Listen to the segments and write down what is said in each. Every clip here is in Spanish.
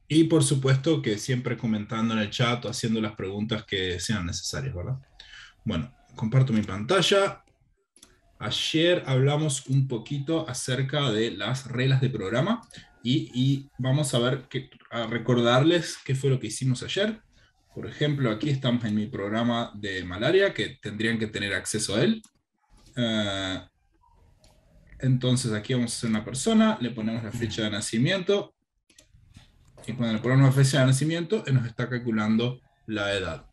Y por supuesto que siempre comentando en el chat o haciendo las preguntas que sean necesarias, ¿verdad? Bueno, comparto mi pantalla. Ayer hablamos un poquito acerca de las reglas de programa y vamos a ver, a recordarles qué fue lo que hicimos ayer. Por ejemplo, aquí estamos en mi programa de malaria, que tendrían que tener acceso a él. Eh, entonces aquí vamos a hacer una persona, le ponemos la fecha de nacimiento y cuando le ponemos la fecha de nacimiento, nos está calculando la edad.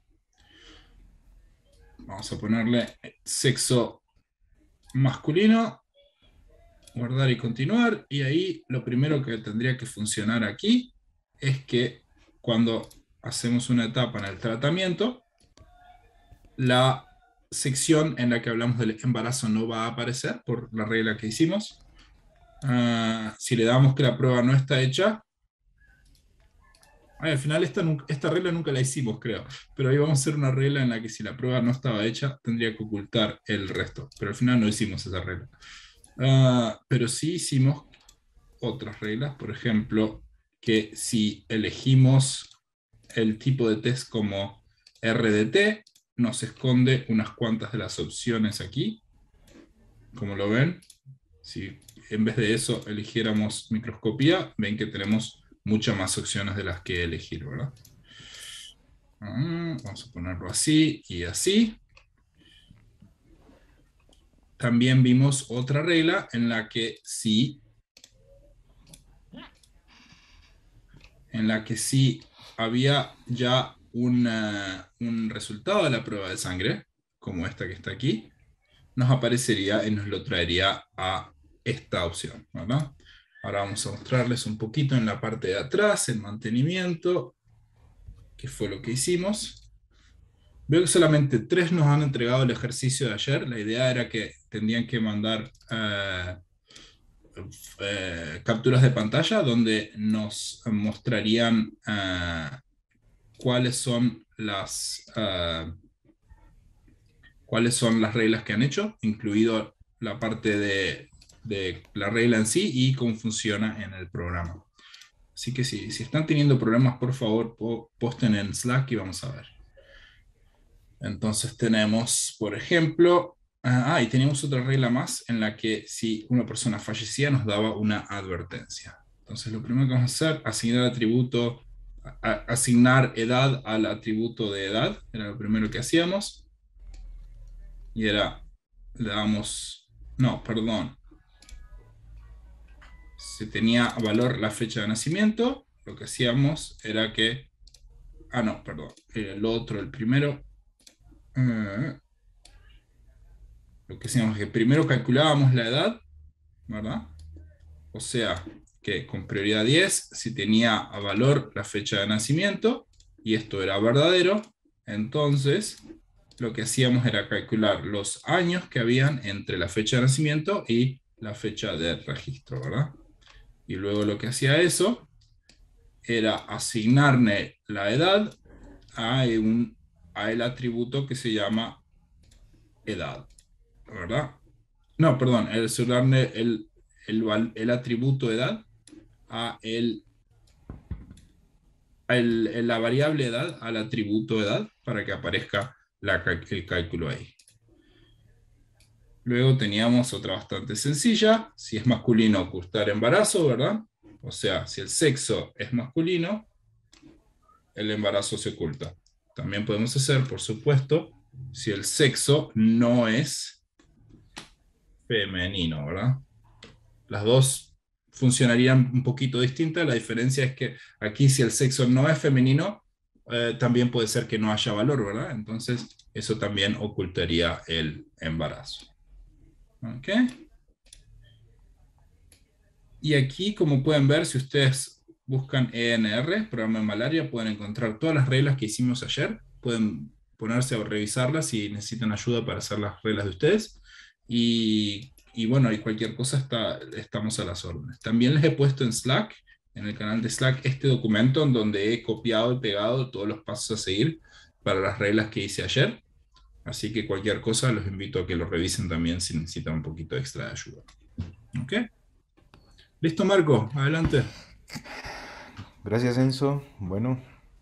Vamos a ponerle sexo masculino, guardar y continuar, y ahí lo primero que tendría que funcionar aquí es que cuando hacemos una etapa en el tratamiento, la sección en la que hablamos del embarazo no va a aparecer por la regla que hicimos. Si le damos que la prueba no está hecha, al final esta regla nunca la hicimos, creo, pero ahí vamos a hacer una regla en la que si la prueba no estaba hecha, tendría que ocultar el resto, pero al final no hicimos esa regla. Pero sí hicimos otras reglas, por ejemplo, que si elegimos el tipo de test como RDT, nos esconde unas cuantas de las opciones aquí, como lo ven. Si en vez de eso eligiéramos microscopía, ven que tenemos muchas más opciones de las que elegir, ¿verdad? Vamos a ponerlo así y así. También vimos otra regla en la que sí había ya un resultado de la prueba de sangre, como esta que está aquí, nos aparecería y nos lo traería a esta opción, ¿verdad? Ahora vamos a mostrarles un poquito en la parte de atrás, el mantenimiento, que fue lo que hicimos. Veo que solamente 3 nos han entregado el ejercicio de ayer. La idea era que tendrían que mandar capturas de pantalla donde nos mostrarían cuáles son las reglas que han hecho, incluido la parte de la regla en sí y cómo funciona en el programa. Así que si están teniendo problemas, por favor, posten en Slack y vamos a ver. Entonces tenemos, por ejemplo, y teníamos otra regla más en la que si una persona fallecía nos daba una advertencia. Entonces lo primero que vamos a hacer, asignar edad al atributo de edad, era lo primero que hacíamos. Y le damos, no, perdón, si tenía valor la fecha de nacimiento, lo que hacíamos era que, no, perdón, el otro, el primero, lo que hacíamos es que primero calculábamos la edad, ¿verdad? O sea, que con prioridad 10, si tenía a valor la fecha de nacimiento, y esto era verdadero, entonces lo que hacíamos era calcular los años que habían entre la fecha de nacimiento y la fecha de registro, ¿verdad? Y luego lo que hacía eso era asignarle la edad a el atributo que se llama edad, ¿verdad? No, perdón, asignarle el atributo edad a la variable edad al atributo edad para que aparezca el cálculo ahí. Luego teníamos otra bastante sencilla, si es masculino ocultar embarazo, ¿verdad? O sea, si el sexo es masculino, el embarazo se oculta. También podemos hacer, por supuesto, si el sexo no es femenino, ¿verdad? Las dos funcionarían un poquito distintas. La diferencia es que aquí si el sexo no es femenino, también puede ser que no haya valor, ¿verdad? Entonces, eso también ocultaría el embarazo. ¿Ok? Y aquí, como pueden ver, si ustedes buscan ENR, programa de malaria, pueden encontrar todas las reglas que hicimos ayer. Pueden ponerse a revisarlas si necesitan ayuda para hacer las reglas de ustedes. Y bueno, y cualquier cosa estamos a las órdenes. También les he puesto en Slack, en el canal de Slack, este documento en donde he copiado y pegado todos los pasos a seguir para las reglas que hice ayer. Así que cualquier cosa los invito a que lo revisen también si necesitan un poquito extra de ayuda. ¿Ok? ¿Listo, Marco? Adelante. Gracias, Enzo. Bueno,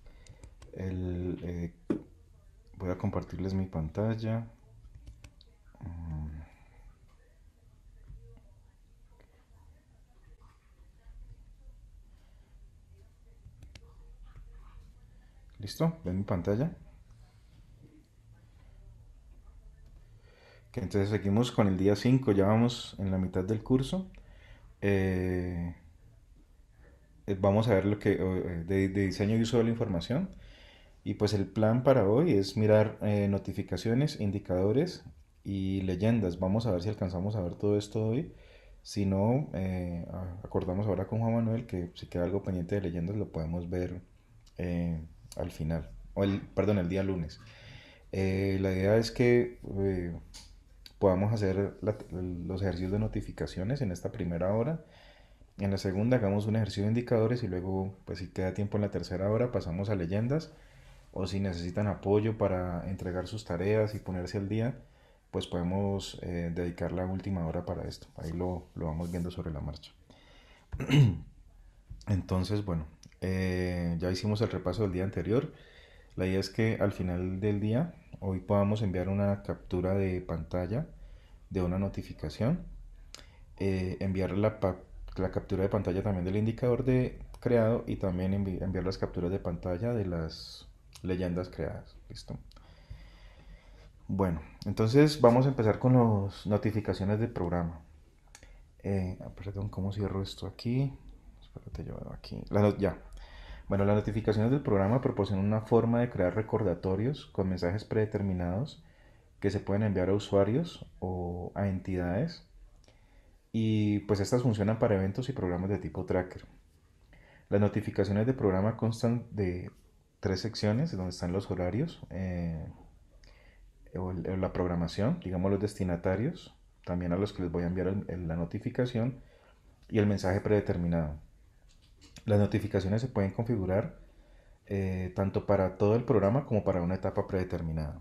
voy a compartirles mi pantalla. ¿Listo? ¿Ven mi pantalla? Que entonces seguimos con el día 5. Ya vamos en la mitad del curso. Eh, Vamos a ver lo que de diseño y uso de la información. Y pues el plan para hoy es mirar notificaciones, indicadores y leyendas. Vamos a ver si alcanzamos a ver todo esto hoy. Si no, acordamos ahora con Juan Manuel que si queda algo pendiente de leyendas lo podemos ver eh, al final. Perdón, el día lunes. La idea es que podamos hacer los ejercicios de notificaciones en esta primera hora. En la segunda hagamos un ejercicio de indicadores y luego, pues si queda tiempo en la tercera hora, pasamos a leyendas. O si necesitan apoyo para entregar sus tareas y ponerse al día, pues podemos dedicar la última hora para esto. Ahí lo vamos viendo sobre la marcha. Entonces, bueno, ya hicimos el repaso del día anterior. La idea es que al final del día, hoy podamos enviar una captura de pantalla de una notificación, enviar la captura de pantalla también del indicador de creado y también enviar las capturas de pantalla de las leyendas creadas. ¿Listo? Bueno, entonces vamos a empezar con las notificaciones del programa. Perdón, ¿cómo cierro esto aquí? Espérate, yo veo aquí. Ya. Bueno, las notificaciones del programa proporcionan una forma de crear recordatorios con mensajes predeterminados que se pueden enviar a usuarios o a entidades. Y pues estas funcionan para eventos y programas de tipo tracker. Las notificaciones de programa constan de tres secciones donde están los horarios, o la programación, digamos los destinatarios, también a los que les voy a enviar la notificación y el mensaje predeterminado. Las notificaciones se pueden configurar tanto para todo el programa como para una etapa predeterminada.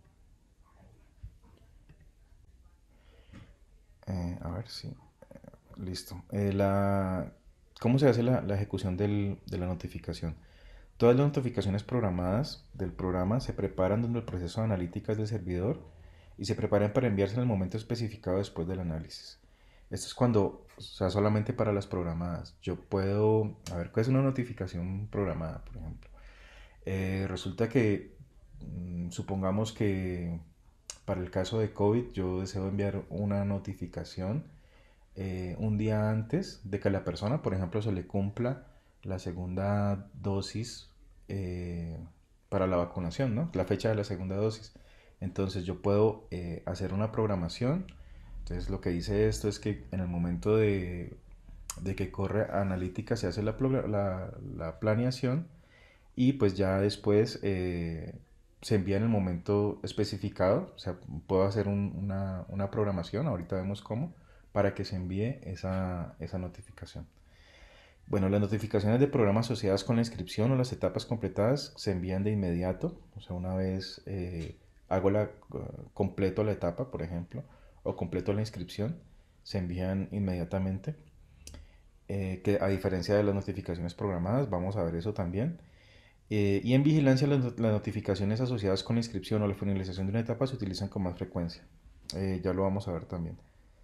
A ver si... Listo. ¿Cómo se hace la ejecución de la notificación? Todas las notificaciones programadas del programa se preparan durante el proceso de analíticas del servidor y se preparan para enviarse en el momento especificado después del análisis. Esto es cuando, o sea, solamente para las programadas. Yo puedo, a ver, ¿cuál es una notificación programada, por ejemplo? Resulta que, supongamos que para el caso de COVID yo deseo enviar una notificación un día antes de que a la persona, por ejemplo, se le cumpla la segunda dosis eh, para la vacunación, ¿no? La fecha de la segunda dosis. Entonces yo puedo hacer una programación. Entonces lo que dice esto es que en el momento de que corre analítica se hace la planeación y pues ya después se envía en el momento especificado. O sea, puedo hacer una programación, ahorita vemos cómo, para que se envíe esa notificación. Bueno, las notificaciones de programas asociadas con la inscripción o las etapas completadas se envían de inmediato. O sea, una vez completo la etapa, por ejemplo, o completo la inscripción, se envían inmediatamente. Que a diferencia de las notificaciones programadas, vamos a ver eso también. Y en vigilancia, las notificaciones asociadas con la inscripción o la finalización de una etapa se utilizan con más frecuencia. Ya lo vamos a ver también.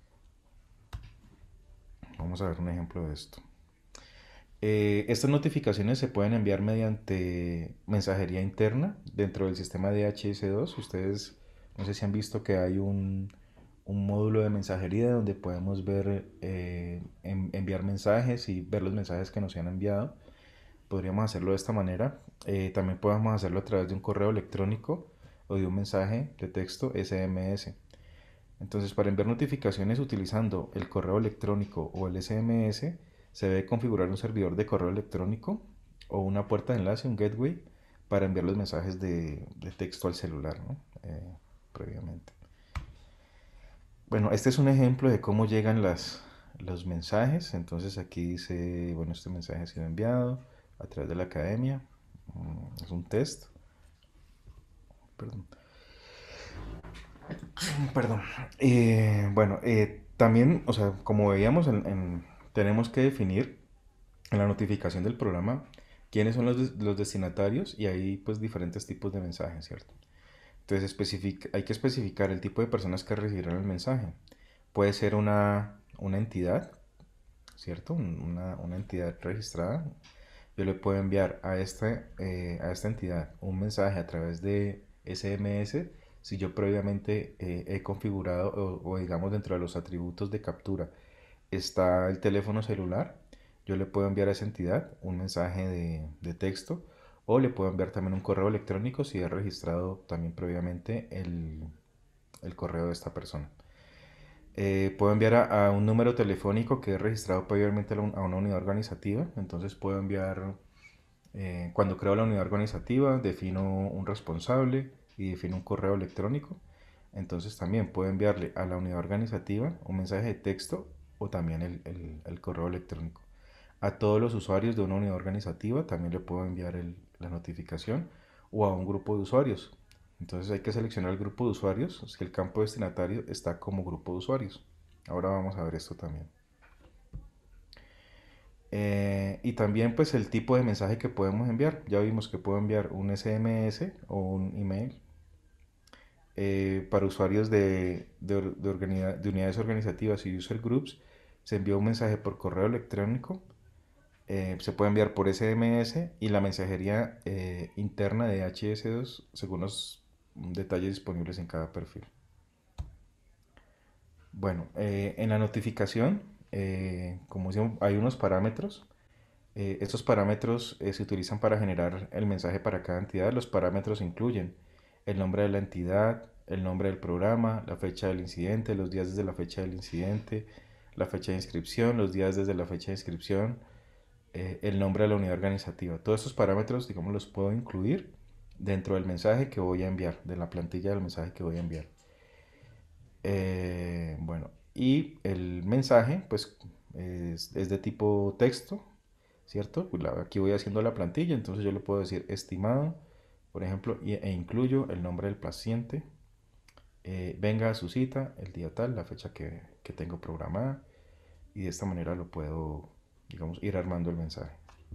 Vamos a ver un ejemplo de esto. Estas notificaciones se pueden enviar mediante mensajería interna dentro del sistema DHIS2. Ustedes no sé si han visto que hay un módulo de mensajería donde podemos ver, enviar mensajes y ver los mensajes que nos han enviado. Podríamos hacerlo de esta manera. También podemos hacerlo a través de un correo electrónico o de un mensaje de texto SMS. Entonces, para enviar notificaciones utilizando el correo electrónico o el SMS, se debe configurar un servidor de correo electrónico o una puerta de enlace, un gateway, para enviar los mensajes de texto al celular, ¿no? Previamente. Bueno, este es un ejemplo de cómo llegan los mensajes. Entonces aquí dice, bueno, este mensaje ha sido enviado a través de la academia. Es un test. Perdón. Perdón. Bueno, también, o sea, como veíamos, tenemos que definir en la notificación del programa quiénes son los destinatarios y hay pues diferentes tipos de mensajes, ¿cierto? Entonces hay que especificar el tipo de personas que recibirán el mensaje. Puede ser una entidad, ¿cierto? Una entidad registrada. Yo le puedo enviar a esta entidad un mensaje a través de SMS si yo previamente he configurado o digamos dentro de los atributos de captura está el teléfono celular. Yo le puedo enviar a esa entidad un mensaje de texto o le puedo enviar también un correo electrónico si he registrado también previamente el correo de esta persona. Puedo enviar a un número telefónico que he registrado previamente a una unidad organizativa. Entonces puedo enviar, cuando creo la unidad organizativa, defino un responsable y defino un correo electrónico. Entonces también puedo enviarle a la unidad organizativa un mensaje de texto o también el correo electrónico. A todos los usuarios de una unidad organizativa también le puedo enviar la notificación o a un grupo de usuarios. Entonces hay que seleccionar el grupo de usuarios, si el campo destinatario está como grupo de usuarios. Ahora vamos a ver esto también. Y también pues el tipo de mensaje que podemos enviar. Ya vimos que puedo enviar un SMS o un email. Para usuarios de unidades organizativas y user groups se envía un mensaje por correo electrónico. Se puede enviar por SMS y la mensajería interna de HS2 según los detalles disponibles en cada perfil. Bueno, en la notificación, como decimos, hay unos parámetros. Estos parámetros se utilizan para generar el mensaje para cada entidad. Los parámetros incluyen el nombre de la entidad, el nombre del programa, la fecha del incidente, los días desde la fecha del incidente, la fecha de inscripción, los días desde la fecha de inscripción, el nombre de la unidad organizativa. Todos estos parámetros, digamos, los puedo incluir dentro del mensaje que voy a enviar, de la plantilla del mensaje que voy a enviar. Bueno, y el mensaje, pues, es de tipo texto, ¿cierto? Pues aquí voy haciendo la plantilla, entonces yo le puedo decir estimado, por ejemplo, e incluyo el nombre del paciente, venga a su cita, el día tal, la fecha que tengo programada, y de esta manera lo puedo, digamos, ir armando el mensaje.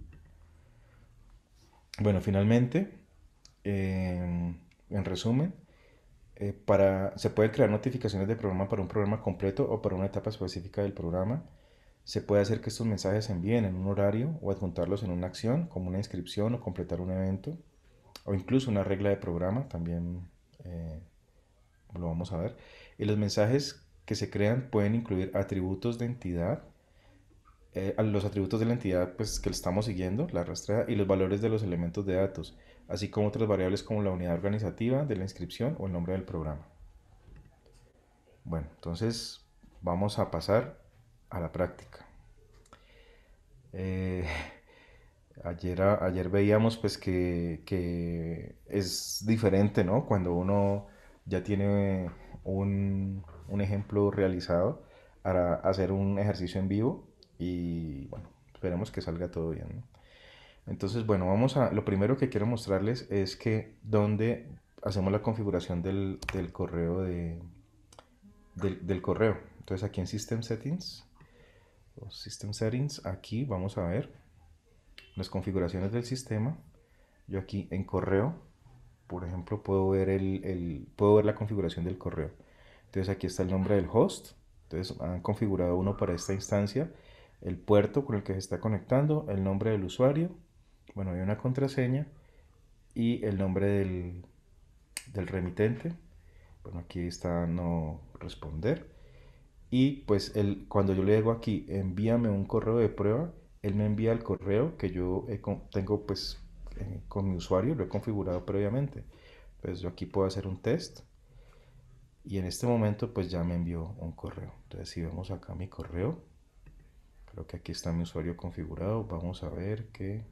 Bueno, finalmente, en resumen, se pueden crear notificaciones de programa para un programa completo o para una etapa específica del programa. Se puede hacer que estos mensajes se envíen en un horario o adjuntarlos en una acción, como una inscripción o completar un evento, o incluso una regla de programa, también lo vamos a ver. Y los mensajes que se crean pueden incluir atributos de entidad, a los atributos de la entidad pues, que estamos siguiendo, la rastreada, y los valores de los elementos de datos, así como otras variables como la unidad organizativa de la inscripción o el nombre del programa. Bueno, entonces vamos a pasar a la práctica. Eh, ayer veíamos pues que es diferente, ¿no? Cuando uno ya tiene un ejemplo realizado para hacer un ejercicio en vivo y bueno, esperemos que salga todo bien, ¿no? Entonces, bueno, lo primero que quiero mostrarles es que donde hacemos la configuración del correo del correo. Entonces aquí en System Settings, o System Settings, aquí vamos a ver las configuraciones del sistema. Yo aquí en correo, por ejemplo, puedo ver puedo ver la configuración del correo. Entonces aquí está el nombre del host. Entonces han configurado uno para esta instancia, el puerto con el que se está conectando, el nombre del usuario, bueno, hay una contraseña y el nombre del remitente. Bueno, aquí está no responder. Y pues cuando yo le digo aquí, envíame un correo de prueba, él me envía el correo que yo tengo pues con mi usuario, lo he configurado previamente. Pues yo aquí puedo hacer un test y en este momento pues ya me envió un correo. Entonces si vemos acá mi correo, creo que aquí está mi usuario configurado. Vamos a ver que,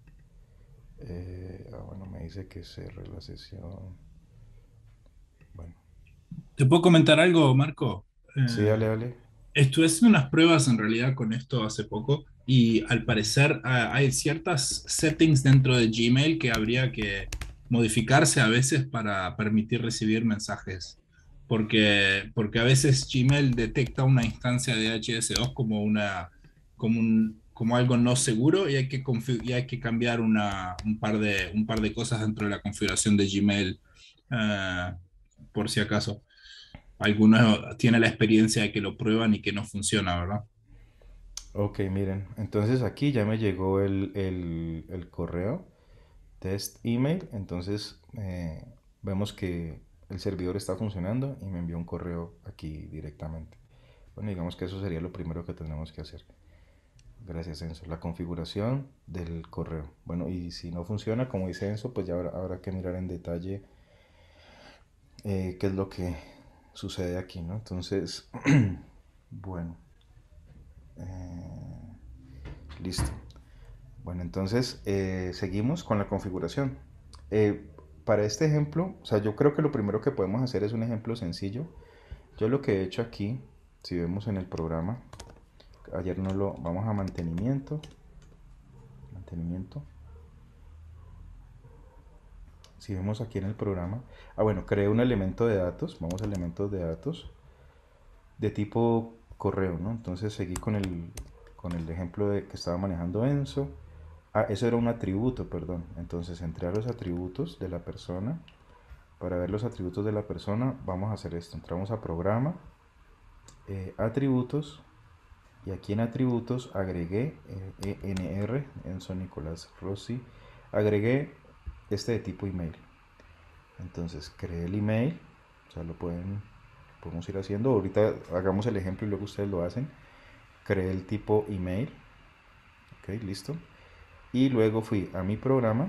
bueno, me dice que cerre la sesión. Bueno, ¿Te puedo comentar algo, Marco? sí, dale, dale. Estuve haciendo unas pruebas en realidad con esto hace poco y al parecer hay ciertas settings dentro de Gmail que habría que modificarse a veces para permitir recibir mensajes. Porque a veces Gmail detecta una instancia de HS2 como como algo no seguro y y hay que cambiar un par de cosas dentro de la configuración de Gmail, eh, por si acaso. Algunos tienen la experiencia de que lo prueban y que no funciona, ¿verdad? Ok, miren, entonces aquí ya me llegó el correo, test email, entonces vemos que el servidor está funcionando y me envió un correo aquí directamente. Bueno, digamos que eso sería lo primero que tenemos que hacer. Gracias, Enzo. La configuración del correo. Bueno, y si no funciona, como dice Enzo, pues ya habrá que mirar en detalle qué es lo que sucede aquí, ¿no? Entonces, bueno, listo. Bueno, entonces seguimos con la configuración. Eh, para este ejemplo, o sea, yo creo que lo primero que podemos hacer es un ejemplo sencillo. Yo lo que he hecho aquí, si vemos en el programa, ayer no lo, vamos a mantenimiento, mantenimiento. Si vemos aquí en el programa, bueno, creé un elemento de datos, vamos a elementos de datos de tipo correo, ¿no? Entonces seguí con el ejemplo de que estaba manejando Enzo. Eso era un atributo, perdón. Entonces entré a los atributos de la persona. Para ver los atributos de la persona, vamos a hacer esto. Entramos a programa, atributos, y aquí en atributos agregué ENR, Enzo Nicolás Rossi, agregué este de tipo email. Entonces creé el email, o sea, podemos ir haciendo. Ahorita hagamos el ejemplo y luego ustedes lo hacen. Creé el tipo email, ok, listo. Y luego fui a mi programa,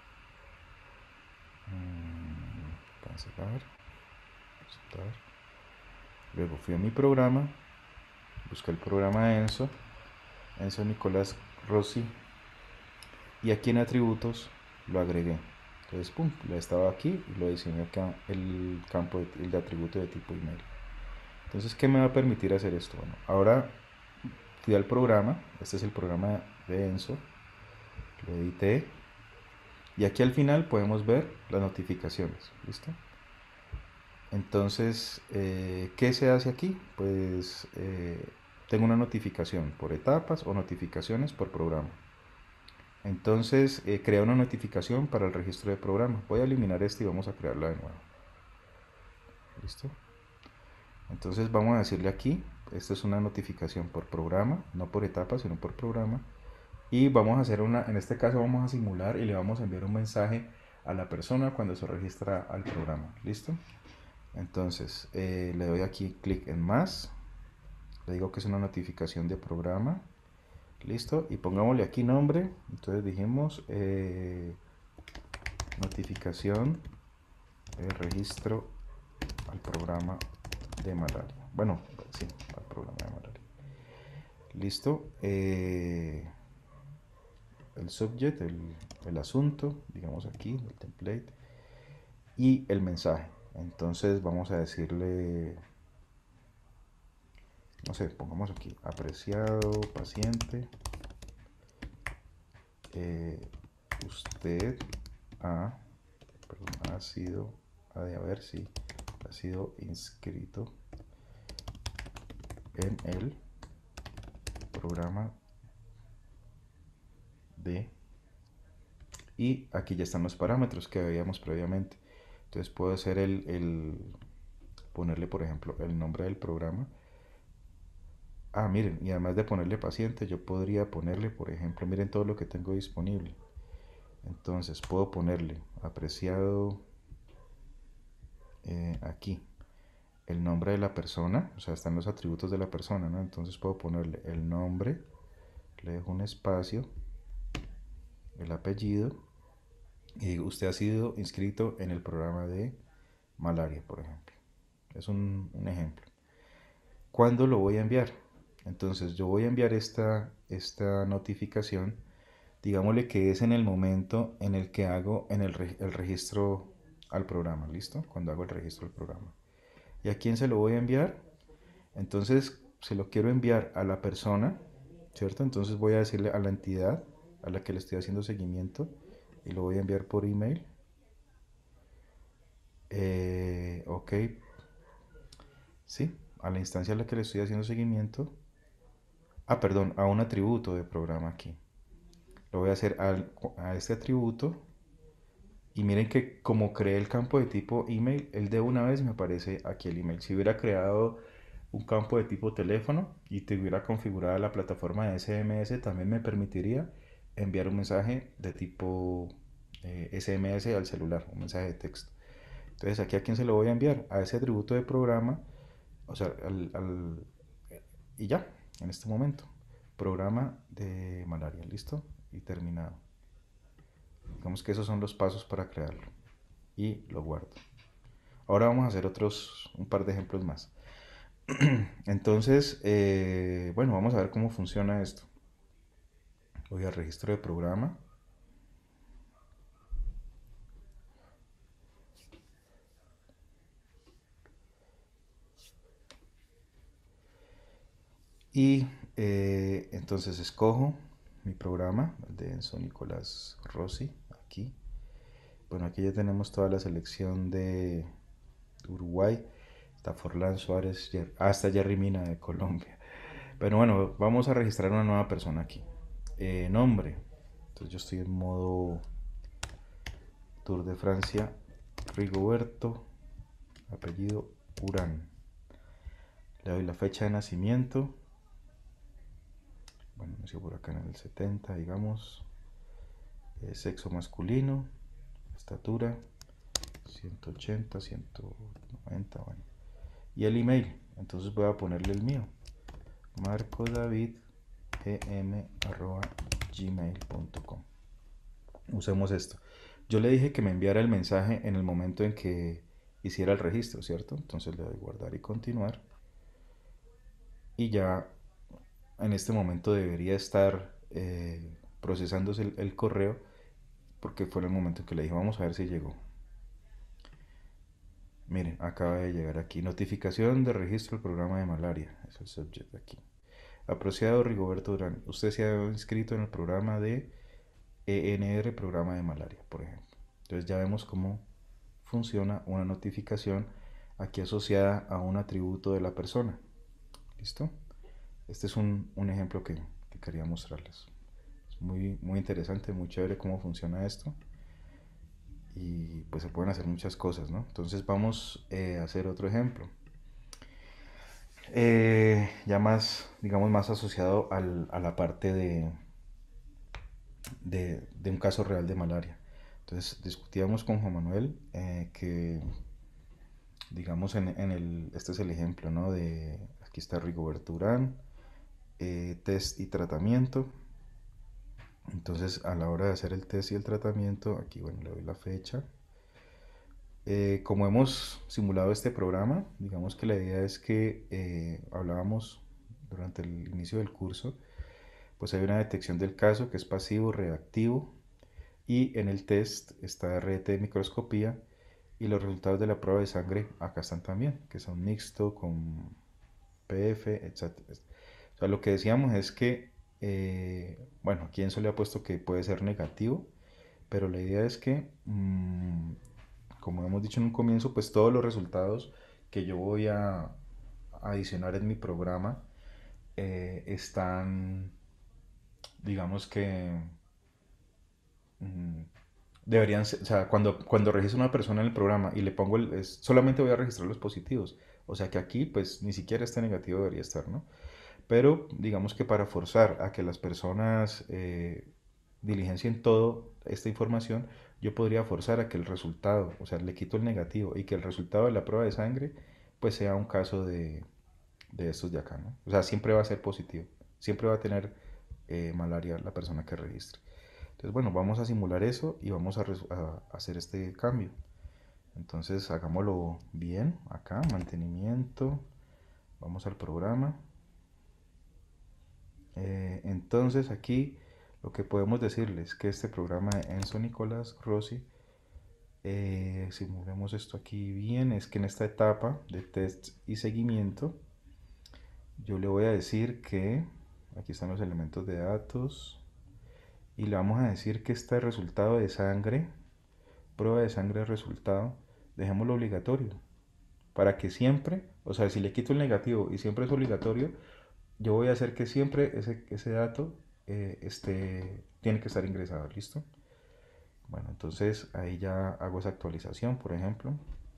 cancelar, aceptar. Luego fui a mi programa, busqué el programa de Enzo, Enzo Nicolás Rossi, y aquí en atributos lo agregué. Entonces, pum, lo estaba aquí y lo diseñé acá el campo, el de atributo de tipo email. Entonces, ¿qué me va a permitir hacer esto? Bueno, ahora fui al programa, este es el programa de Enzo, lo edité y aquí al final podemos ver las notificaciones, ¿listo? Entonces, ¿qué se hace aquí? Pues tengo una notificación por etapas o notificaciones por programa. Entonces, crea una notificación para el registro de programa. Voy a eliminar este y vamos a crearla de nuevo. ¿Listo? Entonces vamos a decirle aquí, esta es una notificación por programa, no por etapa, sino por programa. Y vamos a hacer en este caso vamos a simular y le vamos a enviar un mensaje a la persona cuando se registra al programa. ¿Listo? Entonces le doy aquí clic en más, le digo que es una notificación de programa. Listo, y pongámosle aquí nombre. Entonces dijimos notificación de registro al programa de malaria. Bueno, sí, al programa de malaria. Listo. El subject, el asunto, digamos aquí, el template, y el mensaje. Entonces vamos a decirle, no sé, pongamos aquí, apreciado paciente, usted ha, perdón, ha sido, ha de haber, sí, ha sido inscrito en el programa de, y aquí ya están los parámetros que veíamos previamente. Entonces puedo hacer ponerle por ejemplo el nombre del programa. Miren, y además de ponerle paciente, yo podría ponerle, por ejemplo, miren todo lo que tengo disponible. Entonces puedo ponerle apreciado aquí el nombre de la persona, o sea, están los atributos de la persona, ¿no? Entonces puedo ponerle el nombre, le dejo un espacio, el apellido, y digo, usted ha sido inscrito en el programa de malaria, por ejemplo. Es un ejemplo. ¿Cuándo lo voy a enviar? Entonces yo voy a enviar esta notificación, digámosle que es en el momento en el que hago el registro al programa, ¿listo? Cuando hago el registro al programa. ¿Y a quién se lo voy a enviar? Entonces se lo quiero enviar a la persona, ¿cierto? Entonces voy a decirle a la entidad a la que le estoy haciendo seguimiento y lo voy a enviar por email. Ok, sí, a la instancia a la que le estoy haciendo seguimiento Perdón, a un atributo de programa aquí. Lo voy a hacer a este atributo. Y miren que como creé el campo de tipo email, él de una vez me aparece aquí el email. Si hubiera creado un campo de tipo teléfono y te hubiera configurado la plataforma de SMS, también me permitiría enviar un mensaje de tipo SMS al celular, un mensaje de texto. Entonces, aquí a quién se lo voy a enviar, a ese atributo de programa, o sea, y ya, en este momento, programa de malaria, listo y terminado. Digamos que esos son los pasos para crearlo y lo guardo. Ahora vamos a hacer un par de ejemplos más. Entonces, bueno, vamos a ver cómo funciona esto. Voy al registro de programa. Y entonces escojo mi programa, el de Enzo Nicolás Rossi, aquí. Bueno, aquí ya tenemos toda la selección de Uruguay. Está Forlán Suárez, hasta Jerry Mina de Colombia. Pero bueno, vamos a registrar una nueva persona aquí. Nombre. Entonces yo estoy en modo Tour de Francia. Rigoberto. Apellido Urán. Le doy la fecha de nacimiento. Bueno, nació por acá en el 70, digamos. Sexo masculino. Estatura 180, 190, bueno. Y el email, entonces voy a ponerle el mío. marcodavidgm@gmail.com. Usemos esto. Yo le dije que me enviara el mensaje en el momento en que hiciera el registro, ¿cierto? Entonces le doy guardar y continuar. Y ya en este momento debería estar procesándose el correo, porque fue en el momento en que le dije vamos a ver si llegó. Miren, acaba de llegar aquí. Notificación de registro del programa de malaria. Es el subject aquí. Apreciado Rigoberto Durán, usted se ha inscrito en el programa de ENR, programa de malaria, por ejemplo. Entonces ya vemos cómo funciona una notificación aquí asociada a un atributo de la persona. ¿Listo? Este es un ejemplo que quería mostrarles. Es muy interesante, muy chévere cómo funciona esto. Y pues se pueden hacer muchas cosas, ¿no? Entonces vamos a hacer otro ejemplo. Ya más, digamos, más asociado a la parte de un caso real de malaria. Entonces discutíamos con Juan Manuel que, digamos, este es el ejemplo, ¿no? Aquí está Rigoberto Urán, test y tratamiento. Entonces a la hora de hacer el test y el tratamiento, aquí, bueno, le doy la fecha. Como hemos simulado este programa, digamos que la idea es que hablábamos durante el inicio del curso, pues hay una detección del caso que es pasivo, reactivo, y en el test está RT de microscopía y los resultados de la prueba de sangre acá están también, que son mixto con PF, etc. O sea, lo que decíamos es que, bueno, aquí Enzo le ha puesto que puede ser negativo, pero la idea es que, como hemos dicho en un comienzo, pues todos los resultados que yo voy a adicionar en mi programa están, digamos que, mm, deberían ser, o sea, cuando registro una persona en el programa y le pongo solamente voy a registrar los positivos. O sea que aquí, pues ni siquiera este negativo debería estar, ¿no? Pero digamos que para forzar a que las personas diligencien toda esta información, yo podría forzar a que el resultado, o sea, le quito el negativo y que el resultado de la prueba de sangre, pues sea un caso de estos de acá, ¿no? O sea, siempre va a ser positivo, siempre va a tener malaria la persona que registre. Entonces, bueno, vamos a simular eso y vamos a hacer este cambio. Entonces, hagámoslo bien acá, mantenimiento, vamos al programa. Entonces aquí lo que podemos decirles es que este programa de Enzo Nicolás Rossi, simulemos esto aquí bien, es que en esta etapa de test y seguimiento, yo le voy a decir que, aquí están los elementos de datos, y le vamos a decir que este resultado de sangre, prueba de sangre resultado, dejémoslo obligatorio, para que siempre, o sea, si le quito el negativo y siempre es obligatorio, yo voy a hacer que siempre ese dato tiene que estar ingresado, ¿listo? Bueno, entonces ahí ya hago esa actualización, por ejemplo.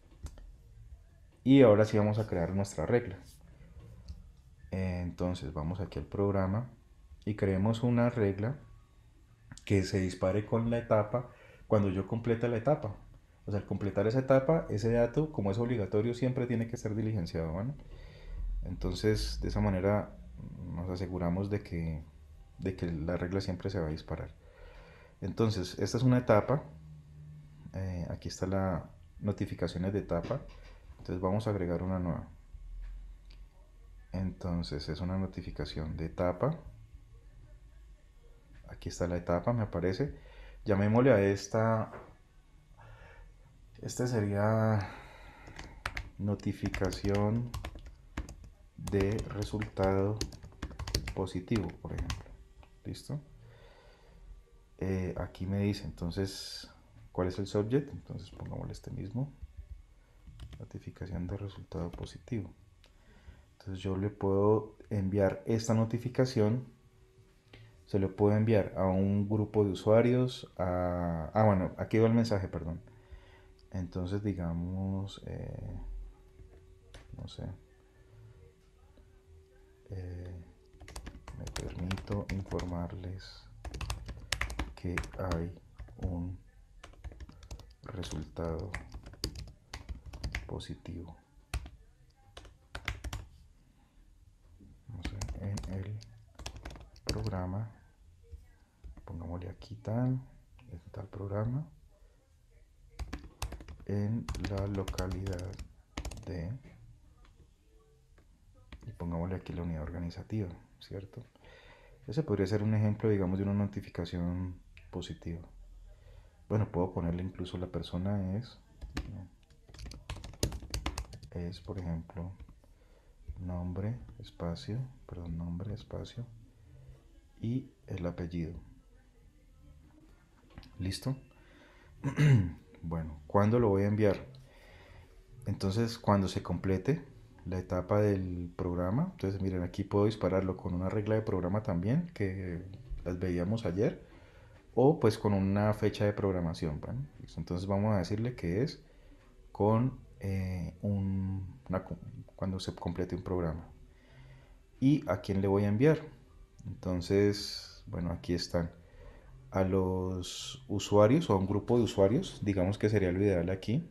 Y ahora sí vamos a crear nuestra regla. Entonces vamos aquí al programa y creemos una regla que se dispare con la etapa cuando yo complete la etapa. O sea, al completar esa etapa, ese dato, como es obligatorio, siempre tiene que ser diligenciado, ¿vale? Entonces, de esa manera nos aseguramos de que la regla siempre se va a disparar. Entonces, esta es una etapa. Aquí está la notificaciones de etapa. Entonces vamos a agregar una nueva. Entonces es una notificación de etapa. Aquí está la etapa, me aparece. Llamémosle a esta. Esta sería notificación de resultado positivo, por ejemplo. ¿Listo? Aquí me dice entonces cuál es el subject. Entonces pongámosle este mismo. Notificación de resultado positivo. Entonces yo le puedo enviar esta notificación. Se lo puedo enviar a un grupo de usuarios. Bueno, aquí va el mensaje, perdón. Entonces digamos, no sé, eh, me permito informarles que hay un resultado positivo, no sé, en el programa. Pongámosle aquí tal programa, en la localidad de, y pongámosle aquí la unidad organizativa, ¿cierto? Ese podría ser un ejemplo, digamos, de una notificación positiva. Bueno, puedo ponerle incluso la persona es por ejemplo, nombre, espacio, y el apellido. ¿Listo? Bueno, ¿cuándo lo voy a enviar? Entonces, cuando se complete la etapa del programa, entonces miren, aquí puedo dispararlo con una regla de programa también, que las veíamos ayer, o pues con una fecha de programación, ¿vale? Entonces vamos a decirle que es con cuando se complete un programa. ¿Y a quién le voy a enviar? Entonces, bueno, aquí están. A los usuarios o a un grupo de usuarios, digamos que sería lo ideal aquí.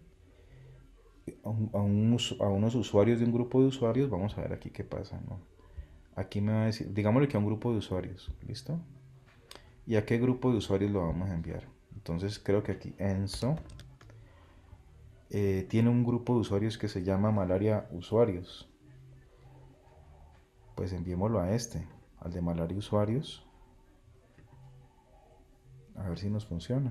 A unos usuarios de un grupo de usuarios, vamos a ver aquí qué pasa, ¿no? Aquí me va a decir, digámosle que a un grupo de usuarios, ¿listo? ¿Y a qué grupo de usuarios lo vamos a enviar? Entonces creo que aquí Enzo tiene un grupo de usuarios que se llama Malaria Usuarios. Pues enviémoslo a al de Malaria Usuarios, a ver si nos funciona.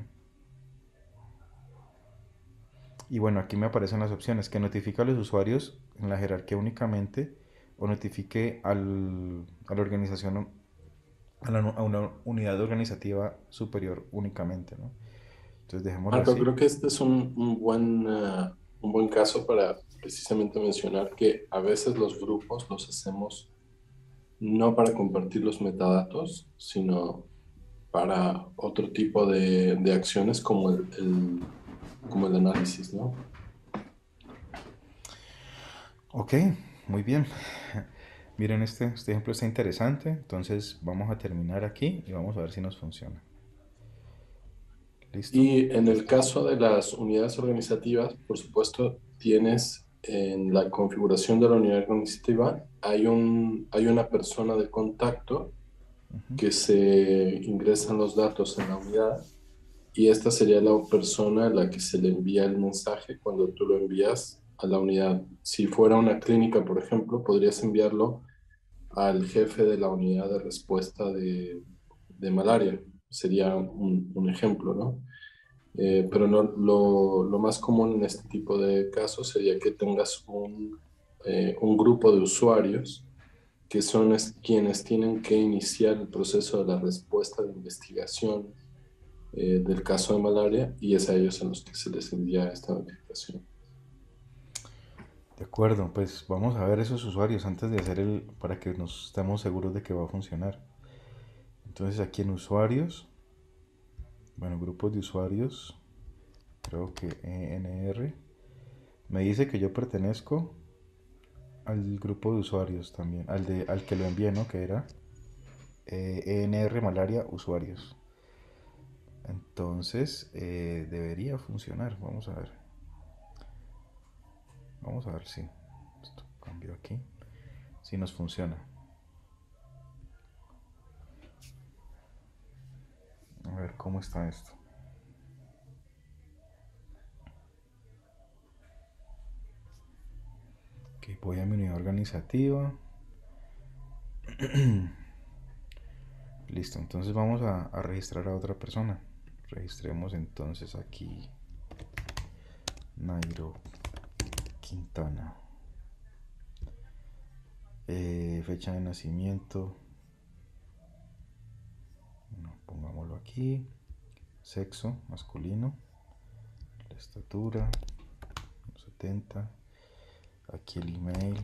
Y bueno, aquí me aparecen las opciones, que notifica a los usuarios en la jerarquía únicamente o notifique a la organización, a una unidad organizativa superior únicamente, ¿no? Entonces dejémoslo Marco, así. creo que este es un buen caso para precisamente mencionar que a veces los grupos los hacemos no para compartir los metadatos, sino para otro tipo de acciones como como el análisis, ¿no? Ok, muy bien. Miren, este ejemplo está interesante, entonces vamos a terminar aquí y vamos a ver si nos funciona. ¿Listo? Y en el caso de las unidades organizativas, por supuesto, tienes en la configuración de la unidad organizativa, hay una persona de contacto que se ingresan los datos en la unidad y esta sería la persona a la que se le envía el mensaje cuando tú lo envías a la unidad. Si fuera una clínica, por ejemplo, podrías enviarlo al jefe de la unidad de respuesta de malaria. Sería un ejemplo, ¿no? Pero no, lo más común en este tipo de casos sería que tengas un grupo de usuarios que son quienes tienen que iniciar el proceso de la respuesta de investigación del caso de malaria y es a ellos a los que se les envía esta notificación. De acuerdo, pues vamos a ver esos usuarios antes de hacer para que nos estemos seguros de que va a funcionar. Entonces aquí en usuarios, bueno, grupos de usuarios, creo que ENR, me dice que yo pertenezco al grupo de usuarios también, al que lo envié, ¿no? Que era ENR Malaria Usuarios. Entonces debería funcionar, vamos a ver. Vamos a ver si esto cambió aquí, si nos funciona. A ver cómo está esto. Ok, voy a mi unidad organizativa. Listo, entonces vamos a registrar a otra persona. Registremos entonces aquí Nairo Quintana. Fecha de nacimiento. Bueno, pongámoslo aquí. Sexo masculino. La estatura 70. Aquí el email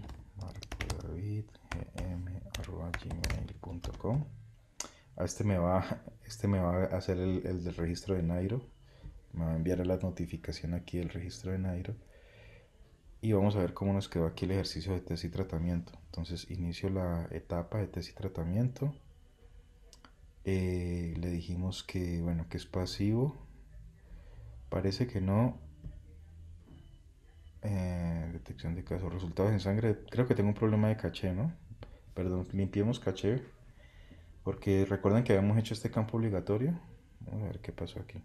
marcodavid@gmail.com. Este me va a hacer el del registro de Nairo. Me va a enviar la notificación aquí del registro de Nairo. Y vamos a ver cómo nos quedó aquí el ejercicio de test y tratamiento. Entonces inicio la etapa de test y tratamiento. Le dijimos que, bueno, que es pasivo. Parece que no. Detección de casos, resultados en sangre. Creo que tengo un problema de caché, ¿no? Perdón, limpiemos caché. Porque recuerdan que habíamos hecho este campo obligatorio. Vamos a ver qué pasó aquí.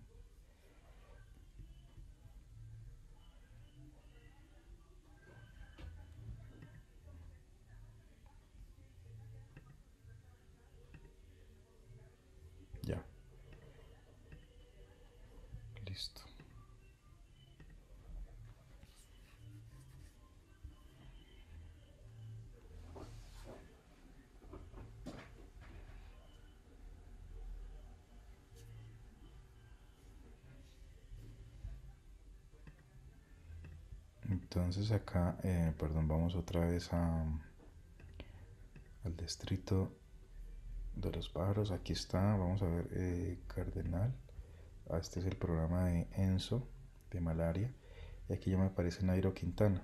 Ya. Listo. Entonces acá, perdón, vamos otra vez al distrito de los pájaros. Aquí está, vamos a ver, Cardenal. Este es el programa de ENSO, de malaria. Y aquí ya me aparece Nairo Quintana.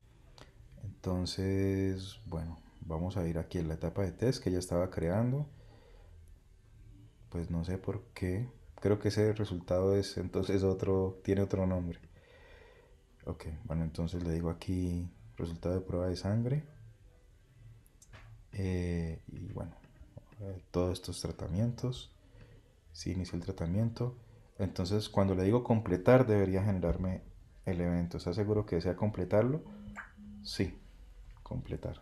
Entonces, bueno, vamos a ir aquí en la etapa de test que ya estaba creando. Pues no sé por qué. Creo que ese resultado es entonces tiene otro nombre. Ok, bueno, entonces le digo aquí resultado de prueba de sangre. Y bueno, todos estos tratamientos. Si inició el tratamiento. Entonces cuando le digo completar debería generarme el evento. ¿Está seguro que desea completarlo? Sí, completar.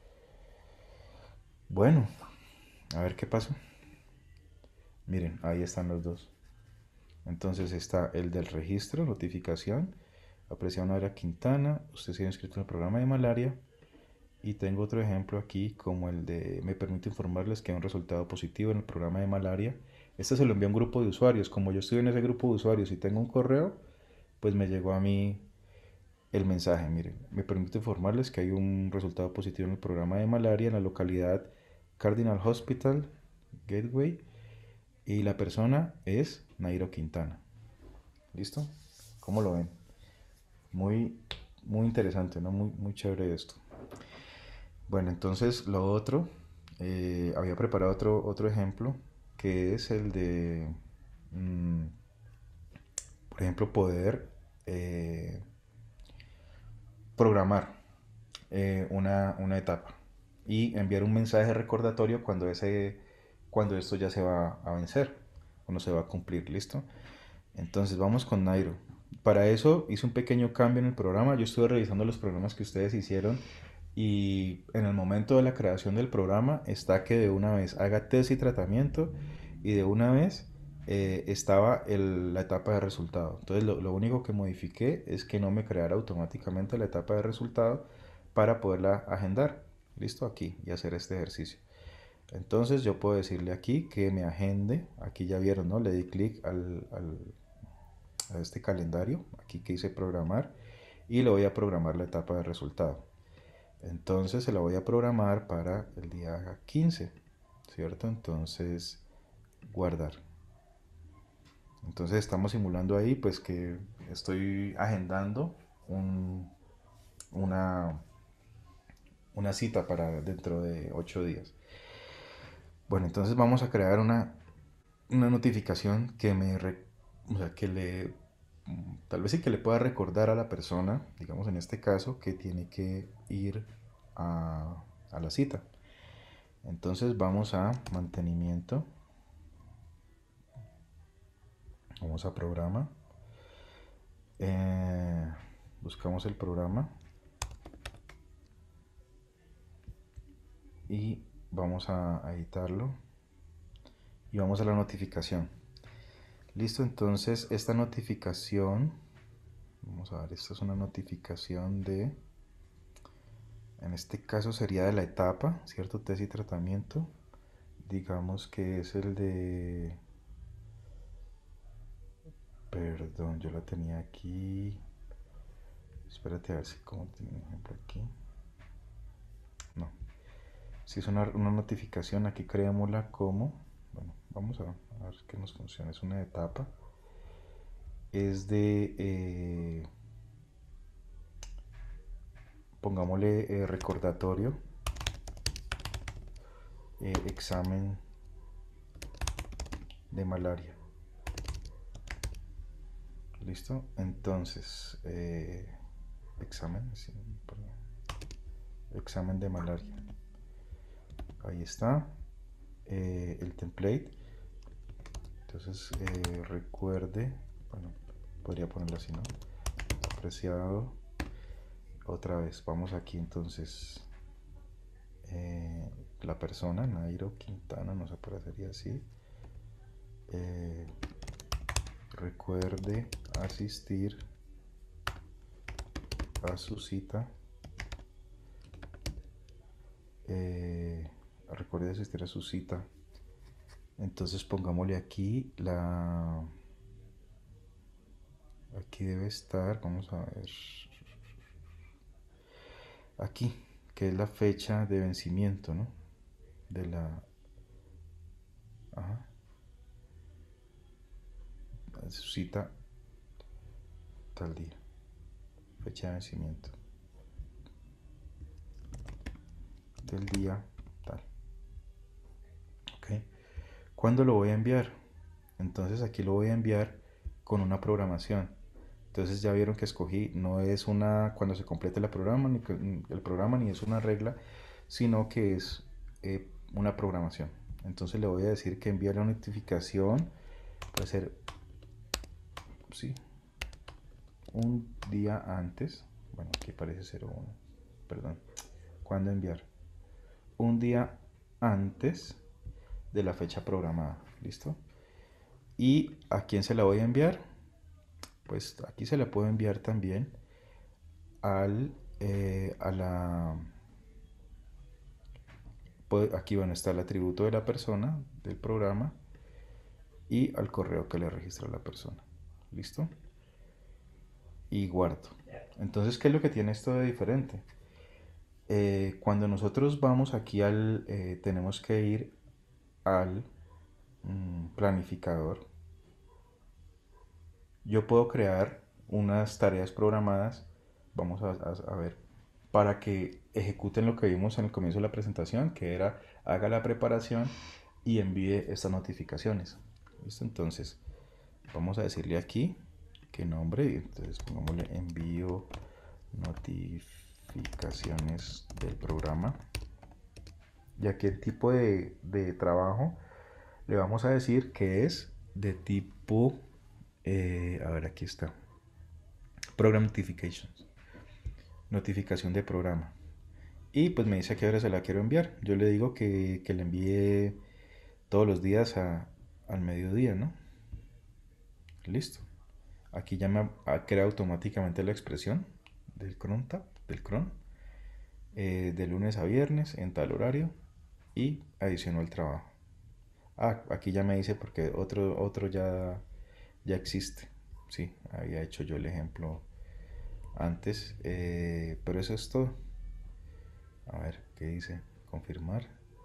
Bueno, a ver qué pasó. Miren, ahí están los dos. Entonces está el del registro, notificación. Apreciado Naira Quintana, usted se ha inscrito en el programa de malaria. Y tengo otro ejemplo aquí como el de me permite informarles que hay un resultado positivo en el programa de malaria. Este se lo envió a un grupo de usuarios. Como yo estoy en ese grupo de usuarios y tengo un correo, pues me llegó a mí el mensaje. Miren, me permite informarles que hay un resultado positivo en el programa de malaria en la localidad Cardinal Hospital Gateway y la persona es Nairo Quintana. ¿Listo? ¿Cómo lo ven? Muy, muy interesante, ¿no? Muy, muy chévere esto. Bueno, entonces lo otro, había preparado otro ejemplo que es el de, por ejemplo, poder programar una etapa y enviar un mensaje recordatorio cuando esto ya se va a vencer, cuando se va a cumplir, ¿listo? Entonces vamos con Nairo. Para eso hice un pequeño cambio en el programa. Yo estuve revisando los programas que ustedes hicieron y en el momento de la creación del programa está que de una vez haga test y tratamiento y de una vez estaba la etapa de resultado. Entonces lo único que modifiqué es que no me creara automáticamente la etapa de resultado para poderla agendar. Listo, aquí y hacer este ejercicio. Entonces yo puedo decirle aquí que me agende. Aquí ya vieron, ¿no? Le di clic a este calendario aquí que hice programar y le voy a programar la etapa de resultado. Entonces se la voy a programar para el día 15, ¿cierto? Entonces, guardar. Entonces estamos simulando ahí pues que estoy agendando una, una cita para dentro de 8 días. Bueno, entonces vamos a crear una notificación que o sea, que le, tal vez sí que le pueda recordar a la persona, digamos en este caso, que tiene que ir a la cita. Entonces vamos a mantenimiento, vamos a programa, buscamos el programa y vamos a editarlo y vamos a la notificación. Listo, entonces esta notificación, vamos a ver, esta es una notificación de, en este caso sería de la etapa, ¿cierto? Test y tratamiento. Digamos que es el de, perdón, yo la tenía aquí. Espérate a ver si como tengo un ejemplo aquí. No. Si es una notificación, aquí creémosla como, bueno, vamos a ver que nos funciona. Es una etapa. Es de, pongámosle recordatorio, examen de malaria. Listo. Entonces, examen, sí, perdón. Examen de malaria. Ahí está el template. Entonces, recuerde, bueno, podría ponerlo así, ¿no? Apreciado. Otra vez, vamos aquí entonces. La persona, Nairo Quintana, nos aparecería así. Recuerde asistir a su cita. Recuerde asistir a su cita. Entonces pongámosle aquí aquí debe estar, vamos a ver. Aquí, que es la fecha de vencimiento, ¿no? De la... Ajá. Su cita tal día. Fecha de vencimiento. Del día tal. Ok. ¿Cuándo lo voy a enviar? Entonces aquí lo voy a enviar con una programación. Entonces ya vieron que escogí, no es una cuando se complete el programa ni es una regla, sino que es una programación. Entonces le voy a decir que envíe la notificación, puede ser, sí, un día antes. Bueno, aquí parece 01, perdón. ¿Cuándo enviar? Un día antes de la fecha programada. ¿Listo? ¿Y a quién se la voy a enviar? Pues aquí se la puedo enviar también a la... Aquí bueno, está el atributo de la persona, del programa, y al correo que le registra la persona. ¿Listo? Y guardo. Entonces, ¿qué es lo que tiene esto de diferente? Cuando nosotros vamos aquí tenemos que ir al planificador. Yo puedo crear unas tareas programadas, vamos a ver, para que ejecuten lo que vimos en el comienzo de la presentación, que era haga la preparación y envíe estas notificaciones. ¿Listo? Entonces, vamos a decirle aquí qué nombre, entonces pongámosle envío notificaciones del programa. Y aquí el tipo de trabajo le vamos a decir que es de tipo, a ver, aquí está, Program Notifications, notificación de programa. Y pues me dice a qué hora se la quiero enviar. Yo le digo que le envíe todos los días al mediodía, ¿no? Listo. Aquí ya me crea automáticamente la expresión del cron tab, del cron, de lunes a viernes en tal horario, y adicionó el trabajo. Aquí ya me dice porque otro ya existe. Sí, había hecho yo el ejemplo antes, pero eso es todo. A ver, ¿qué dice? Confirmar.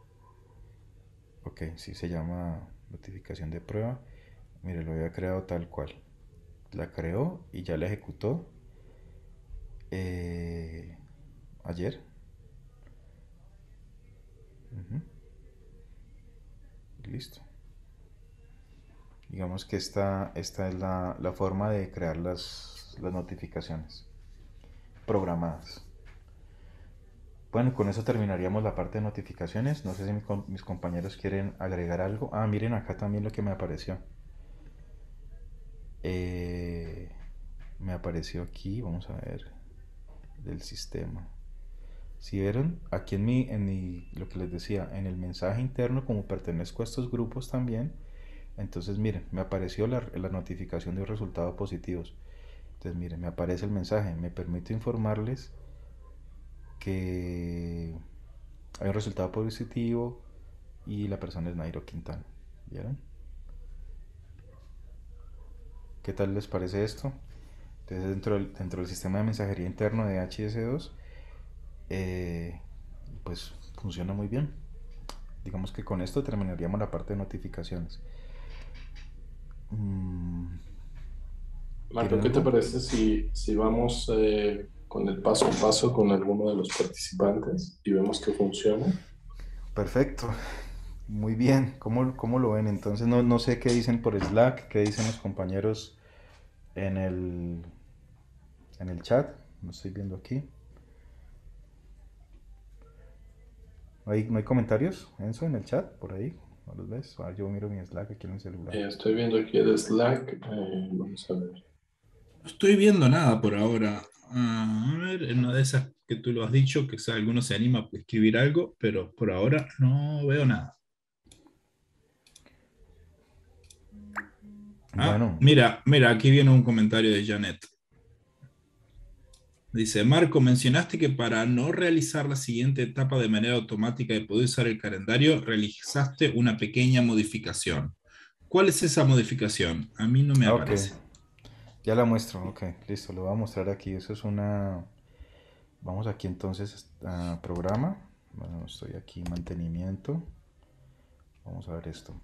Ok, sí se llama notificación de prueba. Mire, lo había creado tal cual. La creó y ya la ejecutó eh, ayer. Ujú, listo. Digamos que esta es la forma de crear las notificaciones programadas. Bueno, con eso terminaríamos la parte de notificaciones. No sé si mis compañeros quieren agregar algo. Ah, miren acá también lo que me apareció. Eh, Me apareció aquí, vamos a ver, del sistema. Si vieron, aquí lo que les decía, en el mensaje interno, como pertenezco a estos grupos también, entonces miren, me apareció la notificación de resultados positivos. Entonces miren, me aparece el mensaje, me permite informarles que hay un resultado positivo y la persona es Nairo Quintana. ¿Vieron? ¿Qué tal les parece esto? Entonces dentro del sistema de mensajería interno de HS2, eh, pues funciona muy bien. Digamos que con esto terminaríamos la parte de notificaciones. Mm, Marco, ¿tienen ¿qué te algo? parece si vamos con el paso a paso con alguno de los participantes y vemos que funciona? Perfecto. Muy bien. ¿Cómo lo ven? Entonces no sé qué dicen por Slack, qué dicen los compañeros en el chat. Lo estoy viendo aquí. ¿No hay comentarios, Enzo, en el chat? Por ahí. ¿No los ves? Ah, yo miro mi Slack aquí en el celular. Estoy viendo aquí el Slack. Vamos a ver. No estoy viendo nada por ahora. A ver, en una de esas que tú lo has dicho, que sea, alguno se anima a escribir algo, pero por ahora no veo nada. Ah, Bueno, mira, aquí viene un comentario de Janet. Dice, Marco, mencionaste que para no realizar la siguiente etapa de manera automática y poder usar el calendario, realizaste una pequeña modificación. ¿Cuál es esa modificación? A mí no me ok. aparece. Ya la muestro. Ok, listo. Lo voy a mostrar aquí. Eso es una... Vamos aquí entonces a programa. Bueno, estoy aquí, mantenimiento. Vamos a ver esto.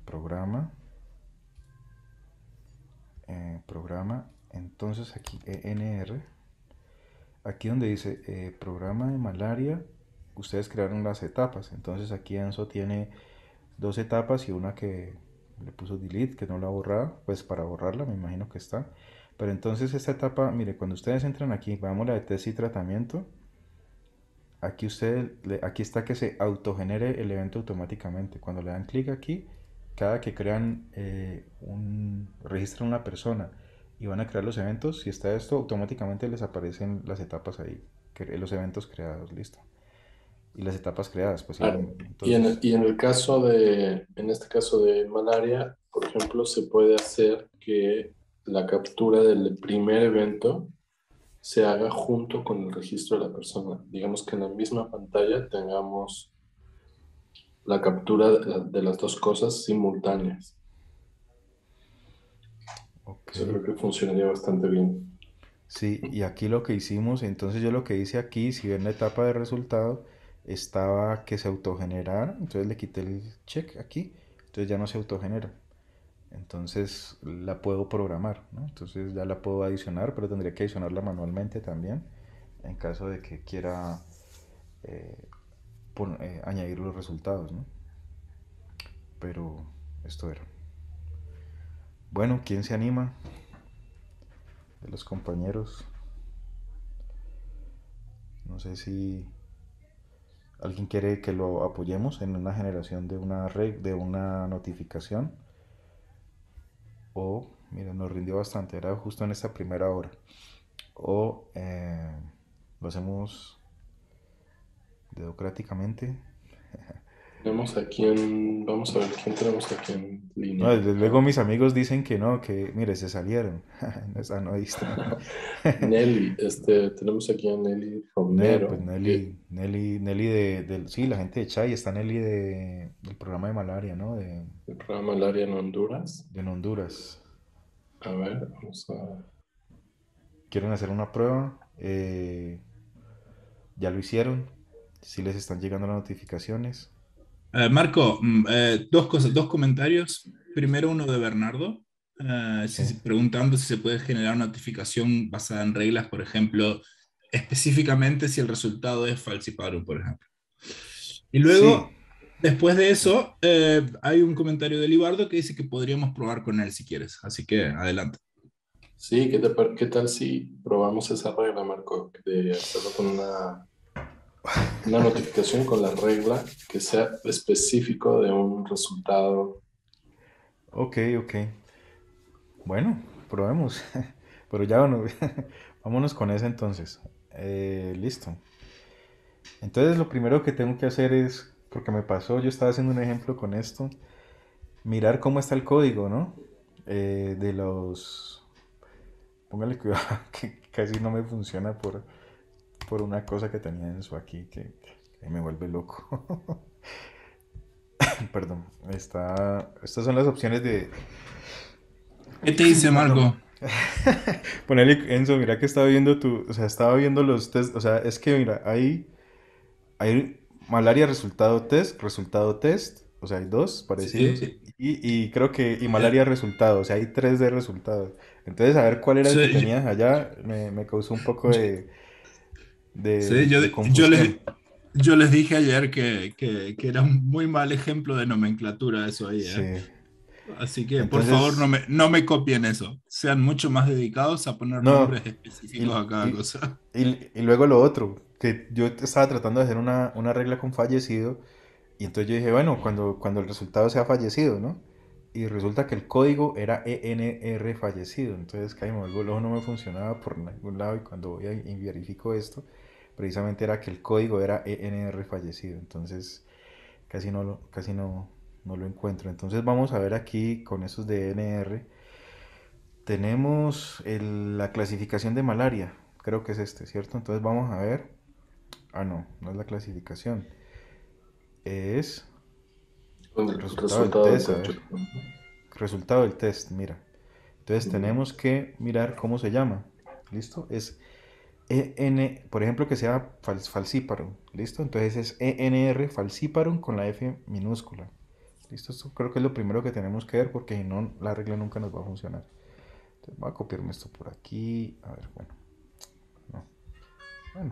Programa. Entonces aquí ENR. Aquí donde dice programa de malaria, ustedes crearon las etapas. Entonces aquí Enzo tiene dos etapas y una que le puso delete, que no la ha borrado. Pues para borrarla me imagino que está. Pero entonces esta etapa, mire, cuando ustedes entran aquí, vamos a la de test y tratamiento. Aquí está que se autogenere el evento automáticamente. Cuando le dan clic aquí, cada que crean registran una persona y van a crear los eventos, si está esto, automáticamente les aparecen las etapas ahí, los eventos creados, listo. Y las etapas creadas, pues Ah, igual. y Entonces, en el caso en este caso de malaria, por ejemplo, se puede hacer que la captura del primer evento se haga junto con el registro de la persona. Digamos que en la misma pantalla tengamos la captura de las dos cosas simultáneas. ok. Eso creo que funcionaría bastante bien. Sí, y aquí lo que hicimos, entonces yo lo que hice aquí, si ven la etapa de resultado, estaba que se autogenerara, entonces le quité el check aquí, entonces ya no se autogenera. Entonces la puedo programar, ¿no? Entonces ya la puedo adicionar, pero tendría que adicionarla manualmente también en caso de que quiera eh, añadir los resultados, ¿no? Pero esto era. Bueno, ¿quién se anima de los compañeros? No sé si alguien quiere que lo apoyemos en una generación de una notificación. O, mira, nos rindió bastante, era justo en esta primera hora. O lo hacemos democráticamente. Vamos a ver quién tenemos aquí en No, línea. desde luego mis amigos dicen que no, que mire, se salieron. No he visto. Nelly, tenemos aquí a Nelly Pues Romero, que Nelly sí, la gente de Chai, está Nelly del programa de malaria, ¿no? el programa Malaria en Honduras. De Honduras. A ver, vamos a... ¿Quieren hacer una prueba? Eh, ¿Ya lo hicieron? ¿Si les están llegando las notificaciones? Marco, dos cosas, dos comentarios. Primero uno de Bernardo, Sí. preguntando si se puede generar una notificación basada en reglas, por ejemplo, específicamente si el resultado es falsiparum, por ejemplo. Y Sí, luego, después de eso, hay un comentario de Libardo que dice que podríamos probar con él si quieres. Así que adelante. Sí, ¿qué tal si probamos esa regla, Marco, de hacerlo con una notificación con la regla que sea específico de un resultado? ok, ok. Bueno, probemos. Pero ya bueno, vámonos con esa entonces. Listo. Entonces lo primero que tengo que hacer es, porque me pasó, yo estaba haciendo un ejemplo con esto, mirar cómo está el código, ¿no? De los... Póngale cuidado, que casi no me funciona por una cosa que tenía en su aquí que me vuelve loco. Perdón. Estas son las opciones de... ¿Qué te dice Perdón. Marco? Ponele, Enzo, mira que estaba viendo o sea, estaba viendo los test, o sea, es que mira, hay malaria resultado test, o sea, hay dos parecidos, Sí, y creo que, y eh, malaria resultado, o sea, hay tres de resultados. Entonces, a ver cuál era el que sí, tenías allá, me causó un poco yo, sí, de confusión. yo les dije ayer que era un muy mal ejemplo de nomenclatura eso ahí, ¿eh? Sí. Así que por favor Entonces, no me copien eso. Sean mucho más dedicados a poner no, nombres específicos y, a cada y, cosa. y luego lo otro, que yo estaba tratando de hacer una regla con fallecido. Y entonces yo dije, bueno, cuando el resultado sea fallecido, ¿no? Y resulta que el código era ENR fallecido. Entonces, que ahí me vuelvo loco, no me funcionaba por ningún lado. Y cuando voy y verifico esto, precisamente era que el código era ENR fallecido. Entonces, casi no lo encuentro. Entonces, vamos a ver aquí con esos de ENR. Tenemos la clasificación de malaria. Creo que es este, ¿cierto? Entonces, vamos a ver. Ah, no, no es la clasificación. Es Con el resultado del resultado del test, a ver. test. Resultado del test, mira. Entonces tenemos que mirar cómo se llama. ¿Listo? Es por ejemplo, que sea falciparum. ¿Listo? Entonces es ENR falciparum con la F minúscula. ¿Listo? Esto creo que es lo primero que tenemos que ver porque si no, la regla nunca nos va a funcionar. Entonces voy a copiarme esto por aquí. A ver, bueno. No. Bueno.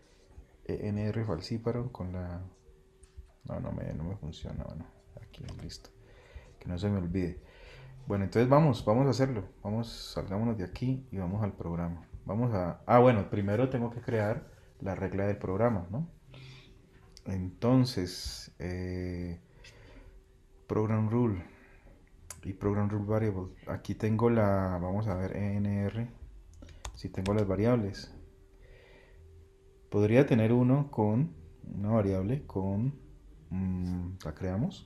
ENR falciparum con la... No, no me funciona. Bueno, aquí, listo. Que no se me olvide. Bueno, entonces vamos a hacerlo. Salgámonos de aquí y vamos al programa. Bueno, primero tengo que crear la regla del programa, ¿no? Entonces, program rule y program rule variable. Aquí tengo vamos a ver, enr, si tengo las variables. Podría tener una variable la creamos,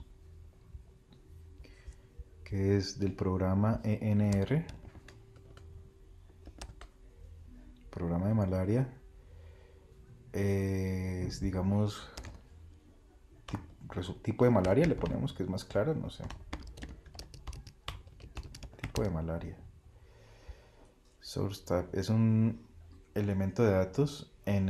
que es del programa enr, programa de malaria. Digamos, tipo de malaria, le ponemos que es más claro, no sé. Tipo de malaria. Source type es un elemento de datos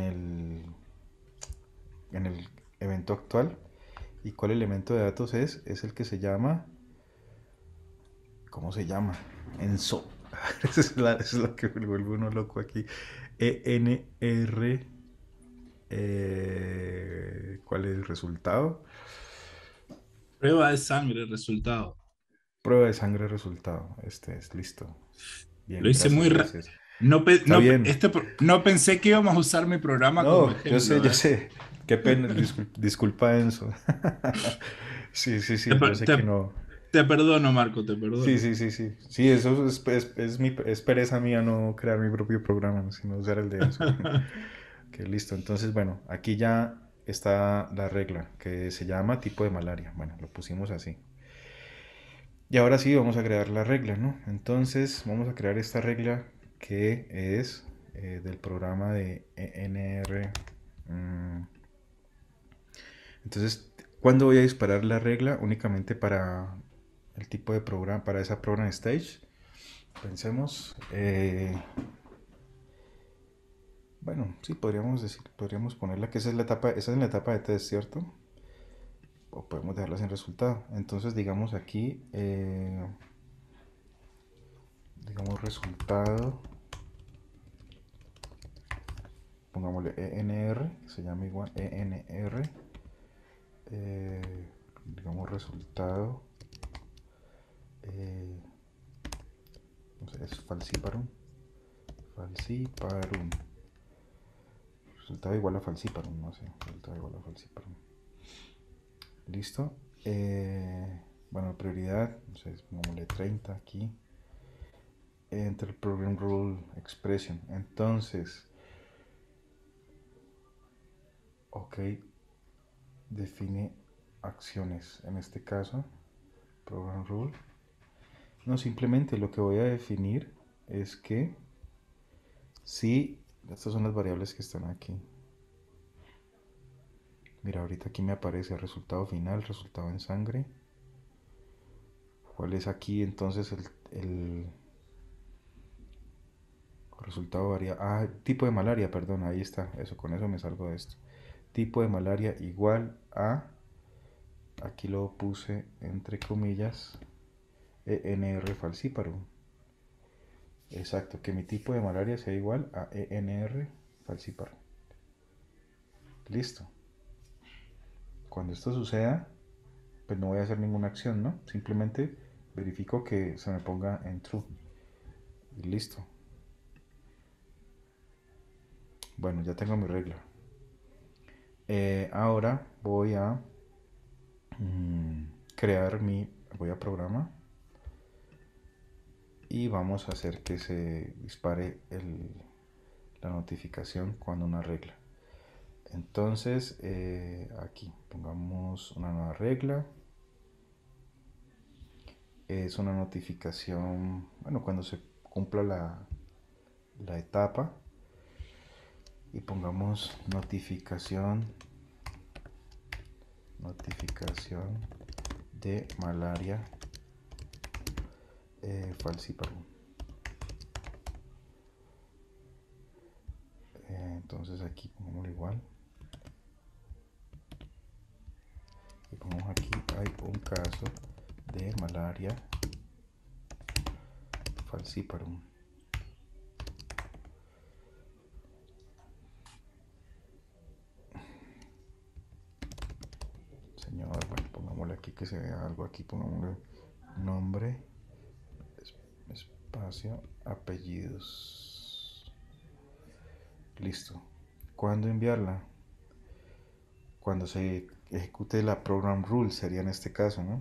en el evento actual. ¿Y cuál elemento de datos es? Es el que se llama... ¿Cómo se llama? Enso. Eso es lo que me vuelve uno loco aquí. ENR. ¿Cuál es el resultado? Prueba de sangre, resultado. Prueba de sangre resultado. Este es listo. Lo Bien, hice muy... gracias, gracias. No, Está bien. no pensé que íbamos a usar mi programa como No, yo ejemplo, ¿eh? sé. Qué pena, disculpa Enzo. Sí, yo sé que Te, no. te perdono, Marco, te perdono. Sí, eso es pereza mía no crear mi propio programa, sino usar el de Enzo. Que listo. Entonces, bueno, aquí ya está la regla que se llama tipo de malaria. Bueno, lo pusimos así. Y ahora sí vamos a crear la regla, ¿no? Entonces vamos a crear esta regla que es del programa de ENR. Entonces, ¿cuándo voy a disparar la regla? Únicamente para el tipo de programa, para esa program stage. Pensemos. Bueno, sí, podríamos decir, podríamos ponerla que esa es la etapa de test, ¿cierto? O podemos dejarla sin resultado. Entonces, digamos aquí, digamos resultado, pongámosle ENR, que se llama igual ENR, digamos resultado, eh, no sé, es falciparum, falciparum, resultado igual a falciparum, no sé, resultado igual a falciparum. Listo. Bueno, prioridad, no sé, pongámosle 30 aquí. Enter program rule expression. Entonces, ok, define acciones. En este caso, program rule. No, simplemente lo que voy a definir es que si estas son las variables que están aquí. Mira, ahorita aquí me aparece resultado final, resultado en sangre. ¿Cuál es aquí entonces el resultado varía? Ah, tipo de malaria, perdón, ahí está. Eso, con eso me salgo de esto. Tipo de malaria igual a, aquí lo puse entre comillas, ENR falciparum. Exacto, que mi tipo de malaria sea igual a ENR falciparum. Listo. Cuando esto suceda, pues no voy a hacer ninguna acción, ¿no? Simplemente verifico que se me ponga en true. Y listo. Bueno, ya tengo mi regla. Ahora voy a voy a programa y vamos a hacer que se dispare la notificación cuando una regla. Entonces, aquí pongamos una nueva regla. Es una notificación, bueno, cuando se cumpla la etapa. Y pongamos notificación de malaria falciparum. Entonces aquí pongamos igual. Y pongamos aquí hay un caso de malaria falciparum. Señor, bueno, pongámosle aquí que se vea algo aquí, pongámosle nombre, espacio, apellidos. Listo. ¿Cuándo enviarla? Cuando se ejecute la program rule sería en este caso, ¿no?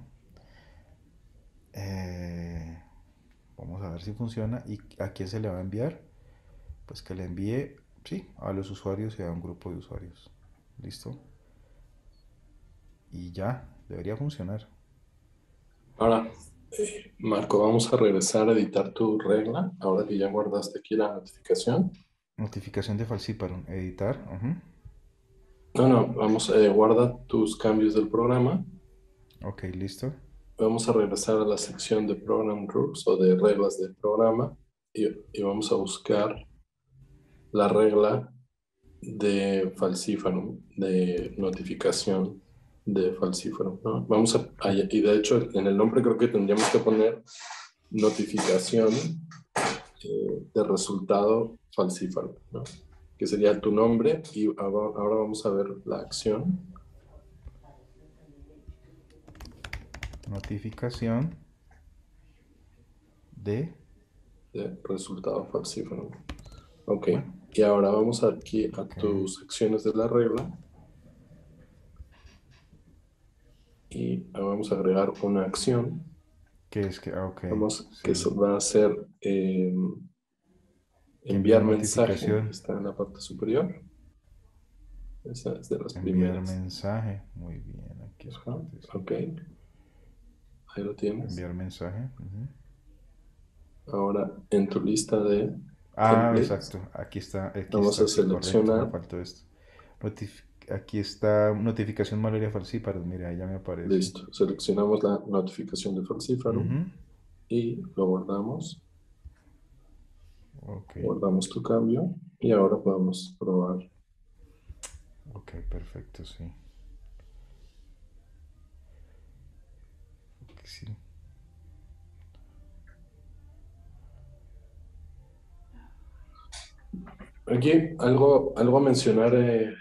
Vamos a ver si funciona y a quién se le va a enviar. Pues que le envíe, sí, a los usuarios y a un grupo de usuarios. Listo. Y ya, debería funcionar. Ahora, Marco, vamos a regresar a editar tu regla, ahora que ya guardaste aquí la notificación. Notificación de falciparum, editar. No, vamos, guarda tus cambios del programa. Ok, listo. Vamos a regresar a la sección de Program Rules o de reglas del programa y vamos a buscar la regla de falciparum, de notificación de falciparum, ¿no? Y de hecho en el nombre creo que tendríamos que poner notificación de resultado falciparum, ¿no? Que sería tu nombre y ahora vamos a ver la acción. Notificación de Resultado falciparum. Ok, bueno, y ahora vamos aquí a ok. tus acciones de la regla y vamos a agregar una acción. ¿Qué es que? Ah, ok. Que Sí. eso va a ser Que envíe enviar una mensaje, notificación. está en la parte superior. Esa es de las Enviar primeras. mensaje. Muy bien. Aquí Ajá, espérate, sí. ok, ahí lo tienes. Enviar mensaje. Ahora en tu lista de Ah, templates exacto. Aquí vamos está, a sí, correcto. Me seleccionar, faltó esto. Aquí está notificación malaria falciparum. Mira, ahí ya me aparece. listo, seleccionamos la notificación de falciparum Ujú. y lo guardamos. Ok. Guardamos tu cambio Y ahora podemos probar. Ok, perfecto, sí. Sí. Aquí algo a mencionar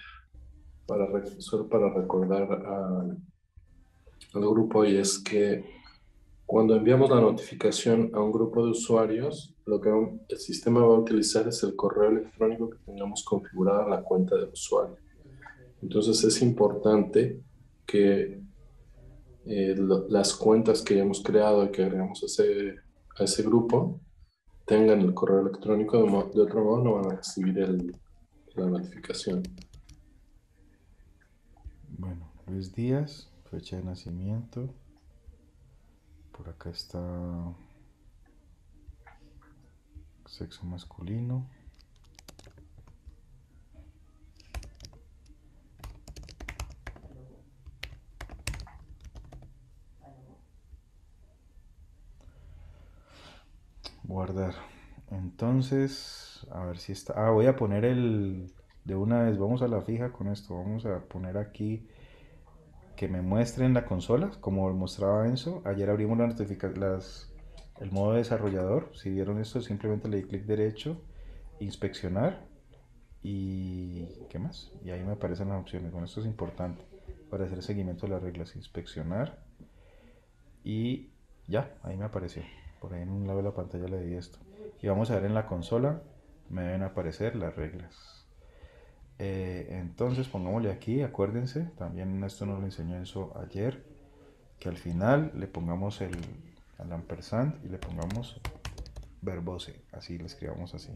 solo para recordar al grupo, y es que cuando enviamos la notificación a un grupo de usuarios, lo que el sistema va a utilizar es el correo electrónico que tengamos configurada en la cuenta del usuario. Entonces es importante que las cuentas que hemos creado y que agregamos a ese grupo tengan el correo electrónico, de otro modo no van a recibir la notificación. Bueno, Luis Díaz, fecha de nacimiento. Por acá está sexo masculino. Guardar. Entonces, a ver si está. Ah, voy a poner de una vez, vamos a la fija con esto. Vamos a poner aquí que me muestren la consola, como mostraba Enzo. Ayer abrimos el modo desarrollador. Si vieron esto, simplemente le di clic derecho, inspeccionar y ¿qué más? Y ahí me aparecen las opciones. Bueno, esto es importante para hacer seguimiento de las reglas. Inspeccionar y ya, ahí me apareció. Por ahí en un lado de la pantalla le di esto. Y vamos a ver en la consola, me deben aparecer las reglas. Entonces pongámosle aquí, acuérdense, también esto nos lo enseñó Enzo ayer, que al final le pongamos al ampersand y le pongamos verbose, así le escribamos así.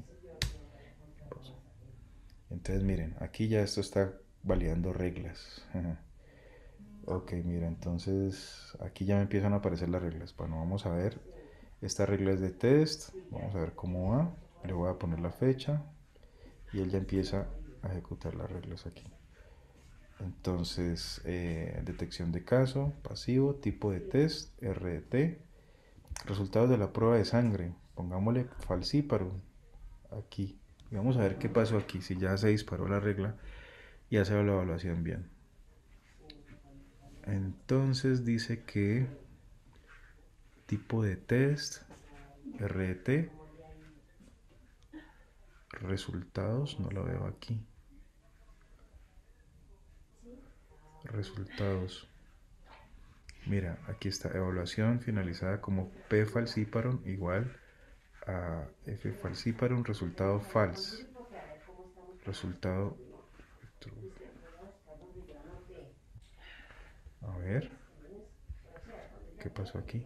Entonces miren, aquí ya esto está validando reglas. Ok, mira, entonces aquí ya me empiezan a aparecer las reglas. Bueno, vamos a ver. Esta regla es de test. Vamos a ver cómo va. Le voy a poner la fecha. Y él ya empieza a ejecutar las reglas aquí. Entonces, detección de caso, pasivo, tipo de test, RT, resultados de la prueba de sangre. Pongámosle falsíparo aquí. Y vamos a ver qué pasó aquí. Si ya se disparó la regla y hace la evaluación bien. Entonces dice que tipo de test, RT, resultados, no lo veo aquí. Resultados. Mira, aquí está evaluación finalizada como P falciparum igual a F falciparum, resultado false. Resultado true. A ver, ¿qué pasó aquí?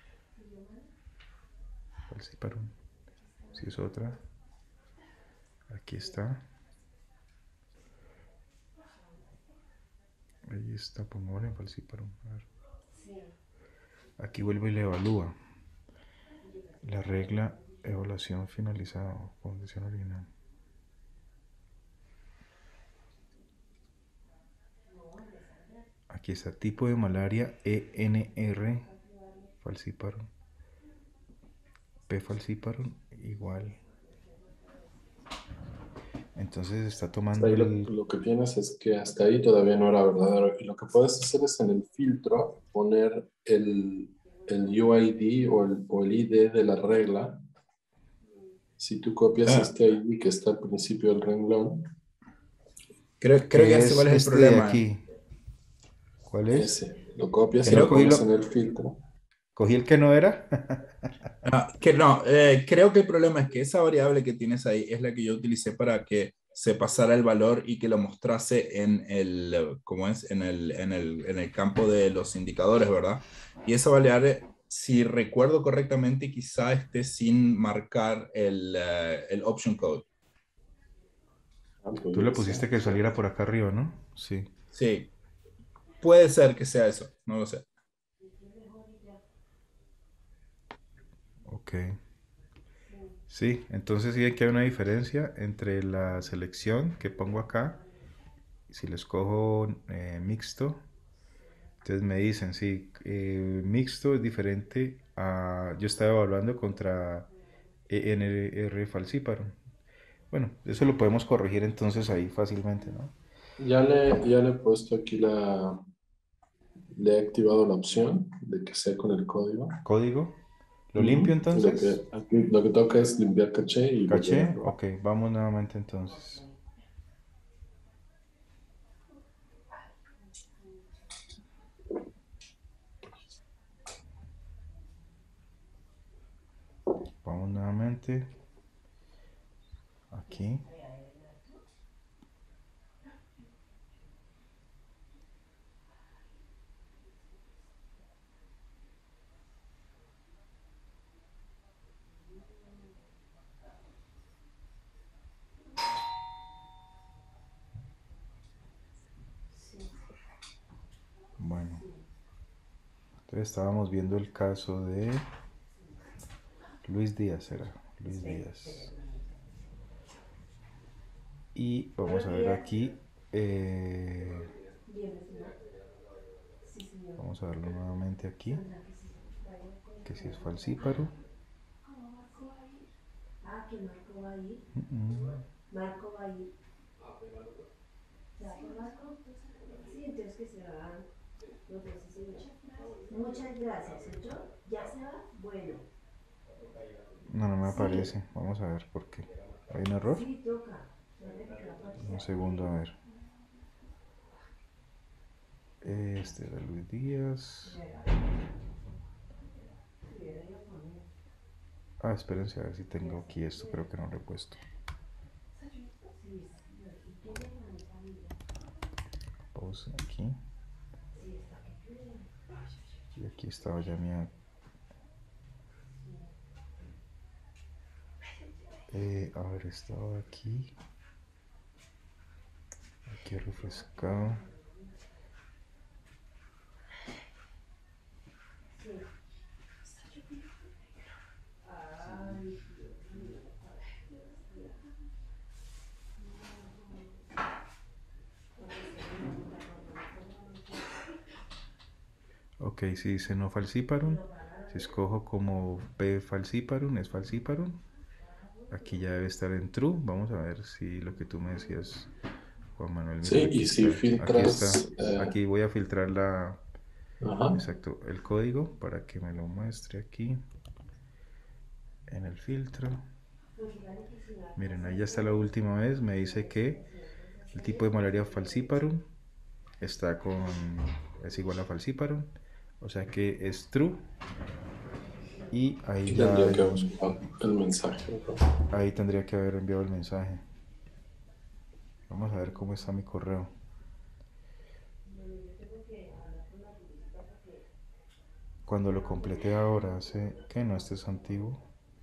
Falciparum. Si es otra. Aquí está. Ahí está, pongámosle en falciparum. A ver. Aquí vuelve y le evalúa. La regla evaluación finalizada, condición original. Aquí está, tipo de malaria ENR falciparum. P falciparum igual. Entonces está Hasta tomando ahí el... lo que tienes es que hasta ahí todavía no era verdadero. Y lo que puedes hacer es en el filtro poner el UID o el ID de la regla. Si tú copias este ID que está al principio del renglón, Creo que Que ya sé es cuál es el este de problema. aquí. ¿Cuál es? lo copias Que y no lo cogí pones lo... en el filtro. Cogí el que no era. Que no, creo que el problema es que esa variable que tienes ahí es la que yo utilicé para que se pasara el valor y que lo mostrase en el, ¿cómo es? En el campo de los indicadores, ¿verdad? Y esa variable, si recuerdo correctamente, quizá esté sin marcar el option code. Tú le Podría ser, pusiste que sí. saliera por acá arriba, ¿no? Sí. Sí, puede ser que sea eso, no lo sé. Ok. Sí, entonces sí que hay una diferencia entre la selección que pongo acá. Si les cojo mixto, entonces me dicen, sí, mixto es diferente a... Yo estaba evaluando contra ENR falciparum. Bueno, eso lo podemos corregir entonces ahí fácilmente, ¿no? Ya le he puesto aquí le he activado la opción de que sea con el código. Código. ¿Lo limpio Ujú. entonces? Lo que toca es limpiar caché y volver a Caché. probar. Ok, vamos nuevamente entonces. Vamos nuevamente. Aquí. Bueno, entonces estábamos viendo el caso de Luis Díaz, era Luis Díaz. Y vamos a ver aquí. eh, Vamos a verlo nuevamente aquí. Que si es falsíparo. Que Marco va a ir. Marco va a ir. ¿Se va por Marco? Sí, entonces que se va. No, pues sí, muchas gracias. ¿Entró? ¿Ya se va? Bueno. No, no me aparece. Vamos a ver por qué. ¿Hay un error? Sí, toca. Un segundo, a ver. Este era Luis Díaz. Ah, espérense a ver si tengo aquí esto. Creo que no lo he puesto. Pause aquí. Y aquí estaba ya mi... a ver, estaba aquí. Aquí he refrescado. Ok, si dice no falciparum, si escojo como P falciparum, es falciparum. Aquí ya debe estar en true. Vamos a ver si lo que tú me decías, Juan Manuel, mira, Sí, aquí y si está. Aquí está. filtras, Aquí voy a filtrar ajá, exacto, el código para que me lo muestre aquí en el filtro. Miren, ahí ya está la última vez. Me dice que el tipo de malaria falciparum es igual a falciparum. O sea que es true. Y ahí aquí ya tendría que buscar el mensaje, ¿no? ahí tendría que haber enviado el mensaje. Vamos a ver cómo está mi correo. Cuando lo completé ahora, hace que no, este es antiguo.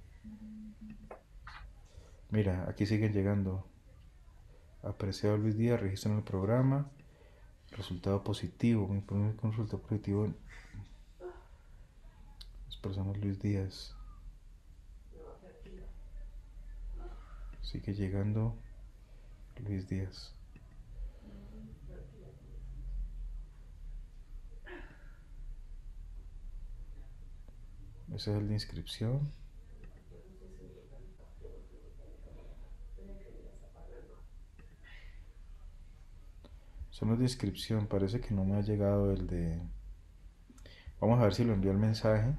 Mira, aquí siguen llegando. Apreciado Luis Díaz, registro en el programa. Resultado positivo. Mi primer resultado positivo en las personas Luis Díaz. Sigue llegando Luis Díaz. Ese es el de inscripción. Son los de inscripción. Parece que no me ha llegado el de... Vamos a ver si lo envió el mensaje.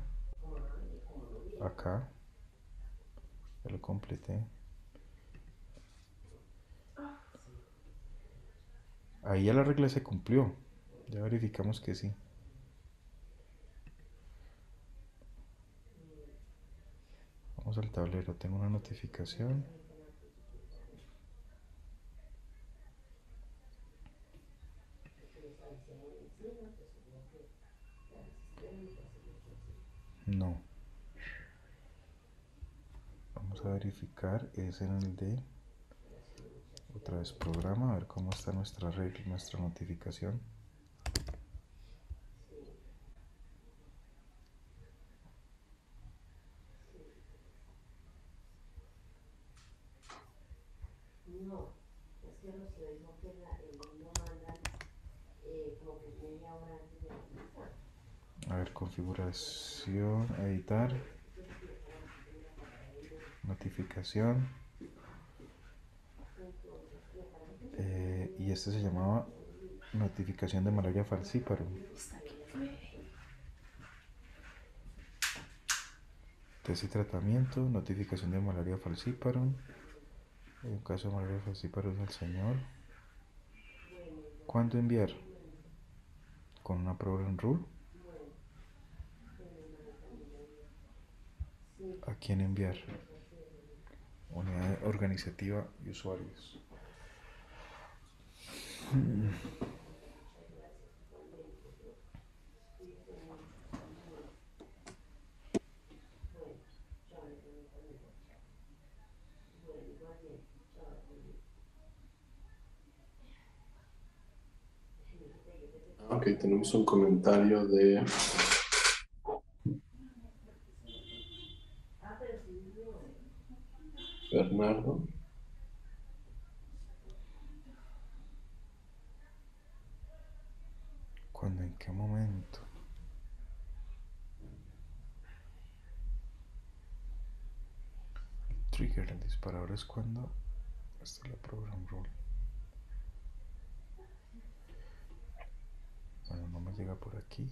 Acá. Ya lo completé. Ahí ya la regla se cumplió. Ya verificamos que sí. Vamos al tablero. Tengo una notificación. No. Vamos a verificar. Es en el de... Otra vez programa. A ver cómo está nuestra regla, nuestra notificación. No, es que nos lo dijo que lo mandan como que media hora antes de la cita. A ver, configuración, editar, notificación. Y este se llamaba notificación de malaria falciparum. Test y tratamiento, notificación de malaria falciparum. En un caso de malaria falciparum al señor. ¿Cuándo enviar? Con una program rule. ¿A quién enviar? Unidad organizativa y usuarios. Ok, tenemos un comentario de Bernardo. ¿Cuándo? ¿En qué momento? Trigger, el disparador es cuando. Esta es la program rule. Bueno, no me llega por aquí.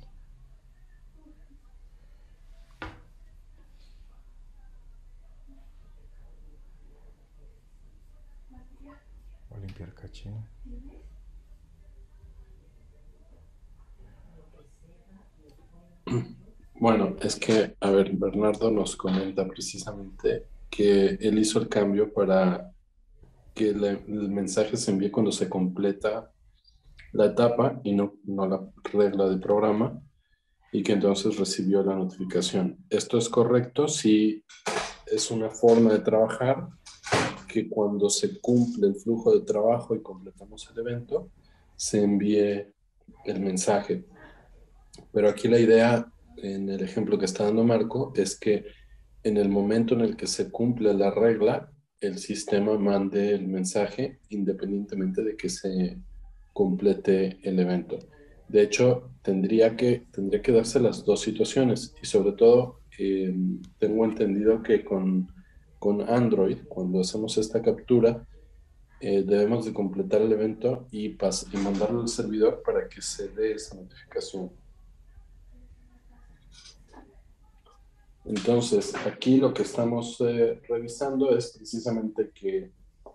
Voy a limpiar caché. Bueno, es que, a ver, Bernardo nos comenta precisamente que él hizo el cambio para que el mensaje se envíe cuando se completa la etapa y no la regla del programa, y que entonces recibió la notificación. ¿Esto es correcto? Sí, es una forma de trabajar que cuando se cumple el flujo de trabajo y completamos el evento, se envíe el mensaje. Pero aquí la idea, en el ejemplo que está dando Marco, es que en el momento en el que se cumple la regla, el sistema mande el mensaje independientemente de que se complete el evento. De hecho, tendría que darse las dos situaciones, y sobre todo tengo entendido que con Android, cuando hacemos esta captura, debemos de completar el evento y mandarlo al servidor para que se dé esa notificación. Entonces, aquí lo que estamos revisando es precisamente que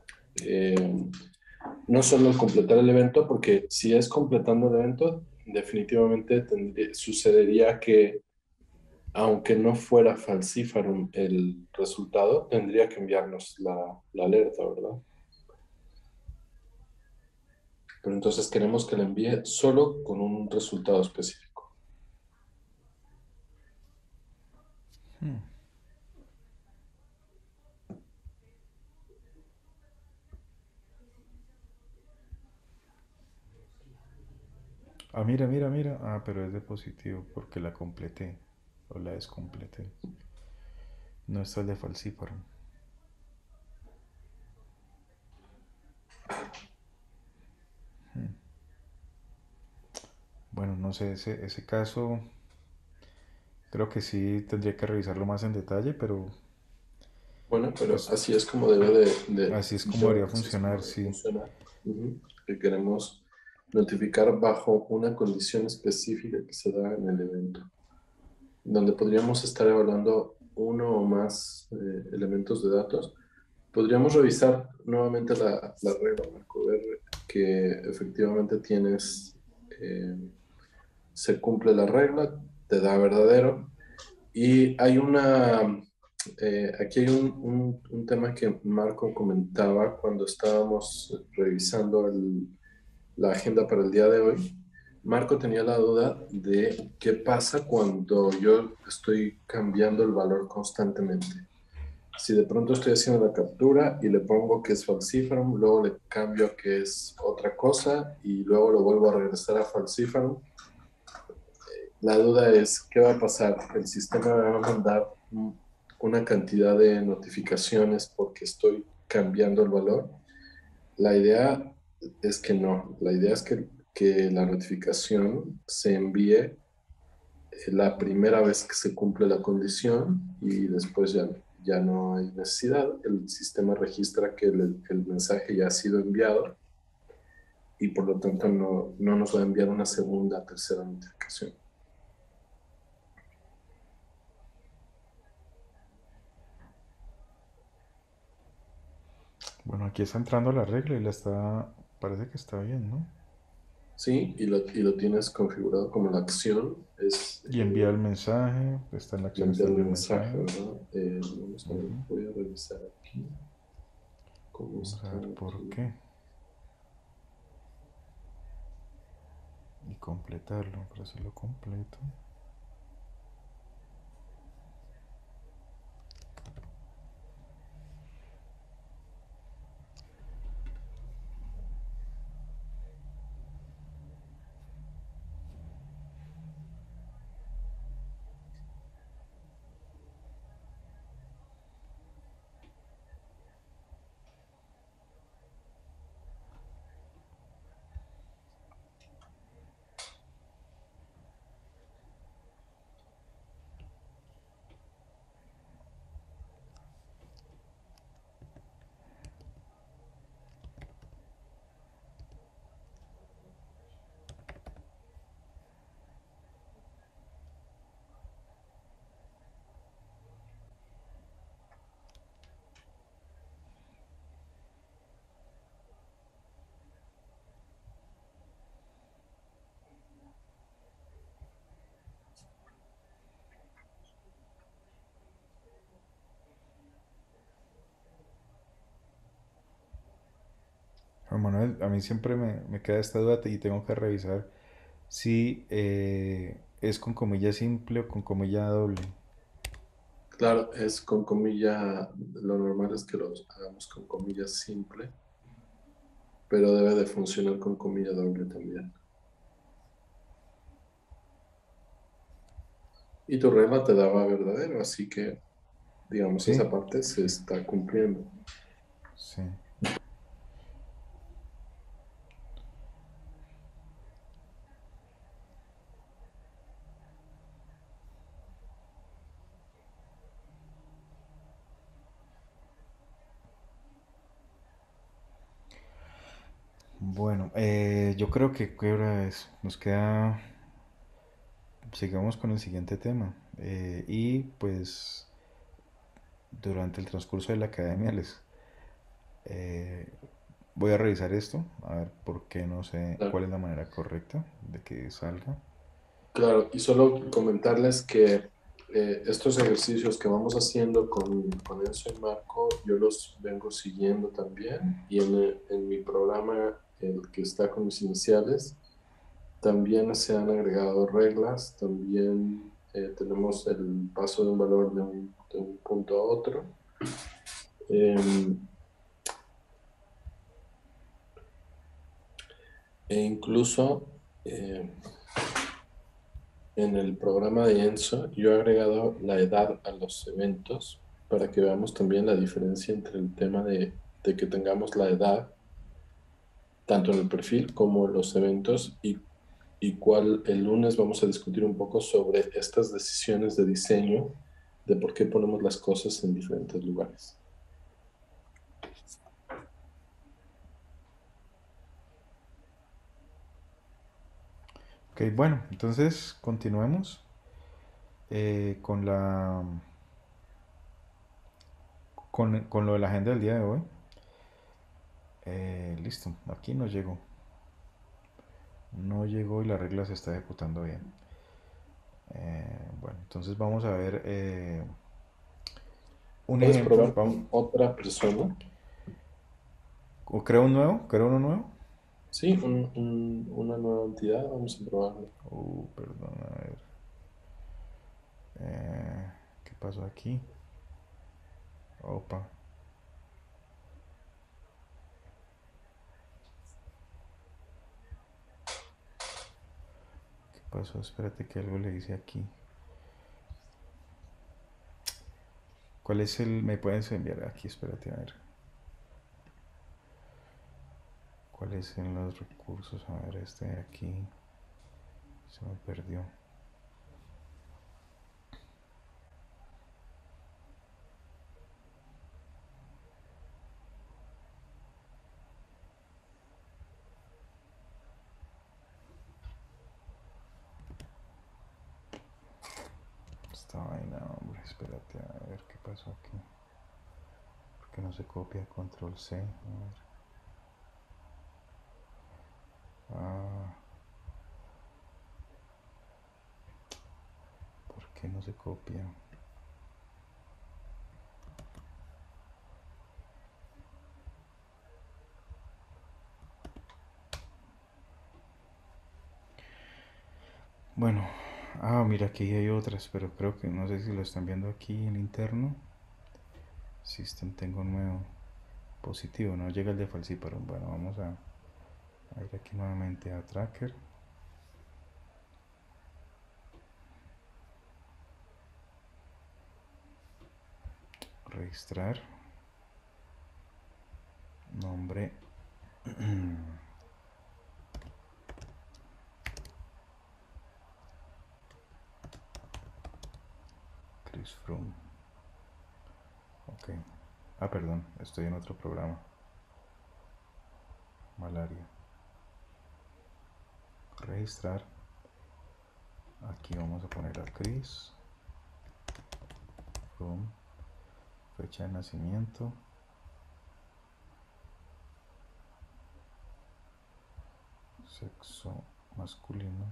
no solo el completar el evento, porque si es completando el evento, definitivamente sucedería que, aunque no fuera falcifarum el resultado, tendría que enviarnos la alerta, ¿verdad? Pero entonces queremos que le envíe solo con un resultado específico. Ah, mira, mira, mira. Ah, pero es de positivo porque la completé. O la descompleté. No está el de falciparum. Bueno, no sé, ese caso creo que sí tendría que revisarlo más en detalle, pero Bueno, pero pues así es como debe así es como debería así es como funcionar, debe sí. funcionar. Que queremos notificar bajo una condición específica que se da en el evento, donde podríamos estar evaluando uno o más elementos de datos. Podríamos revisar nuevamente la regla, Marco, ver que efectivamente se cumple la regla, te da verdadero. Y hay aquí hay un tema que Marco comentaba cuando estábamos revisando la agenda para el día de hoy. Marco tenía la duda de qué pasa cuando yo estoy cambiando el valor constantemente. Si de pronto estoy haciendo la captura y le pongo que es falciparum, luego le cambio a que es otra cosa y luego lo vuelvo a regresar a falciparum. La duda es, ¿qué va a pasar? ¿El sistema me va a mandar una cantidad de notificaciones porque estoy cambiando el valor? La idea es que no. La idea es que la notificación se envíe la primera vez que se cumple la condición y después ya no hay necesidad. El sistema registra que el mensaje ya ha sido enviado y por lo tanto no nos va a enviar una segunda, tercera notificación. Bueno, aquí está entrando la regla y parece que está bien, ¿no? Sí, y lo tienes configurado como la acción, es Y envía el mensaje, está en la acción, está enviar el enviar el mensaje, mensaje. ¿verdad? Vamos a ver, voy a revisar aquí cómo Vamos a está ver por aquí. qué. Y completarlo, pero si lo completo. Juan Manuel, a mí siempre me queda esta duda y tengo que revisar si es con comilla simple o con comilla doble. Claro, es con comilla, lo normal es que los hagamos con comilla simple, pero debe de funcionar con comilla doble también. Y tu regla te daba verdadero, así que, digamos, Sí, esa parte se está cumpliendo. sí. Bueno, yo creo que ¿qué hora es? Nos queda. Sigamos con el siguiente tema. Y pues durante el transcurso de la academia eh, voy a revisar esto, a ver por qué no sé cuál Claro, es la manera correcta de que salga. claro, y solo comentarles que estos ejercicios que vamos haciendo con Enzo y Marco, yo los vengo siguiendo también, y en mi programa, el que está con mis iniciales, también se han agregado reglas, también tenemos el paso de un valor de un punto a otro. Eh, e incluso en el programa de Enso yo he agregado la edad a los eventos para que veamos también la diferencia entre el tema de que tengamos la edad tanto en el perfil como en los eventos y cuál el lunes vamos a discutir un poco sobre estas decisiones de diseño de por qué ponemos las cosas en diferentes lugares. Ok, bueno, entonces continuemos con con lo de la agenda del día de hoy. Listo, aquí no llegó. No llegó y la regla se está ejecutando bien. Bueno, entonces vamos a ver un ¿Puedes ejemplo. probar con otra persona? ¿O creo un nuevo? ¿Creo uno nuevo? Sí, una nueva entidad, vamos a probarlo. Perdón, a ver. ¿Qué pasó aquí? Opa. ¿Qué pasó? Espérate que algo le hice aquí. ¿Cuál es el...? ¿Me puedes enviar aquí? Espérate, a ver. ¿Cuáles son los recursos? A ver, este de aquí. Se me perdió. espérate, a ver qué pasó aquí. ¿Por qué no se copia? Control C. A ver. Ah, ¿por qué no se copia? Bueno, mira, aquí hay otras, pero creo que no sé si lo están viendo aquí en interno. System tengo nuevo. Positivo, no llega el de falsíparo. Bueno, vamos a ir aquí nuevamente a tracker. Registrar. Nombre. Chris Froome. Ok. Perdón, estoy en otro programa. Malaria. Registrar. Aquí vamos a poner a Chris Froome. Fecha de nacimiento. Sexo masculino.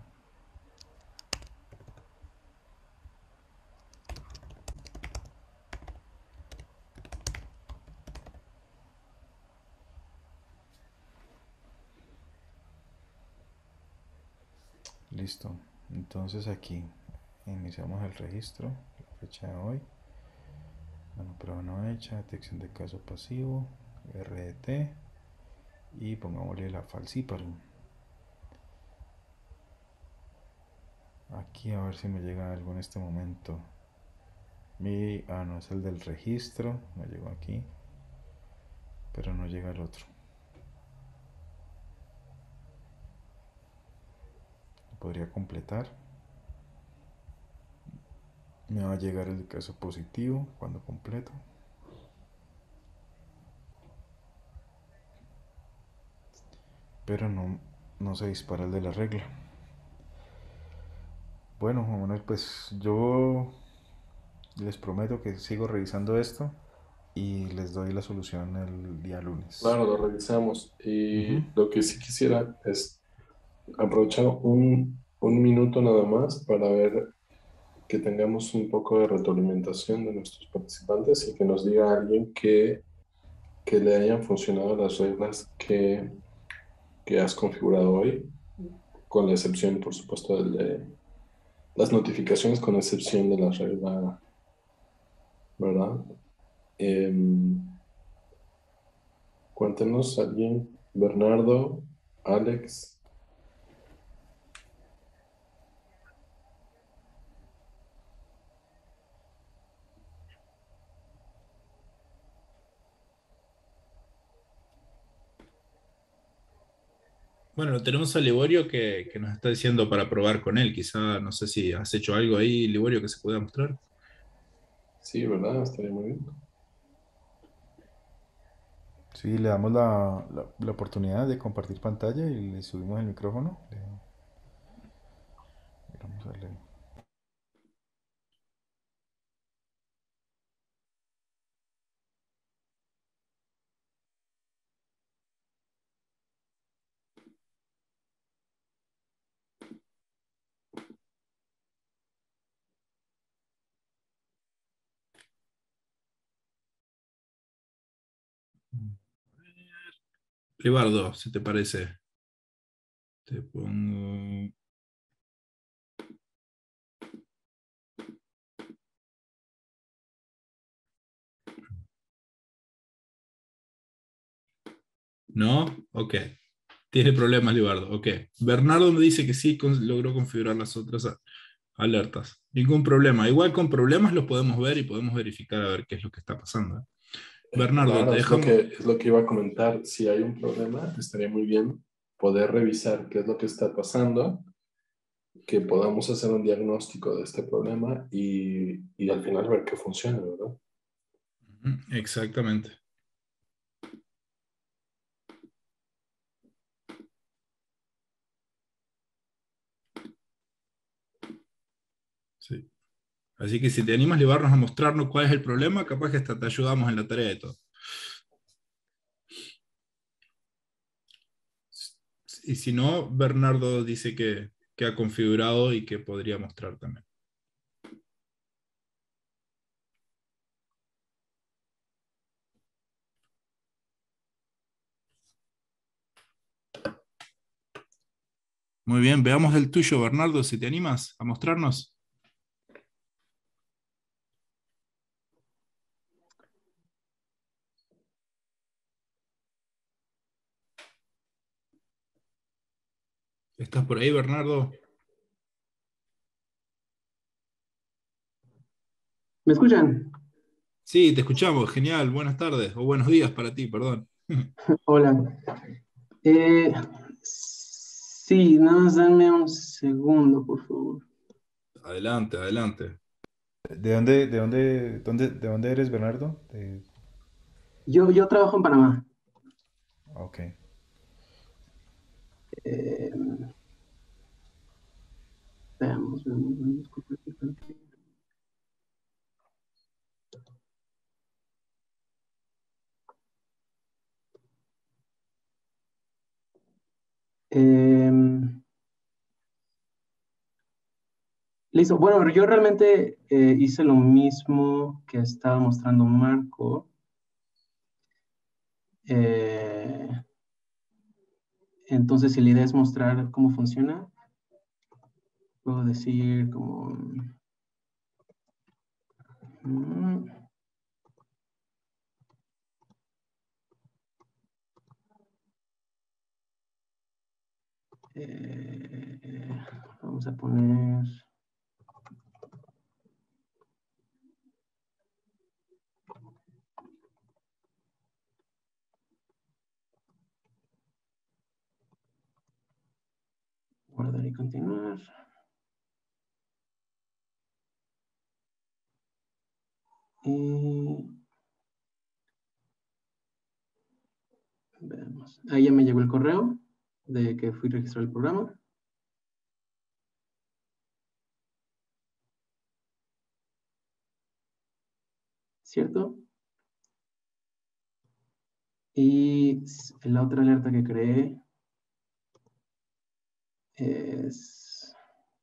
Listo. Entonces aquí iniciamos el registro. La fecha de hoy. Bueno, prueba no hecha. Detección de caso pasivo. RDT. Y pongámosle la falciparum. Aquí a ver si me llega algo en este momento. No es el del registro. Me llegó aquí. Pero no llega el otro. Podría completar. Me va a llegar el caso positivo cuando completo. Pero no se dispara el de la regla. Bueno, Juan Manuel, pues yo les prometo que sigo revisando esto y les doy la solución el día lunes. Claro, lo revisamos. Ujú. Y lo que sí quisiera es aprovechar un minuto nada más para ver que tengamos un poco de retroalimentación de nuestros participantes y que nos diga alguien que le hayan funcionado las reglas que has configurado hoy, con la excepción, por supuesto, de las notificaciones, con excepción de la regla, ¿verdad? Em, Cuéntenos alguien, Bernardo, Alex. Bueno, tenemos a Liborio que nos está diciendo para probar con él. Quizá, no sé si has hecho algo ahí, Liborio, que se pueda mostrar. Sí, ¿verdad? Estaría muy bien. Sí, le damos la oportunidad de compartir pantalla y le subimos el micrófono. Vamos a darle. Libardo, si te parece. Te pongo. ¿No? Ok. Tiene problemas, Libardo. Ok. Bernardo me dice que sí logró configurar las otras alertas. Ningún problema. Igual con problemas los podemos ver y podemos verificar a ver qué es lo que está pasando. Bernardo, Claro, te dejamos. es lo que iba a comentar. Si hay un problema, estaría muy bien poder revisar qué es lo que está pasando, que podamos hacer un diagnóstico de este problema y al final ver qué funciona, ¿verdad? Exactamente. Sí. Así que si te animas, llevarnos a mostrarnos cuál es el problema, capaz que hasta te ayudamos en la tarea de todo. Y si no, Bernardo dice que ha configurado y que podría mostrar también. Muy bien, veamos el tuyo, Bernardo, si te animas a mostrarnos. ¿Estás por ahí, Bernardo? ¿Me escuchan? Sí, te escuchamos, genial, buenas tardes, o buenos días para ti, perdón. Hola. Eh, sí, nada más dame un segundo, por favor. Adelante, adelante. ¿De dónde eres, Bernardo? Yo trabajo en Panamá. Ok. Eh, veamos, compartir pantalla. Listo. Bueno, yo realmente hice lo mismo que estaba mostrando Marco. Eh, entonces, si la idea es mostrar cómo funciona, puedo decir como... mm, vamos a poner... Guardar y continuar. Y veamos. Ahí ya me llegó el correo de que fui a registrar el programa. ¿Cierto? Y la otra alerta que creé es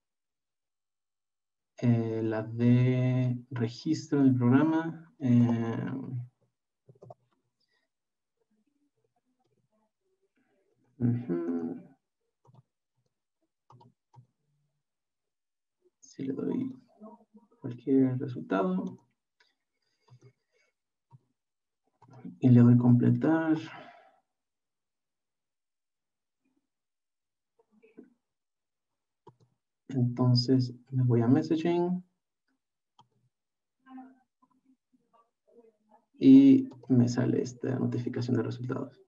la de registro del programa. Ujú. Si le doy cualquier resultado y le doy completar. Entonces me voy a messaging y me sale esta notificación de resultados.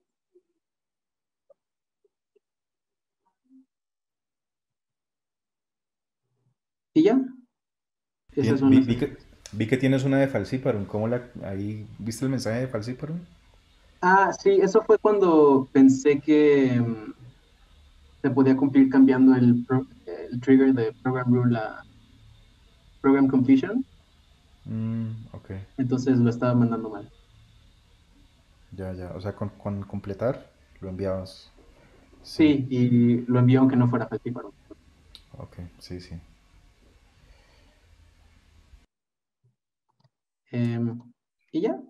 Y ya, esas son Vi, las... vi que tienes una de Falciparum. Ahí, ¿viste el mensaje de Falciparum? Ah, sí, eso fue cuando pensé que se podía cumplir cambiando el trigger de program rule a program completion. Ok, Entonces lo estaba mandando mal. ya, ya. O sea, con completar lo enviabas. Sí, Sí, y lo envió aunque no fuera FalsiParum. ok, sí, sí. Y ya.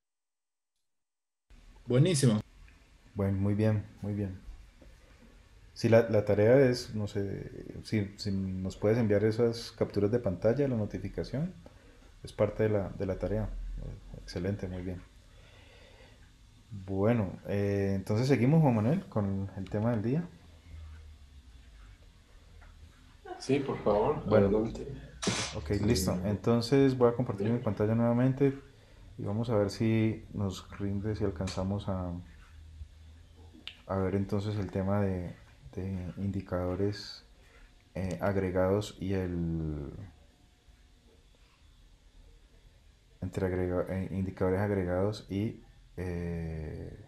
Buenísimo. Bueno, muy bien, muy bien. Sí, la tarea es, no sé, si nos puedes enviar esas capturas de pantalla, la notificación, es parte de la tarea. Excelente, muy bien. Bueno, entonces seguimos, Juan Manuel, con el tema del día. Sí, por favor, Bueno, adelante. ok, listo. Entonces voy a compartir mi pantalla nuevamente y vamos a ver si nos rinde, si alcanzamos a ver entonces el tema de indicadores agregados y indicadores agregados eh,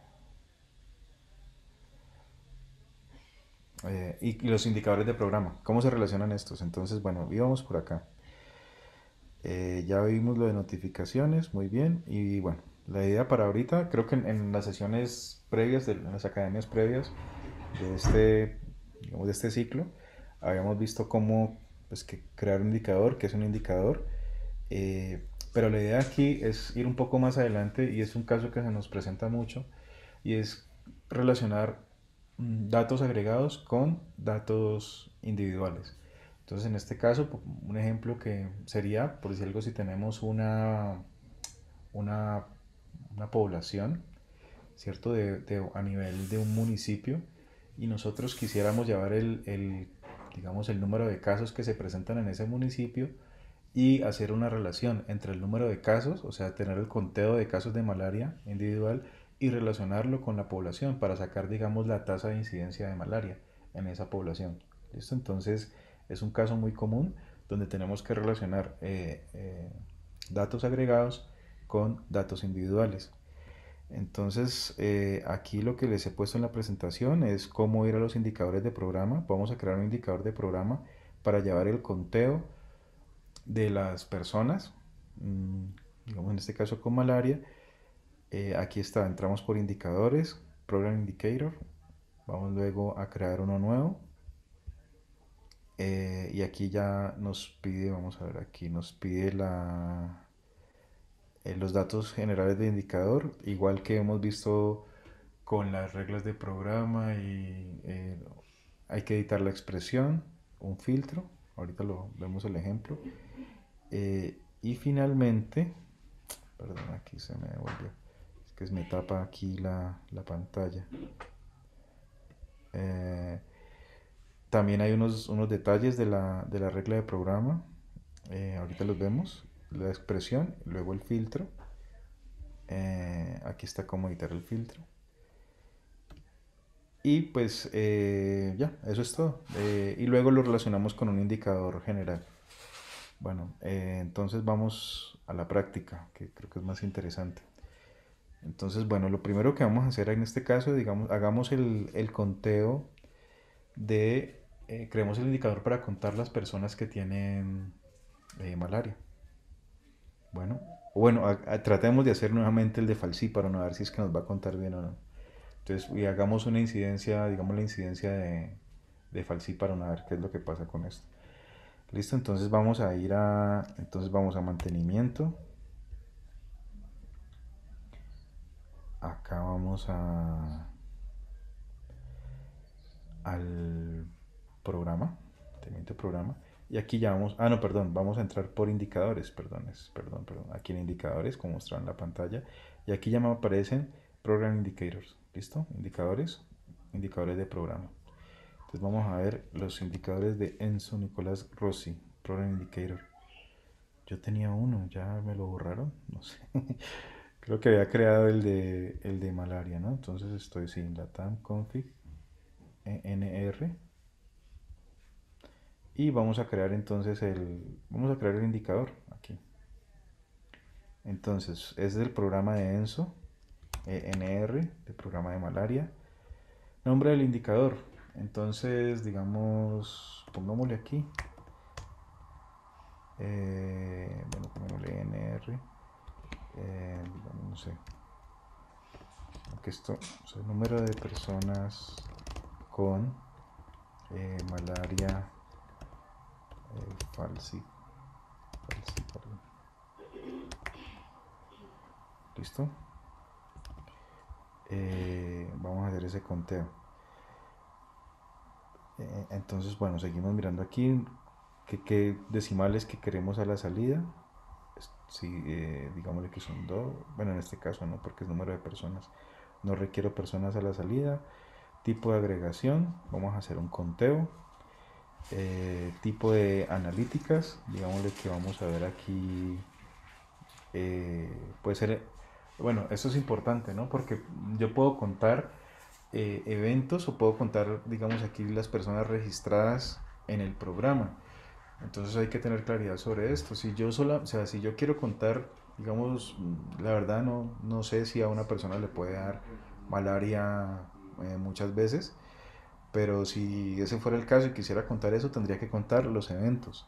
y los indicadores de programa. ¿Cómo se relacionan estos? Entonces, bueno, íbamos por acá. Ya vimos lo de notificaciones, muy bien. Y bueno, la idea para ahorita, creo que en las sesiones previas, en las academias previas de digamos, de este ciclo, habíamos visto cómo pues, crear un indicador, que es un indicador. Pero la idea aquí es ir un poco más adelante y es un caso que se nos presenta mucho y es relacionar datos agregados con datos individuales. Entonces, en este caso, un ejemplo que sería, por decir algo, si tenemos una, una población, ¿cierto? A nivel de un municipio y nosotros quisiéramos llevar digamos, el número de casos que se presentan en ese municipio y hacer una relación entre el número de casos, o sea, tener el conteo de casos de malaria individual y relacionarlo con la población para sacar, digamos, la tasa de incidencia de malaria en esa población. ¿Listo? Entonces, es un caso muy común donde tenemos que relacionar datos agregados con datos individuales. Entonces, aquí lo que les he puesto en la presentación es cómo ir a los indicadores de programa. Vamos a crear un indicador de programa para llevar el conteo de las personas, digamos en este caso con malaria. Aquí está, entramos por indicadores, Program Indicator, vamos luego a crear uno nuevo. Y aquí ya nos pide, vamos a ver, aquí nos pide los datos generales de indicador, igual que hemos visto con las reglas de programa y hay que editar la expresión, un filtro, ahorita lo vemos el ejemplo. Y finalmente, perdón, aquí se me devolvió, es que me tapa aquí la pantalla. También hay unos detalles de la regla de programa, ahorita los vemos, la expresión, luego el filtro. Aquí está cómo editar el filtro. Y pues ya, eso es todo. Y luego lo relacionamos con un indicador general. Bueno, entonces vamos a la práctica, que creo que es más interesante. Entonces, bueno, lo primero que vamos a hacer en este caso, digamos, hagamos el conteo creemos el indicador para contar las personas que tienen malaria. Bueno, tratemos de hacer nuevamente el de falsíparo, a ver si es que nos va a contar bien o no. Entonces, y hagamos una incidencia, digamos la incidencia de falsíparo, a ver qué es lo que pasa con esto. Listo, entonces vamos a mantenimiento. Acá vamos al programa, mantenimiento programa. Y aquí ya vamos a entrar por indicadores, perdón, aquí en indicadores, como mostrado en la pantalla. Y aquí ya me aparecen Program Indicators, ¿listo? Indicadores de programa. Entonces vamos a ver los indicadores de Enzo Nicolás Rossi, Program Indicator. Yo tenía uno, ya me lo borraron, no sé. Creo que había creado el de malaria, ¿no? Entonces estoy sin latam config nr y vamos a crear entonces el indicador aquí. Entonces es del programa de Enzo, nr, del programa de malaria. Nombre del indicador, entonces digamos, pongámosle aquí, bueno, pongámosle nr, digamos, no sé, que esto es el número de personas con malaria perdón. ¿Listo? Vamos a hacer ese conteo. Entonces, bueno, seguimos mirando aquí qué decimales que queremos a la salida. Si, digámosle que son 2, bueno, en este caso no, porque es número de personas. No requiero personas a la salida. Tipo de agregación, vamos a hacer un conteo. Tipo de analíticas, digámosle que vamos a ver aquí, puede ser, bueno, esto es importante, ¿no? Porque yo puedo contar eventos o puedo contar, digamos, aquí las personas registradas en el programa. Entonces hay que tener claridad sobre esto. Si yo quiero contar, digamos, la verdad no sé si a una persona le puede dar malaria muchas veces, pero si ese fuera el caso y quisiera contar eso, tendría que contar los eventos.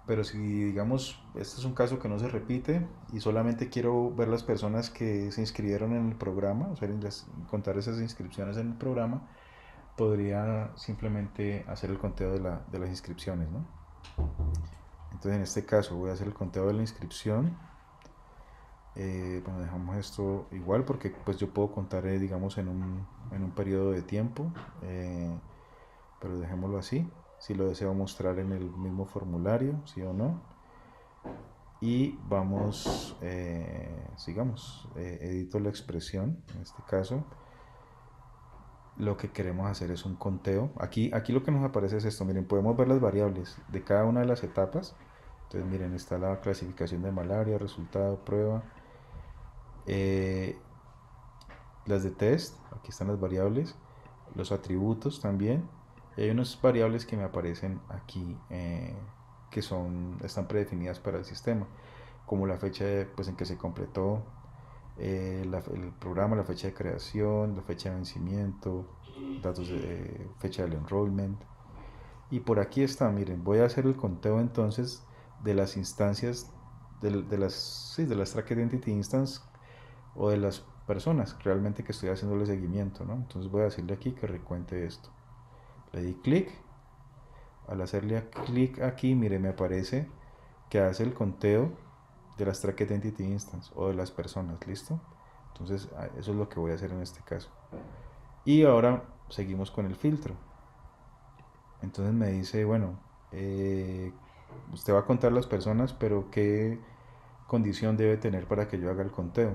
Pero si, digamos, este es un caso que no se repite y solamente quiero ver las personas que se inscribieron en el programa, o sea, contar esas inscripciones en el programa, podría simplemente hacer el conteo de las inscripciones, ¿no? Entonces, en este caso, voy a hacer el conteo de la inscripción. Bueno, dejamos esto igual porque pues yo puedo contar, digamos, en un periodo de tiempo, pero dejémoslo así. Si lo deseo mostrar en el mismo formulario, sí o no. Y vamos, sigamos, edito la expresión, en este caso. Lo que queremos hacer es un conteo. Aquí lo que nos aparece es esto. Miren, podemos ver las variables de cada una de las etapas. Entonces, miren, está la clasificación de malaria, resultado, prueba. Eh, las de test, aquí están las variables. Los atributos también. Y hay unas variables que me aparecen aquí que están predefinidas para el sistema. Como la fecha pues, en que se completó el programa, la fecha de creación, la fecha de vencimiento, datos de fecha del enrollment. Y por aquí está, miren, voy a hacer el conteo entonces de las instancias, de las Track Identity Instance o de las personas realmente que estoy haciéndole seguimiento, ¿no? Entonces voy a decirle aquí que recuente esto. Le di clic. Al hacerle clic aquí, mire, me aparece que hace el conteo de las Track Identity Instance o de las personas, ¿listo? Entonces eso es lo que voy a hacer en este caso. Y ahora seguimos con el filtro. Entonces me dice, bueno, usted va a contar las personas, pero ¿qué condición debe tener para que yo haga el conteo?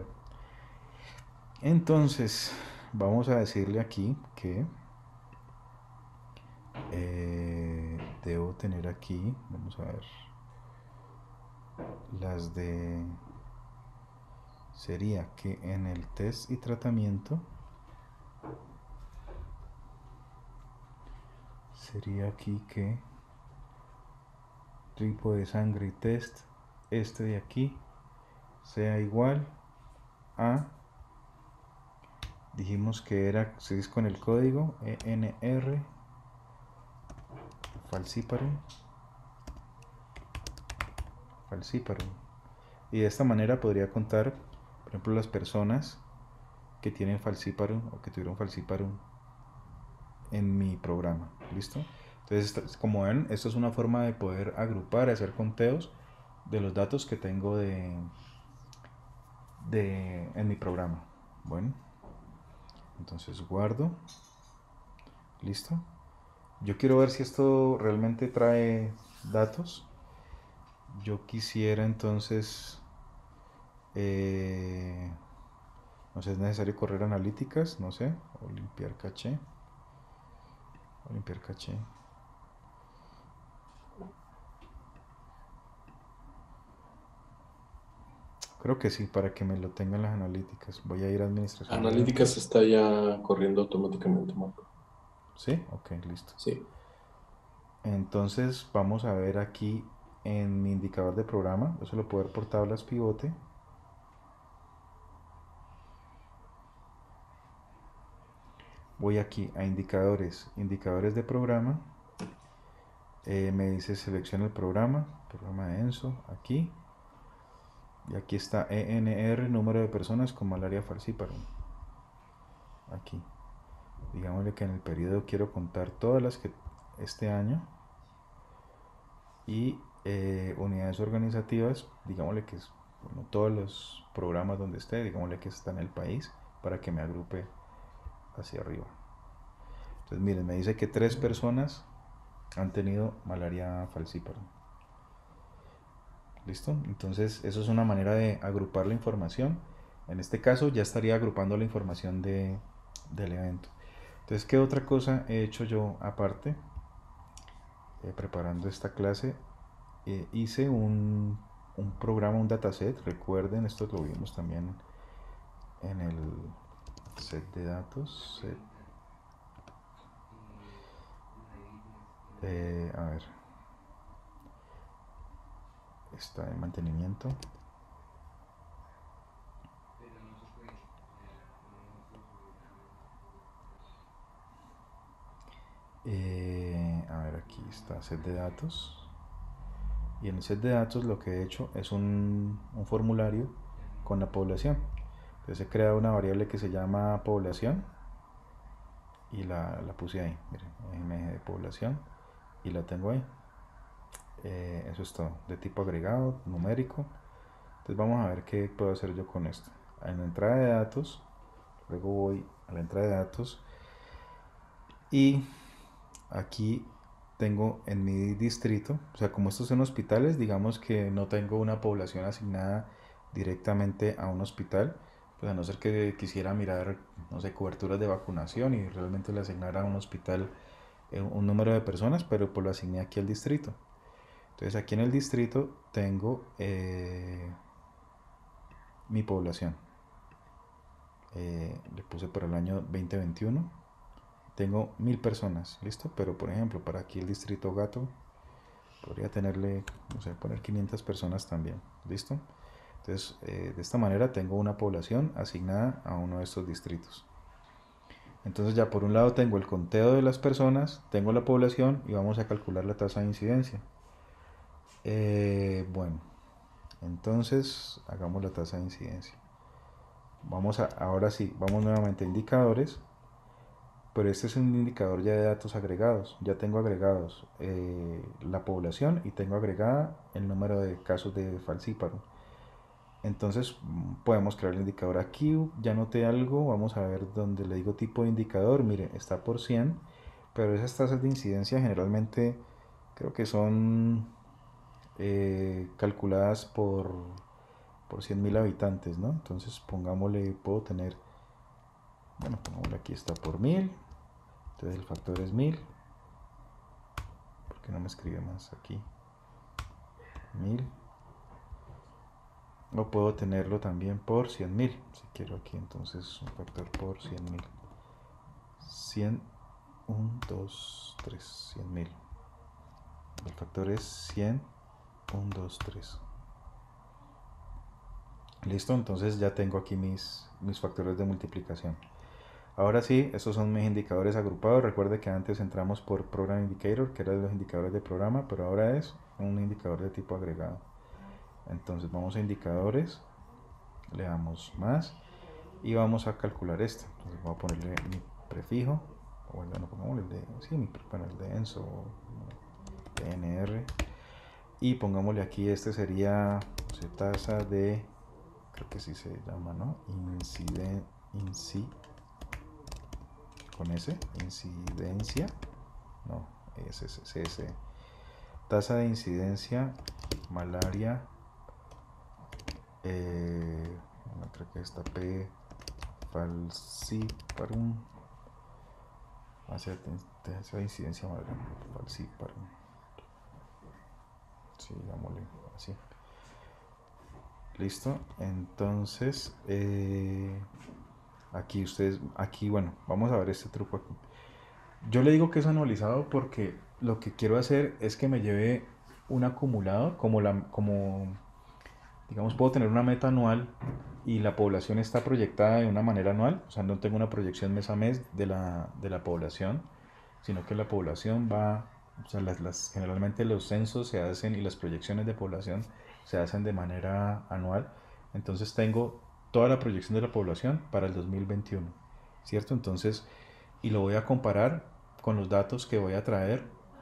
Entonces vamos a decirle aquí que debo tener aquí, vamos a ver, las de, sería que en el test y tratamiento, sería aquí que tipo de sangre y test, este de aquí, sea igual a, dijimos que era, si es con el código ENR falciparum, falciparum. Y de esta manera podría contar, por ejemplo, las personas que tienen falciparum o que tuvieron falciparum en mi programa. ¿Listo? Entonces, como ven, esto es una forma de poder agrupar y hacer conteos de los datos que tengo en mi programa. Bueno, entonces guardo. ¿Listo? Yo quiero ver si esto realmente trae datos. Yo quisiera entonces, no sé, es necesario correr analíticas, no sé, o limpiar caché. O limpiar caché. Creo que sí, para que me lo tengan las analíticas. Voy a ir a administración de Analíticas datos. está ya corriendo automáticamente, Marco. ¿Sí? Ok, listo. Sí. Entonces vamos a ver aquí en mi indicador de programa. Eso lo puedo ver por tablas pivote. Voy aquí a indicadores, indicadores de programa. Me dice selecciona el programa de ENSO, aquí. Y aquí está ENR, número de personas con malaria falciparum. Aquí. Digámosle que en el periodo quiero contar todas las que este año. Y unidades organizativas, digámosle que es bueno, todos los programas donde esté, digámosle que está en el país, para que me agrupe hacia arriba. Entonces miren, me dice que 3 personas han tenido malaria falciparum. ¿Listo? Entonces eso es una manera de agrupar la información. En este caso ya estaría agrupando la información del evento. Entonces, ¿qué otra cosa he hecho yo aparte? Preparando esta clase, hice un programa, un dataset. Recuerden, esto lo vimos también en el set de datos. A ver, está en mantenimiento. A ver, aquí está set de datos. Y en el set de datos lo que he hecho es un formulario con la población. Entonces he creado una variable que se llama población y la puse ahí, miren, mg de población, y la tengo ahí. Eso es todo, de tipo agregado, numérico. Entonces vamos a ver qué puedo hacer yo con esto. En la entrada de datos, luego voy a la entrada de datos y aquí tengo en mi distrito, o sea, como estos son hospitales, digamos que no tengo una población asignada directamente a un hospital, pues a no ser que quisiera mirar, no sé, coberturas de vacunación y realmente le asignara a un hospital un número de personas, pero pues lo asigné aquí al distrito. Entonces aquí en el distrito tengo mi población. Le puse por el año 2021. Tengo 1000 personas, ¿listo? Pero por ejemplo, para aquí el distrito Gato, podría tenerle, no sé, poner 500 personas también, ¿listo? Entonces, de esta manera tengo una población asignada a uno de estos distritos. Entonces ya por un lado tengo el conteo de las personas, tengo la población y vamos a calcular la tasa de incidencia. Bueno, entonces hagamos la tasa de incidencia. Ahora sí, vamos nuevamente a indicadores, pero este es un indicador ya de datos agregados. Ya tengo agregados la población y tengo agregada el número de casos de falciparum. Entonces podemos crear el indicador aquí. Ya noté algo, vamos a ver donde le digo tipo de indicador. Mire, está por 100, pero esas tasas de incidencia generalmente creo que son calculadas por 100.000 habitantes, ¿no? Entonces pongámosle, puedo tener, bueno, pongámosle aquí está por 1000, entonces el factor es 1000, ¿por qué no me escribe más aquí? 1000, o puedo tenerlo también por 100.000, si quiero aquí, entonces un factor por 100.000, 100, 1, 2, 3, 100.000, el factor es 100, 1, 2, 3. Listo, entonces ya tengo aquí mis factores de multiplicación. Ahora sí, estos son mis indicadores agrupados. Recuerde que antes entramos por Program Indicator, que eran los indicadores de programa, pero ahora es un indicador de tipo agregado. Entonces vamos a indicadores, le damos más y vamos a calcular esto. Entonces voy a ponerle mi prefijo, o bueno, pongamos el de, sí, el de ENSO, PNR, y pongámosle aquí, este sería, o sea, tasa de, creo que sí se llama, ¿no? Con S, incidencia, no, SS, tasa de incidencia, malaria, no, creo que esta P, falciparum, tasa de incidencia, malaria, falciparum, sí, digámosle así. Listo, entonces aquí bueno, vamos a ver este truco aquí. Yo le digo que es anualizado porque lo que quiero hacer es que me lleve un acumulado, como digamos, puedo tener una meta anual y la población está proyectada de una manera anual, o sea, no tengo una proyección mes a mes de la población, sino que la población va, o sea, generalmente los censos se hacen y las proyecciones de población se hacen de manera anual. Entonces tengo toda la proyección de la población para el 2021, ¿cierto? Entonces, y lo voy a comparar con los datos que voy a traer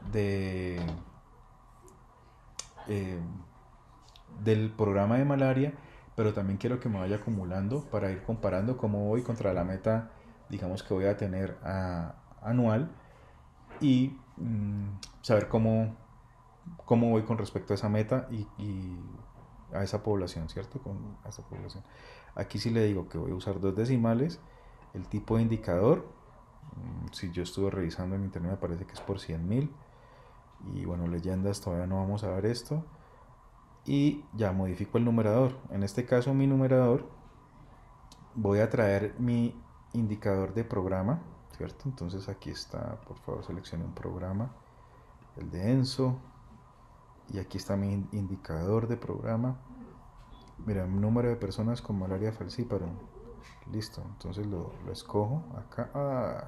eh, del programa de malaria, pero también quiero que me vaya acumulando para ir comparando cómo voy contra la meta, digamos, que voy a tener anual, y saber cómo voy con respecto a esa meta y a esa población, ¿cierto? A esa población. Aquí sí le digo que voy a usar dos decimales, el tipo de indicador, si yo estuve revisando en internet me parece que es por 100.000, y bueno, leyendas, todavía no vamos a ver esto, y ya modifico el numerador. En este caso mi numerador, voy a traer mi indicador de programa, ¿cierto? Entonces aquí está, por favor seleccione un programa, el de ENSO, y aquí está mi indicador de programa. Mira, número de personas con malaria falciparum. Listo, entonces lo escojo acá.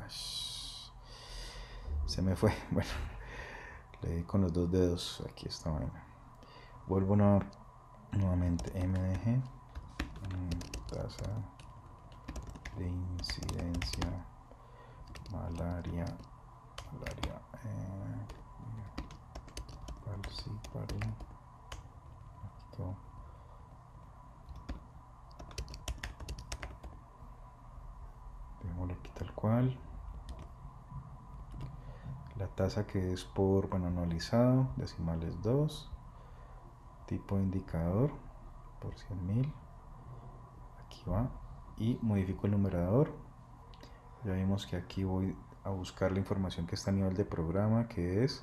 Se me fue. Bueno, le di con los dos dedos. Aquí está. Bueno. Vuelvo nuevamente. MDG, tasa de incidencia malaria, falciparum. Esto, dejémoslo aquí tal cual. La tasa que es por, bueno, anualizado, decimales 2, tipo indicador por 100.000, aquí va, y modifico el numerador. Ya vimos que aquí voy a buscar la información que está a nivel de programa, que es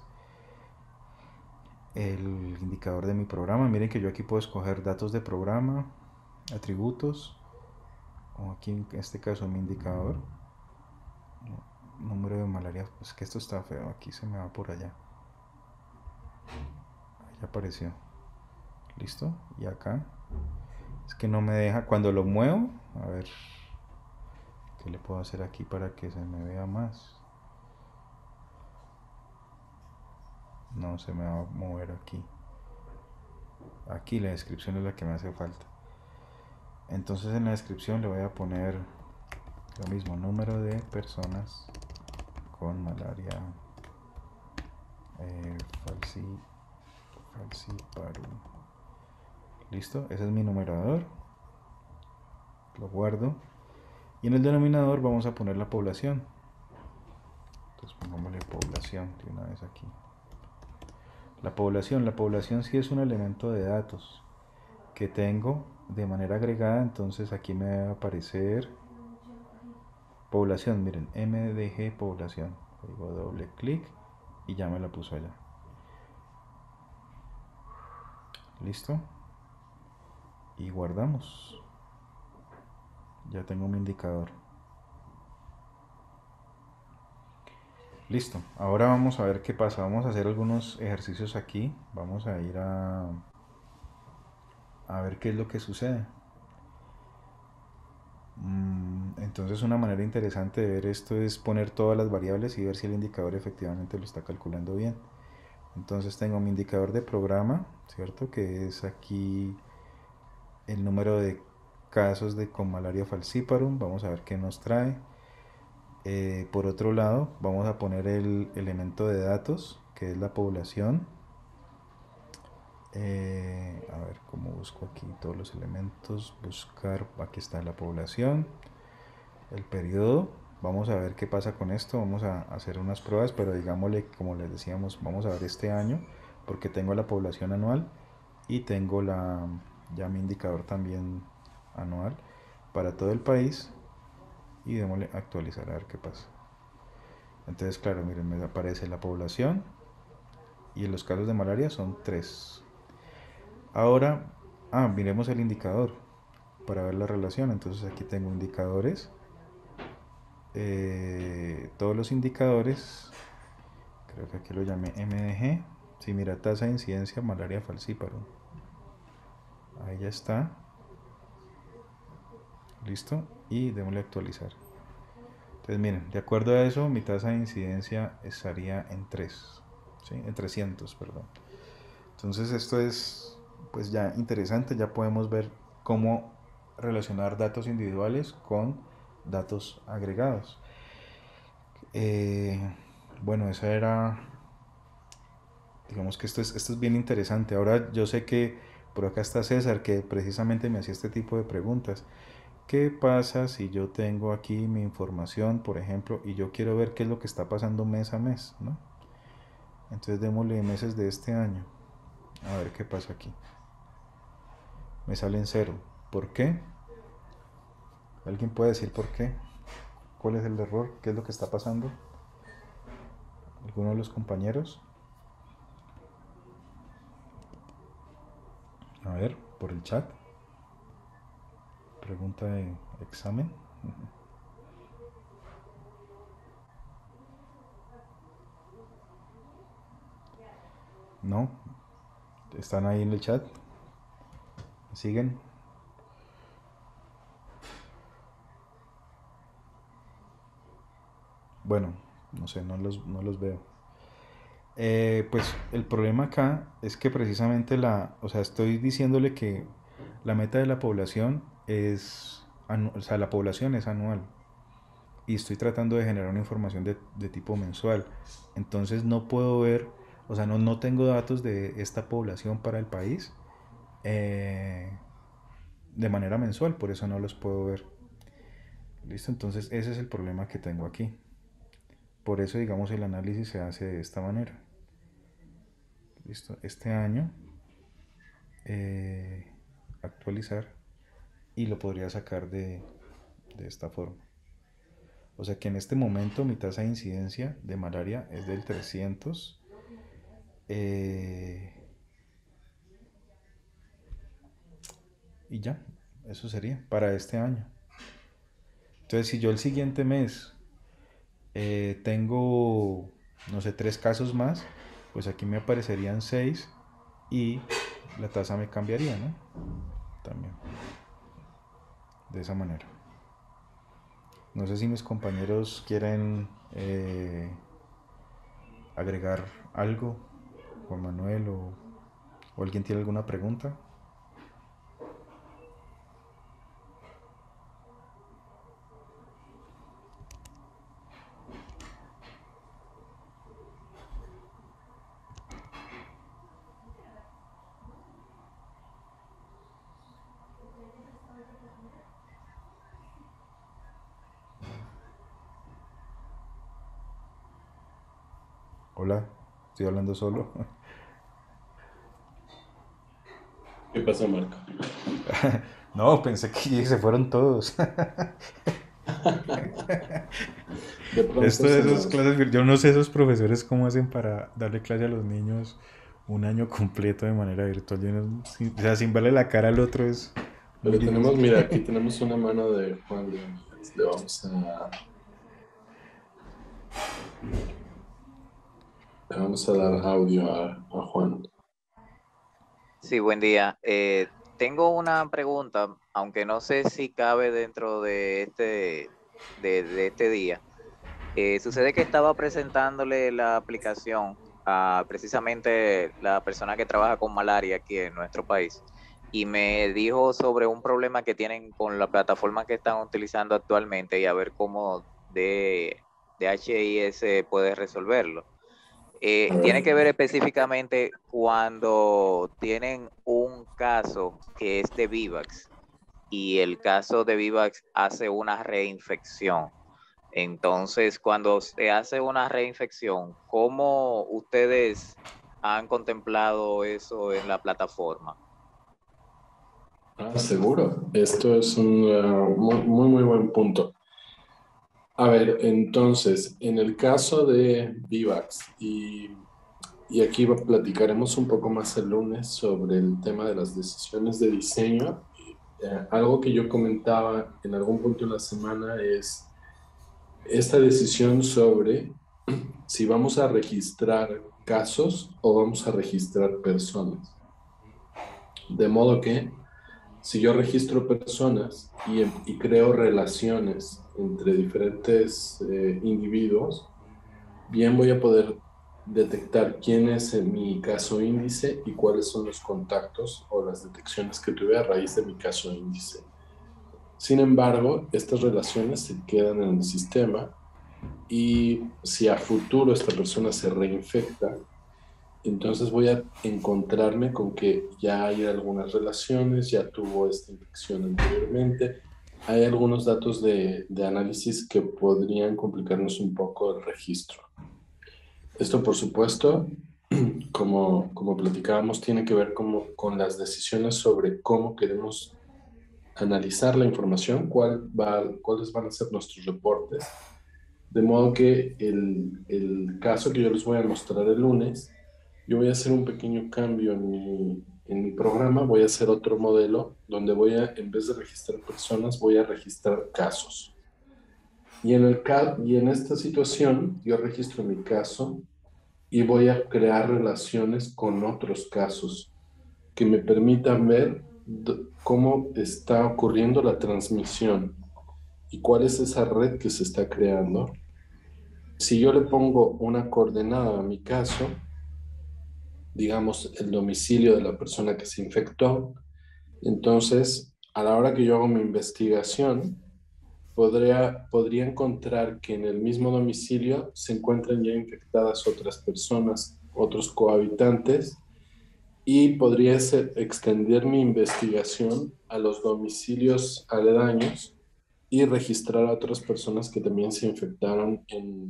el indicador de mi programa. Miren que yo aquí puedo escoger datos de programa, atributos, o aquí en este caso mi indicador, número de malaria. Pues que esto está feo, aquí se me va por allá. Ahí ya apareció. Listo. Y acá es que no me deja cuando lo muevo. A ver qué le puedo hacer aquí para que se me vea más. No se me va a mover aquí. Aquí la descripción es la que me hace falta. Entonces en la descripción le voy a poner lo mismo, número de personas con malaria falciparum. Listo, ese es mi numerador. Lo guardo. Y en el denominador vamos a poner la población. Entonces pongámosle población de una vez aquí. La población sí es un elemento de datos que tengo de manera agregada, entonces aquí me va a aparecer población, miren, MDG población. Le digo doble clic y ya me la puso allá. Listo. Y guardamos. Ya tengo mi indicador. Listo. Ahora vamos a ver qué pasa. Vamos a hacer algunos ejercicios aquí. Vamos a ir a ver qué es lo que sucede. Entonces una manera interesante de ver esto es poner todas las variables y ver si el indicador efectivamente lo está calculando bien. Entonces tengo mi indicador de programa, ¿cierto? Que es aquí el número de casos de con malaria falciparum. Vamos a ver qué nos trae. Por otro lado, vamos a poner el elemento de datos, que es la población. A ver cómo busco aquí todos los elementos. Buscar, aquí está la población. El periodo, vamos a ver qué pasa con esto. Vamos a hacer unas pruebas, pero digámosle, como les decíamos, vamos a ver este año, porque tengo la población anual y tengo ya mi indicador también anual para todo el país. Y démosle actualizar a ver qué pasa. Entonces, claro, miren, me aparece la población y los casos de malaria son 3. Ahora, miremos el indicador para ver la relación. Entonces aquí tengo indicadores. Todos los indicadores, creo que aquí lo llamé MDG. Sí, mira, tasa de incidencia malaria falciparum. Ahí ya está. Listo. Y démosle actualizar. Entonces miren, de acuerdo a eso, mi tasa de incidencia estaría en 3, ¿sí? En 300, perdón. Entonces esto es pues ya interesante, ya podemos ver cómo relacionar datos individuales con datos agregados. Bueno, esa era, digamos que esto es bien interesante. Ahora yo sé que por acá está César, que precisamente me hacía este tipo de preguntas. ¿Qué pasa si yo tengo aquí mi información, por ejemplo, y yo quiero ver qué es lo que está pasando mes a mes, ¿no? Entonces démosle meses de este año. A ver qué pasa aquí. Me sale en 0. ¿Por qué? ¿Alguien puede decir por qué? ¿Cuál es el error? ¿Qué es lo que está pasando? ¿Alguno de los compañeros? A ver, por el chat. Pregunta de examen. No. ¿Están ahí en el chat? ¿Siguen? Bueno, no sé, no los veo. Pues el problema acá es que precisamente o sea, estoy diciéndole que la meta de la población o sea, la población es anual y estoy tratando de generar una información de tipo mensual. Entonces no puedo ver, o sea, no tengo datos de esta población para el país eh, de manera mensual, por eso no los puedo ver. Listo, entonces ese es el problema que tengo aquí. Por eso, digamos, el análisis se hace de esta manera. Listo, este año eh, actualizar y lo podría sacar de esta forma. O sea que en este momento mi tasa de incidencia de malaria es del 300 eh, y ya, eso sería para este año. Entonces si yo el siguiente mes tengo, no sé, 3 casos más, pues aquí me aparecerían 6 y la tasa me cambiaría, ¿no? También, de esa manera. No sé si mis compañeros quieren agregar algo, Juan Manuel o alguien tiene alguna pregunta. Hola, estoy hablando solo. ¿Qué pasa, Marco? No, pensé que se fueron todos. De pronto Esto de se esas nos... clases, yo no sé esos profesores cómo hacen para darle clase a los niños un año completo de manera virtual. O sea, sin verle la cara al otro es muy Pero difícil. tenemos, mira, aquí tenemos una mano de Juan Leónidas. Le vamos a dar audio a Juan. Sí, buen día. Tengo una pregunta, aunque no sé si cabe dentro de este día. Sucede que estaba presentándole la aplicación a precisamente la persona que trabaja con malaria aquí en nuestro país y me dijo sobre un problema que tienen con la plataforma que están utilizando actualmente y a ver cómo DHIS puede resolverlo. A ver. Tiene que ver específicamente cuando tienen un caso que es de Vivax y el caso de Vivax hace una reinfección. Entonces, cuando se hace una reinfección, ¿cómo ustedes han contemplado eso en la plataforma? Seguro. Esto es un muy buen punto. A ver, entonces, en el caso de Vivax, y aquí platicaremos un poco más el lunes sobre el tema de las decisiones de diseño. Algo que yo comentaba en algún punto de la semana es esta decisión sobre si vamos a registrar casos o vamos a registrar personas. De modo que si yo registro personas y creo relaciones entre diferentes individuos, bien voy a poder detectar quién es mi caso índice y cuáles son los contactos o las detecciones que tuve a raíz de mi caso índice. Sin embargo, estas relaciones se quedan en el sistema y si a futuro esta persona se reinfecta, entonces voy a encontrarme con que ya hay algunas relaciones, ya tuvo esta infección anteriormente. Hay algunos datos de análisis que podrían complicarnos un poco el registro. Esto, por supuesto, como platicábamos, tiene que ver con las decisiones sobre cómo queremos analizar la información, cuáles van a ser nuestros reportes. De modo que el caso que yo les voy a mostrar el lunes, yo voy a hacer un pequeño cambio en mi programa, voy a hacer otro modelo donde en vez de registrar personas, voy a registrar casos. Y en esta situación, yo registro mi caso y voy a crear relaciones con otros casos que me permitan ver cómo está ocurriendo la transmisión y cuál es esa red que se está creando si yo le pongo una coordenada a mi caso, digamos el domicilio de la persona que se infectó, entonces a la hora que yo hago mi investigación, podría encontrar que en el mismo domicilio se encuentran ya infectadas otras personas, otros cohabitantes, y podría extender mi investigación a los domicilios aledaños y registrar a otras personas que también se infectaron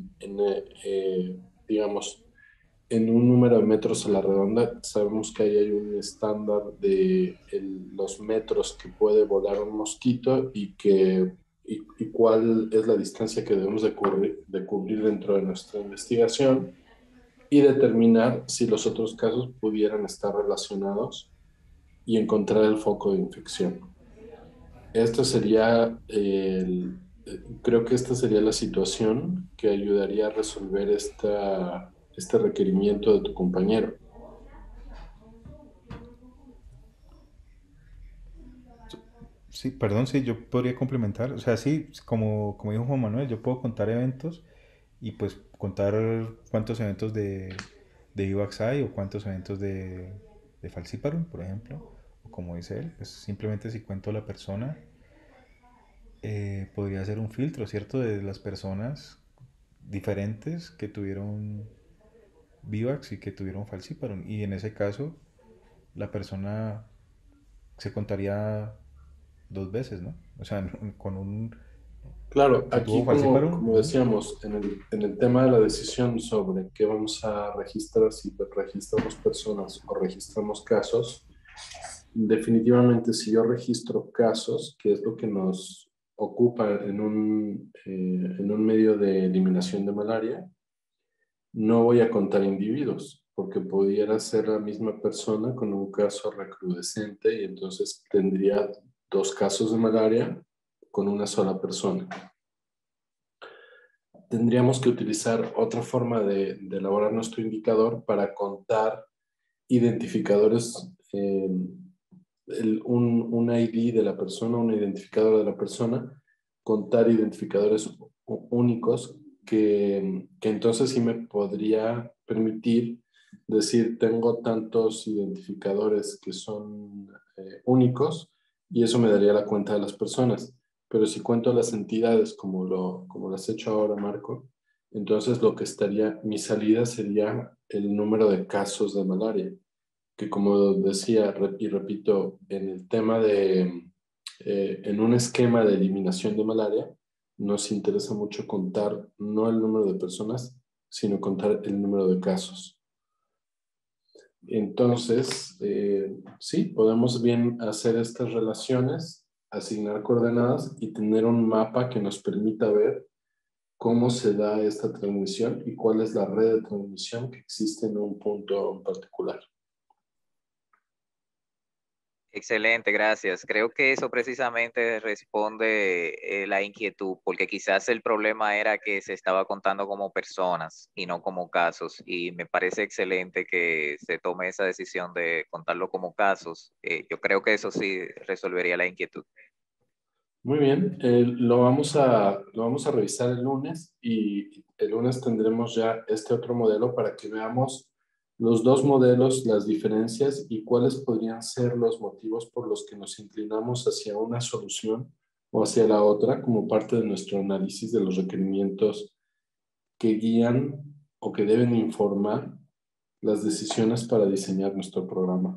digamos, en un número de metros a la redonda. Sabemos que ahí hay un estándar de los metros que puede volar un mosquito y cuál es la distancia que debemos de cubrir dentro de nuestra investigación y determinar si los otros casos pudieran estar relacionados y encontrar el foco de infección. Esto sería creo que esta sería la situación que ayudaría a resolver este requerimiento de tu compañero. Sí, perdón, sí, yo podría complementar. O sea, sí, como dijo Juan Manuel, yo puedo contar eventos y pues contar cuántos eventos de IVAX hay o cuántos eventos de Falciparum, por ejemplo. O como dice él, pues simplemente si cuento la persona, podría ser un filtro, ¿cierto? De las personas diferentes que tuvieron Vivax y que tuvieron Falciparum. Y en ese caso, la persona se contaría dos veces, ¿no? O sea, con un... Claro, Si tuvo aquí Falciparum, como decíamos, en el tema de la decisión sobre qué vamos a registrar, si registramos personas o registramos casos, definitivamente si yo registro casos, que es lo que nos ocupa en un medio de eliminación de malaria, no voy a contar individuos, porque pudiera ser la misma persona con un caso recrudescente y entonces tendría dos casos de malaria con una sola persona. Tendríamos que utilizar otra forma de elaborar nuestro indicador para contar identificadores, un ID de la persona, un identificador de la persona, contar identificadores únicos que entonces sí me podría permitir decir, tengo tantos identificadores que son únicos y eso me daría la cuenta de las personas. Pero si cuento las entidades como lo has hecho ahora, Marco, entonces lo que estaría, mi salida sería el número de casos de malaria, que como decía y repito, en el tema en un esquema de eliminación de malaria, nos interesa mucho contar no el número de personas, sino contar el número de casos. Entonces, sí, podemos bien hacer estas relaciones, asignar coordenadas y tener un mapa que nos permita ver cómo se da esta transmisión y cuál es la red de transmisión que existe en un punto en particular. Excelente, gracias. Creo que eso precisamente responde la inquietud, porque quizás el problema era que se estaba contando como personas y no como casos. Y me parece excelente que se tome esa decisión de contarlo como casos. Yo creo que eso sí resolvería la inquietud. Muy bien, lo vamos a revisar el lunes y el lunes tendremos ya este otro modelo para que veamos los dos modelos, las diferencias y cuáles podrían ser los motivos por los que nos inclinamos hacia una solución o hacia la otra como parte de nuestro análisis de los requerimientos que guían o que deben informar las decisiones para diseñar nuestro programa.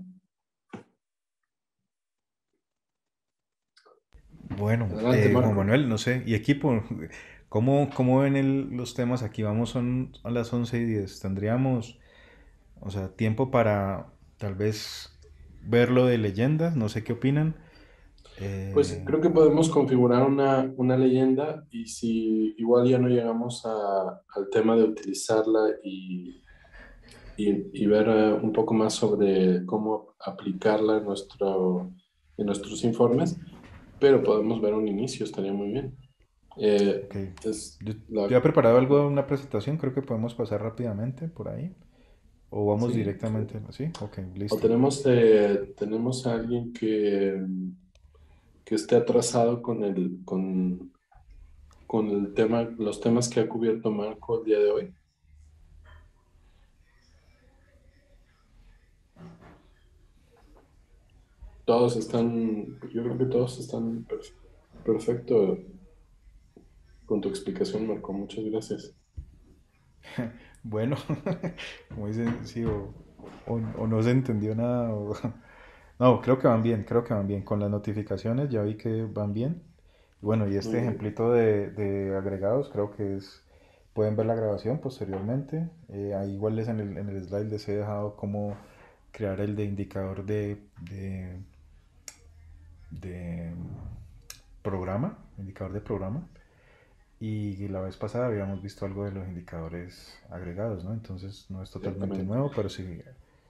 bueno, Adelante, Juan Marco. Manuel, no sé, y equipo, ¿cómo ven los temas? Aquí vamos, son a las 11:10. Tendríamos, o sea, tiempo para tal vez ver lo de leyendas, no sé qué opinan. Pues Eh, creo que podemos configurar una leyenda y si igual ya no llegamos al tema de utilizarla y ver un poco más sobre cómo aplicarla en nuestros informes, pero podemos ver un inicio, estaría muy bien. Eh, ok, es yo, la, yo he preparado algo, una presentación, creo que podemos pasar rápidamente por ahí. O vamos sí, directamente, excelente. ¿sí? Ok, O listo. tenemos a alguien que esté atrasado con el tema, los temas que ha cubierto Marco el día de hoy? Todos están, yo creo que todos están perfecto con tu explicación, Marco. Muchas gracias. Bueno, como dicen, sí, o no se entendió nada. No, creo que van bien, creo que van bien. Con las notificaciones ya vi que van bien. Bueno, y Muy este bien. ejemplito de agregados creo que es, pueden ver la grabación posteriormente. Ahí igual les en el slide les he dejado cómo crear el de indicador de programa, indicador de programa. Y la vez pasada habíamos visto algo de los indicadores agregados, ¿no? Entonces no es totalmente Exactamente. nuevo, pero sí.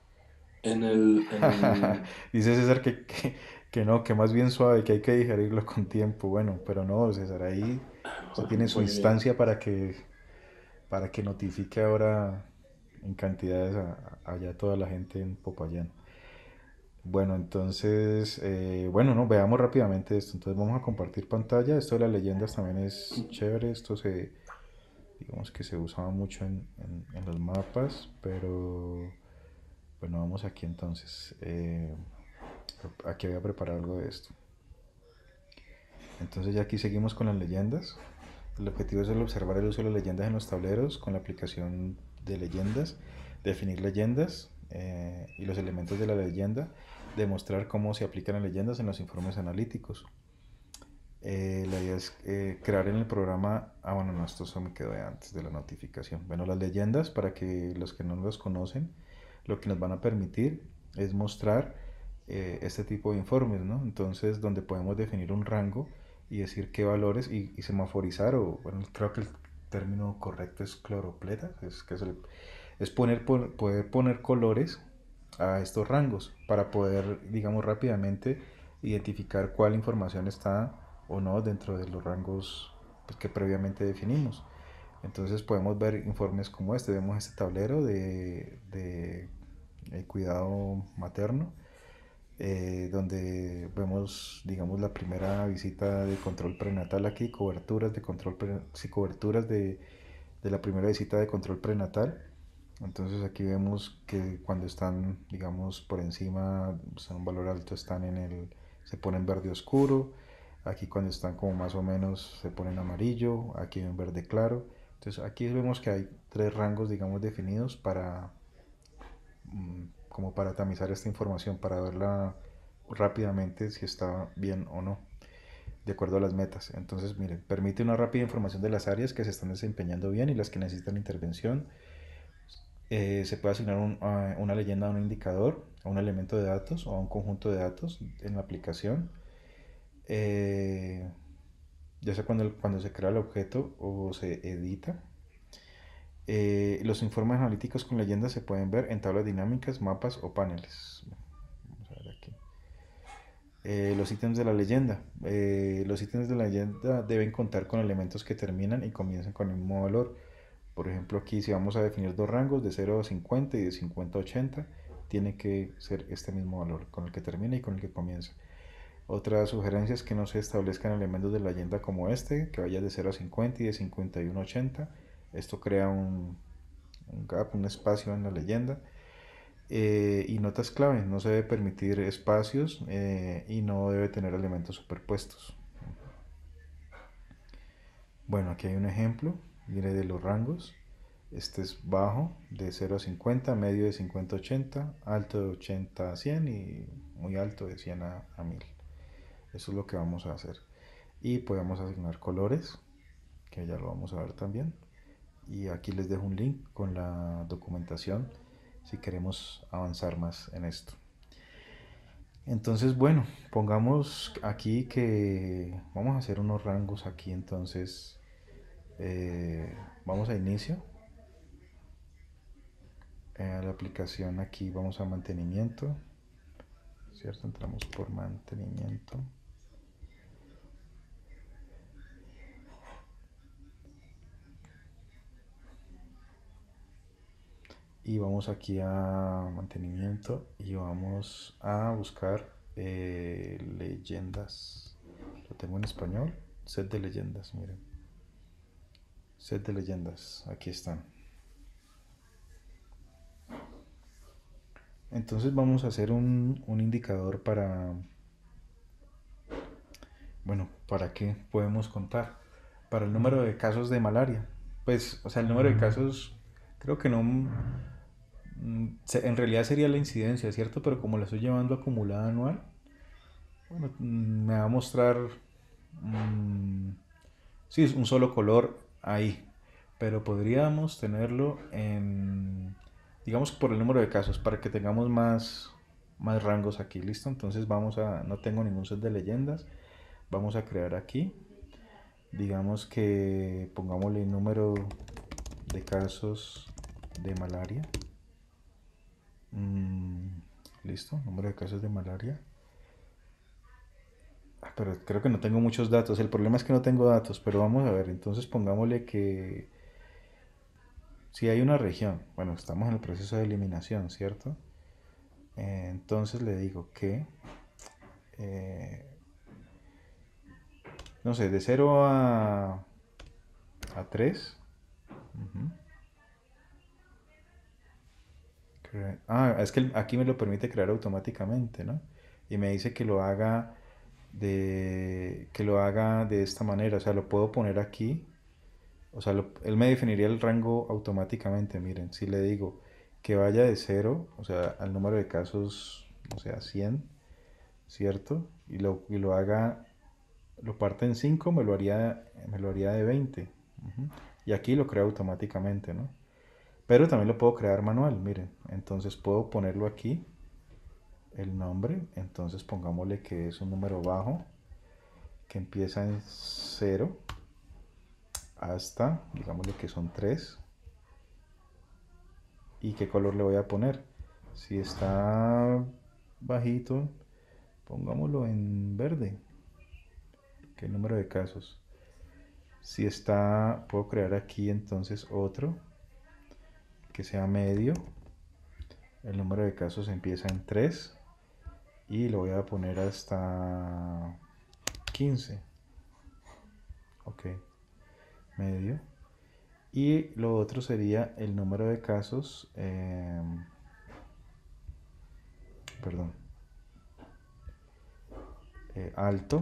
En el, Dice César que no, que más bien suave, que hay que digerirlo con tiempo. Bueno, pero no, César, ahí se tiene su muy bien. instancia para que notifique ahora en cantidades allá toda la gente en Popayán. Bueno, entonces, bueno, no, veamos rápidamente esto. Entonces vamos a compartir pantalla. Esto de las leyendas también es chévere. Esto se, digamos que se usaba mucho en los mapas, pero bueno, vamos aquí entonces. Aquí voy a preparar algo de esto. Entonces ya aquí seguimos con las leyendas. El objetivo es el observar el uso de las leyendas en los tableros con la aplicación de leyendas, definir leyendas y los elementos de la leyenda, demostrar cómo se aplican las leyendas en los informes analíticos. La idea es crear en el programa, bueno, no, esto se me quedó de antes de la notificación. Bueno, las leyendas, para que los que no las conocen, lo que nos van a permitir es mostrar este tipo de informes, ¿no? Entonces, donde podemos definir un rango y decir qué valores y semaforizar, o bueno, creo que el término correcto es cloropletas, es poder poner colores a estos rangos para poder, digamos, rápidamente identificar cuál información está o no dentro de los rangos pues, que previamente definimos. Entonces podemos ver informes como este, vemos este tablero de cuidado materno, donde vemos, digamos, la primera visita de control prenatal aquí, coberturas de control sí, coberturas de la primera visita de control prenatal. Entonces aquí vemos que cuando están, digamos, por encima, o sea, un valor alto, están se ponen verde oscuro. Aquí cuando están como más o menos se ponen amarillo, aquí en verde claro. Entonces aquí vemos que hay tres rangos, digamos, definidos para, como para tamizar esta información, para verla rápidamente si está bien o no, de acuerdo a las metas. Entonces, miren, permite una rápida información de las áreas que se están desempeñando bien y las que necesitan intervención. Se puede asignar una leyenda a un indicador, a un elemento de datos o a un conjunto de datos en la aplicación. Eh, ya sea cuando se crea el objeto o se edita. Los informes analíticos con leyendas se pueden ver en tablas dinámicas, mapas o paneles. Vamos a ver aquí. Los ítems de la leyenda. Los ítems de la leyenda deben contar con elementos que terminan y comienzan con el mismo valor. Por ejemplo, aquí si vamos a definir dos rangos de 0 a 50 y de 50 a 80, tiene que ser este mismo valor, con el que termina y con el que comienza. Otra sugerencia es que no se establezcan elementos de la leyenda como este, que vaya de 0 a 50 y de 51 a 80. Esto crea un gap, un espacio en la leyenda. Y notas clave, no se debe permitir espacios y no debe tener elementos superpuestos. Bueno, aquí hay un ejemplo, mire, de los rangos. Este es bajo, de 0 a 50, medio de 50 a 80, alto de 80 a 100 y muy alto de 100 a 1000. Eso es lo que vamos a hacer. Y podemos asignar colores, que ya lo vamos a ver también. Y aquí les dejo un link con la documentación si queremos avanzar más en esto. Entonces, bueno, pongamos aquí que vamos a hacer unos rangos aquí. Entonces, vamos a inicio. La aplicación aquí vamos a mantenimiento, ¿cierto? Entramos por mantenimiento. Y vamos aquí a mantenimiento y vamos a buscar leyendas. Lo tengo en español, set de leyendas, miren. Set de leyendas, aquí están. Entonces vamos a hacer un indicador para, bueno, ¿para qué podemos contar? Para el número de casos de malaria. Pues, o sea, el número de casos, creo que no, en realidad sería la incidencia, ¿cierto? Pero como la estoy llevando acumulada anual, bueno, me va a mostrar, sí, es un solo color ahí. Pero podríamos tenerlo en, digamos, por el número de casos, para que tengamos más rangos aquí, ¿listo? Entonces vamos a, no tengo ningún set de leyendas, vamos a crear aquí, digamos que pongámosle número de casos de malaria. Listo, número de casos de malaria. Pero creo que no tengo muchos datos. El problema es que no tengo datos, pero vamos a ver. Entonces pongámosle que si hay una región, bueno, estamos en el proceso de eliminación, ¿cierto? Entonces le digo que, no sé, de 0 a 3. Es que aquí me lo permite crear automáticamente, ¿no? Y me dice que lo haga de esta manera, o sea, lo puedo poner aquí, o sea, él me definiría el rango automáticamente. Miren, si le digo que vaya de 0, o sea, al número de casos, o sea, 100, ¿cierto? Y lo haga, lo parte en 5, me lo haría de 20. Y aquí lo crea automáticamente, ¿no? Pero también lo puedo crear manual, miren. Entonces puedo ponerlo aquí, el nombre. Entonces pongámosle que es un número bajo, que empieza en 0 hasta, digámosle que son 3. ¿Y qué color le voy a poner? Si está bajito, pongámoslo en verde, que el número de casos. Si está, puedo crear aquí entonces otro que sea medio. El número de casos empieza en 3 y lo voy a poner hasta 15. Ok, medio. Y lo otro sería el número de casos, perdón, alto.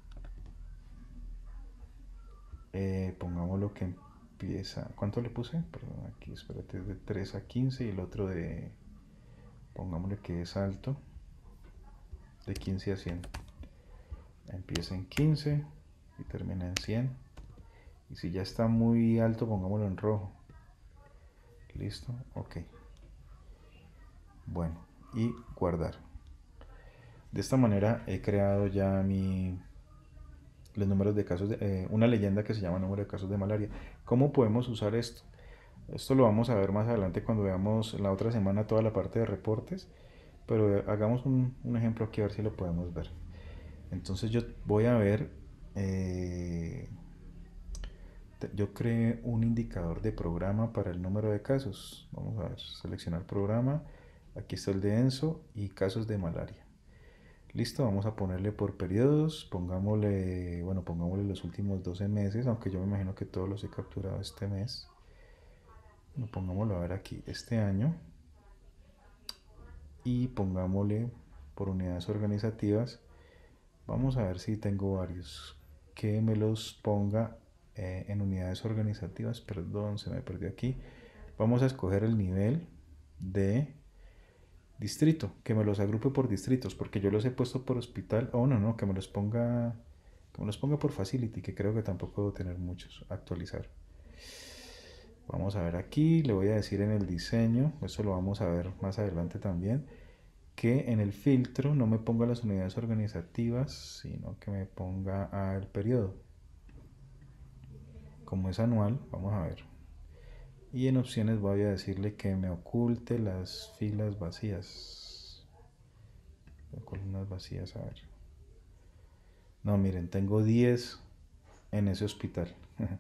Pongámoslo que empieza, ¿cuánto le puse? Perdón, aquí, espérate, de 3 a 15 y el otro de, pongámosle que es alto, de 15 a 100. Empieza en 15 y termina en 100. Y si ya está muy alto, pongámoslo en rojo. Listo, ok. Bueno, y guardar. De esta manera he creado ya los números de casos, una leyenda que se llama número de casos de malaria. ¿Cómo podemos usar esto? Esto lo vamos a ver más adelante cuando veamos la otra semana toda la parte de reportes, pero hagamos un ejemplo aquí a ver si lo podemos ver. Entonces yo voy a ver, yo creé un indicador de programa para el número de casos. Vamos a ver, seleccionar programa, aquí está el de Enzo y casos de malaria. Listo, vamos a ponerle por periodos, pongámosle los últimos 12 meses, aunque yo me imagino que todos los he capturado este mes. Bueno, pongámoslo a ver aquí, este año. Y pongámosle por unidades organizativas. Vamos a ver si tengo varios. Que me los ponga en unidades organizativas. Perdón, se me perdió aquí. Vamos a escoger el nivel de distrito, que me los agrupe por distritos, porque yo los he puesto por hospital. No, que me los ponga por facility, que creo que tampoco debo tener muchos. Actualizar. Vamos a ver aquí, le voy a decir en el diseño, eso lo vamos a ver más adelante también, que en el filtro no me ponga las unidades organizativas, sino que me ponga al periodo. Como es anual, vamos a ver. Y en opciones voy a decirle que me oculte las filas vacías. Columnas vacías, a ver. No, miren, tengo 10 en ese hospital.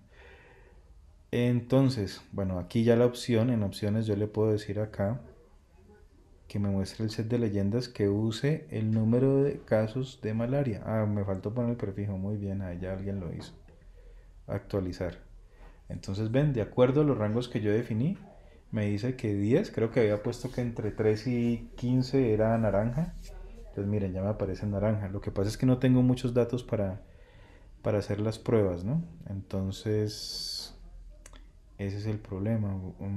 Entonces, bueno, aquí ya la opción, en opciones yo le puedo decir acá que me muestre el set de leyendas que use el número de casos de malaria. Me faltó poner el prefijo, muy bien, ahí ya alguien lo hizo. Actualizar. Entonces ven, de acuerdo a los rangos que yo definí, me dice que 10, creo que había puesto que entre 3 y 15 era naranja. Entonces miren, ya me aparece en naranja. Lo que pasa es que no tengo muchos datos para hacer las pruebas, ¿no? Entonces, ese es el problema.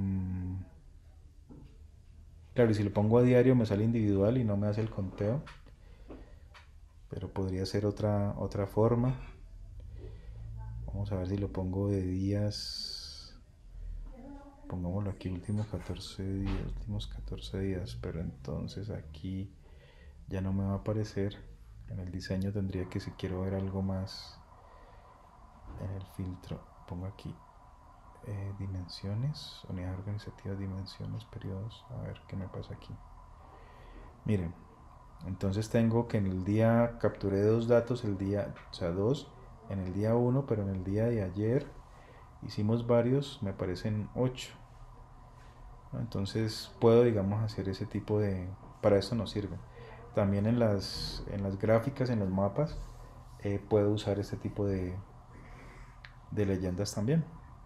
Claro, y si lo pongo a diario me sale individual y no me hace el conteo. Pero podría ser otra forma. Vamos a ver si lo pongo de días. Pongámoslo aquí, últimos 14 días. Pero entonces aquí ya no me va a aparecer. En el diseño tendría que, si quiero ver algo más, en el filtro, pongo aquí dimensiones, unidades organizativas, dimensiones, periodos. A ver qué me pasa aquí. Miren, entonces tengo que en el día capturé dos datos, el día, o sea, dos en el día 1, pero en el día de ayer hicimos varios, me aparecen 8, ¿no? Entonces puedo, digamos, hacer ese tipo de, para eso nos sirve. También en las gráficas, en los mapas, puedo usar este tipo de leyendas también.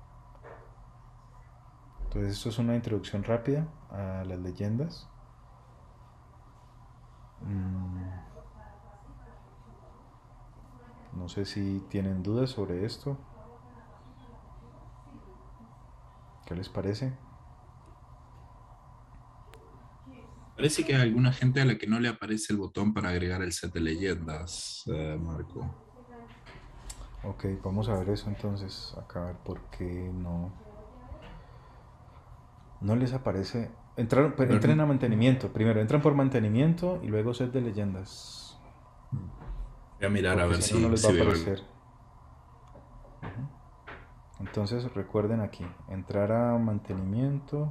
Entonces esto es una introducción rápida a las leyendas. No sé si tienen dudas sobre esto. ¿Qué les parece? Parece que hay alguna gente a la que no le aparece el botón para agregar el set de leyendas, Marco. Ok, vamos a ver eso entonces. Acá a ver por qué no les aparece. Entren a mantenimiento. Primero entran por mantenimiento y luego set de leyendas. Voy a mirar a Porque ver si no, no les va a si veo algo. aparecer. Entonces recuerden aquí, entrar a mantenimiento.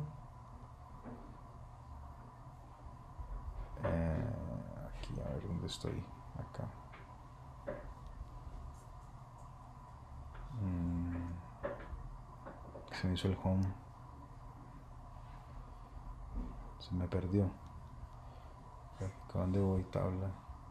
Aquí, a ver dónde estoy. Acá. Se me hizo el home. Se me perdió. ¿A dónde voy? Tabla.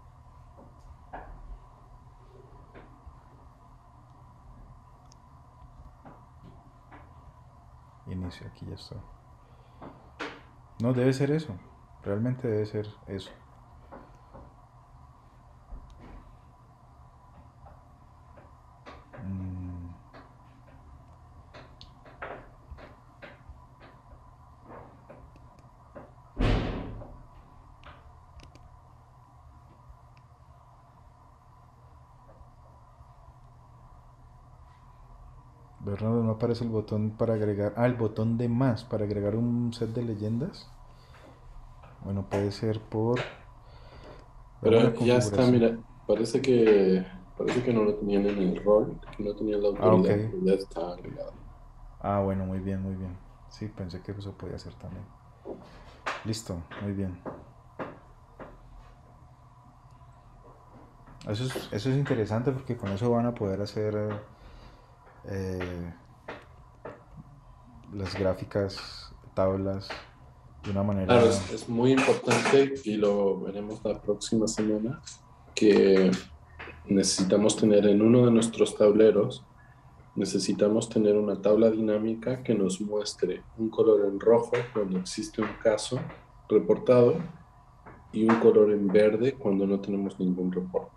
Inicio, aquí ya está. No, debe ser eso. Realmente debe ser eso. Bernardo, no aparece el botón para agregar. Ah, el botón de más para agregar un set de leyendas. Bueno, puede ser por. Pero ya está, mira, parece que no lo tenían en el rol, que no tenían la autoridad, ok. pero ya está agregado. Ah, bueno, muy bien, muy bien. Sí, pensé que eso podía ser también. Listo, muy bien. Eso es interesante porque con eso van a poder hacer las gráficas, tablas, de una manera. Claro, es muy importante y lo veremos la próxima semana, que necesitamos tener en uno de nuestros tableros, necesitamos tener una tabla dinámica que nos muestre un color en rojo cuando existe un caso reportado y un color en verde cuando no tenemos ningún reporte.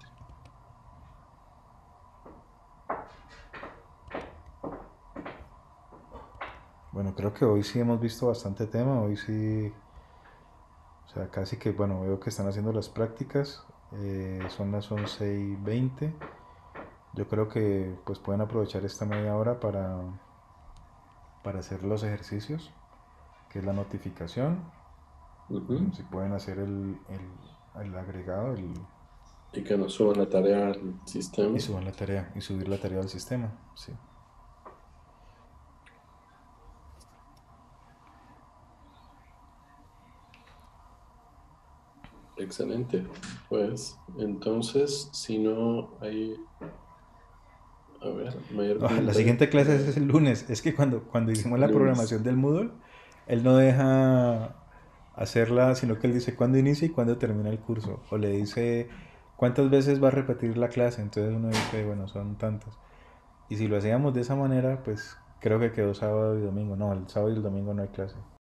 Bueno, creo que hoy sí hemos visto bastante tema, hoy sí, o sea, casi que, bueno, veo que están haciendo las prácticas, son las 11:20, yo creo que pues pueden aprovechar esta media hora para hacer los ejercicios, que es la notificación, si pueden hacer el agregado, y que nos suban la tarea al sistema. Y suban la tarea, y subir la tarea al sistema, sí. Excelente. Pues entonces, si no hay... A ver, mayor La siguiente clase es el lunes. Es que cuando hicimos la programación del Moodle, él no deja hacerla, sino que él dice cuándo inicia y cuándo termina el curso. O le dice cuántas veces va a repetir la clase. Entonces uno dice, bueno, son tantas. Y si lo hacíamos de esa manera, pues Creo que quedó sábado y domingo. No, el sábado y el domingo no hay clase.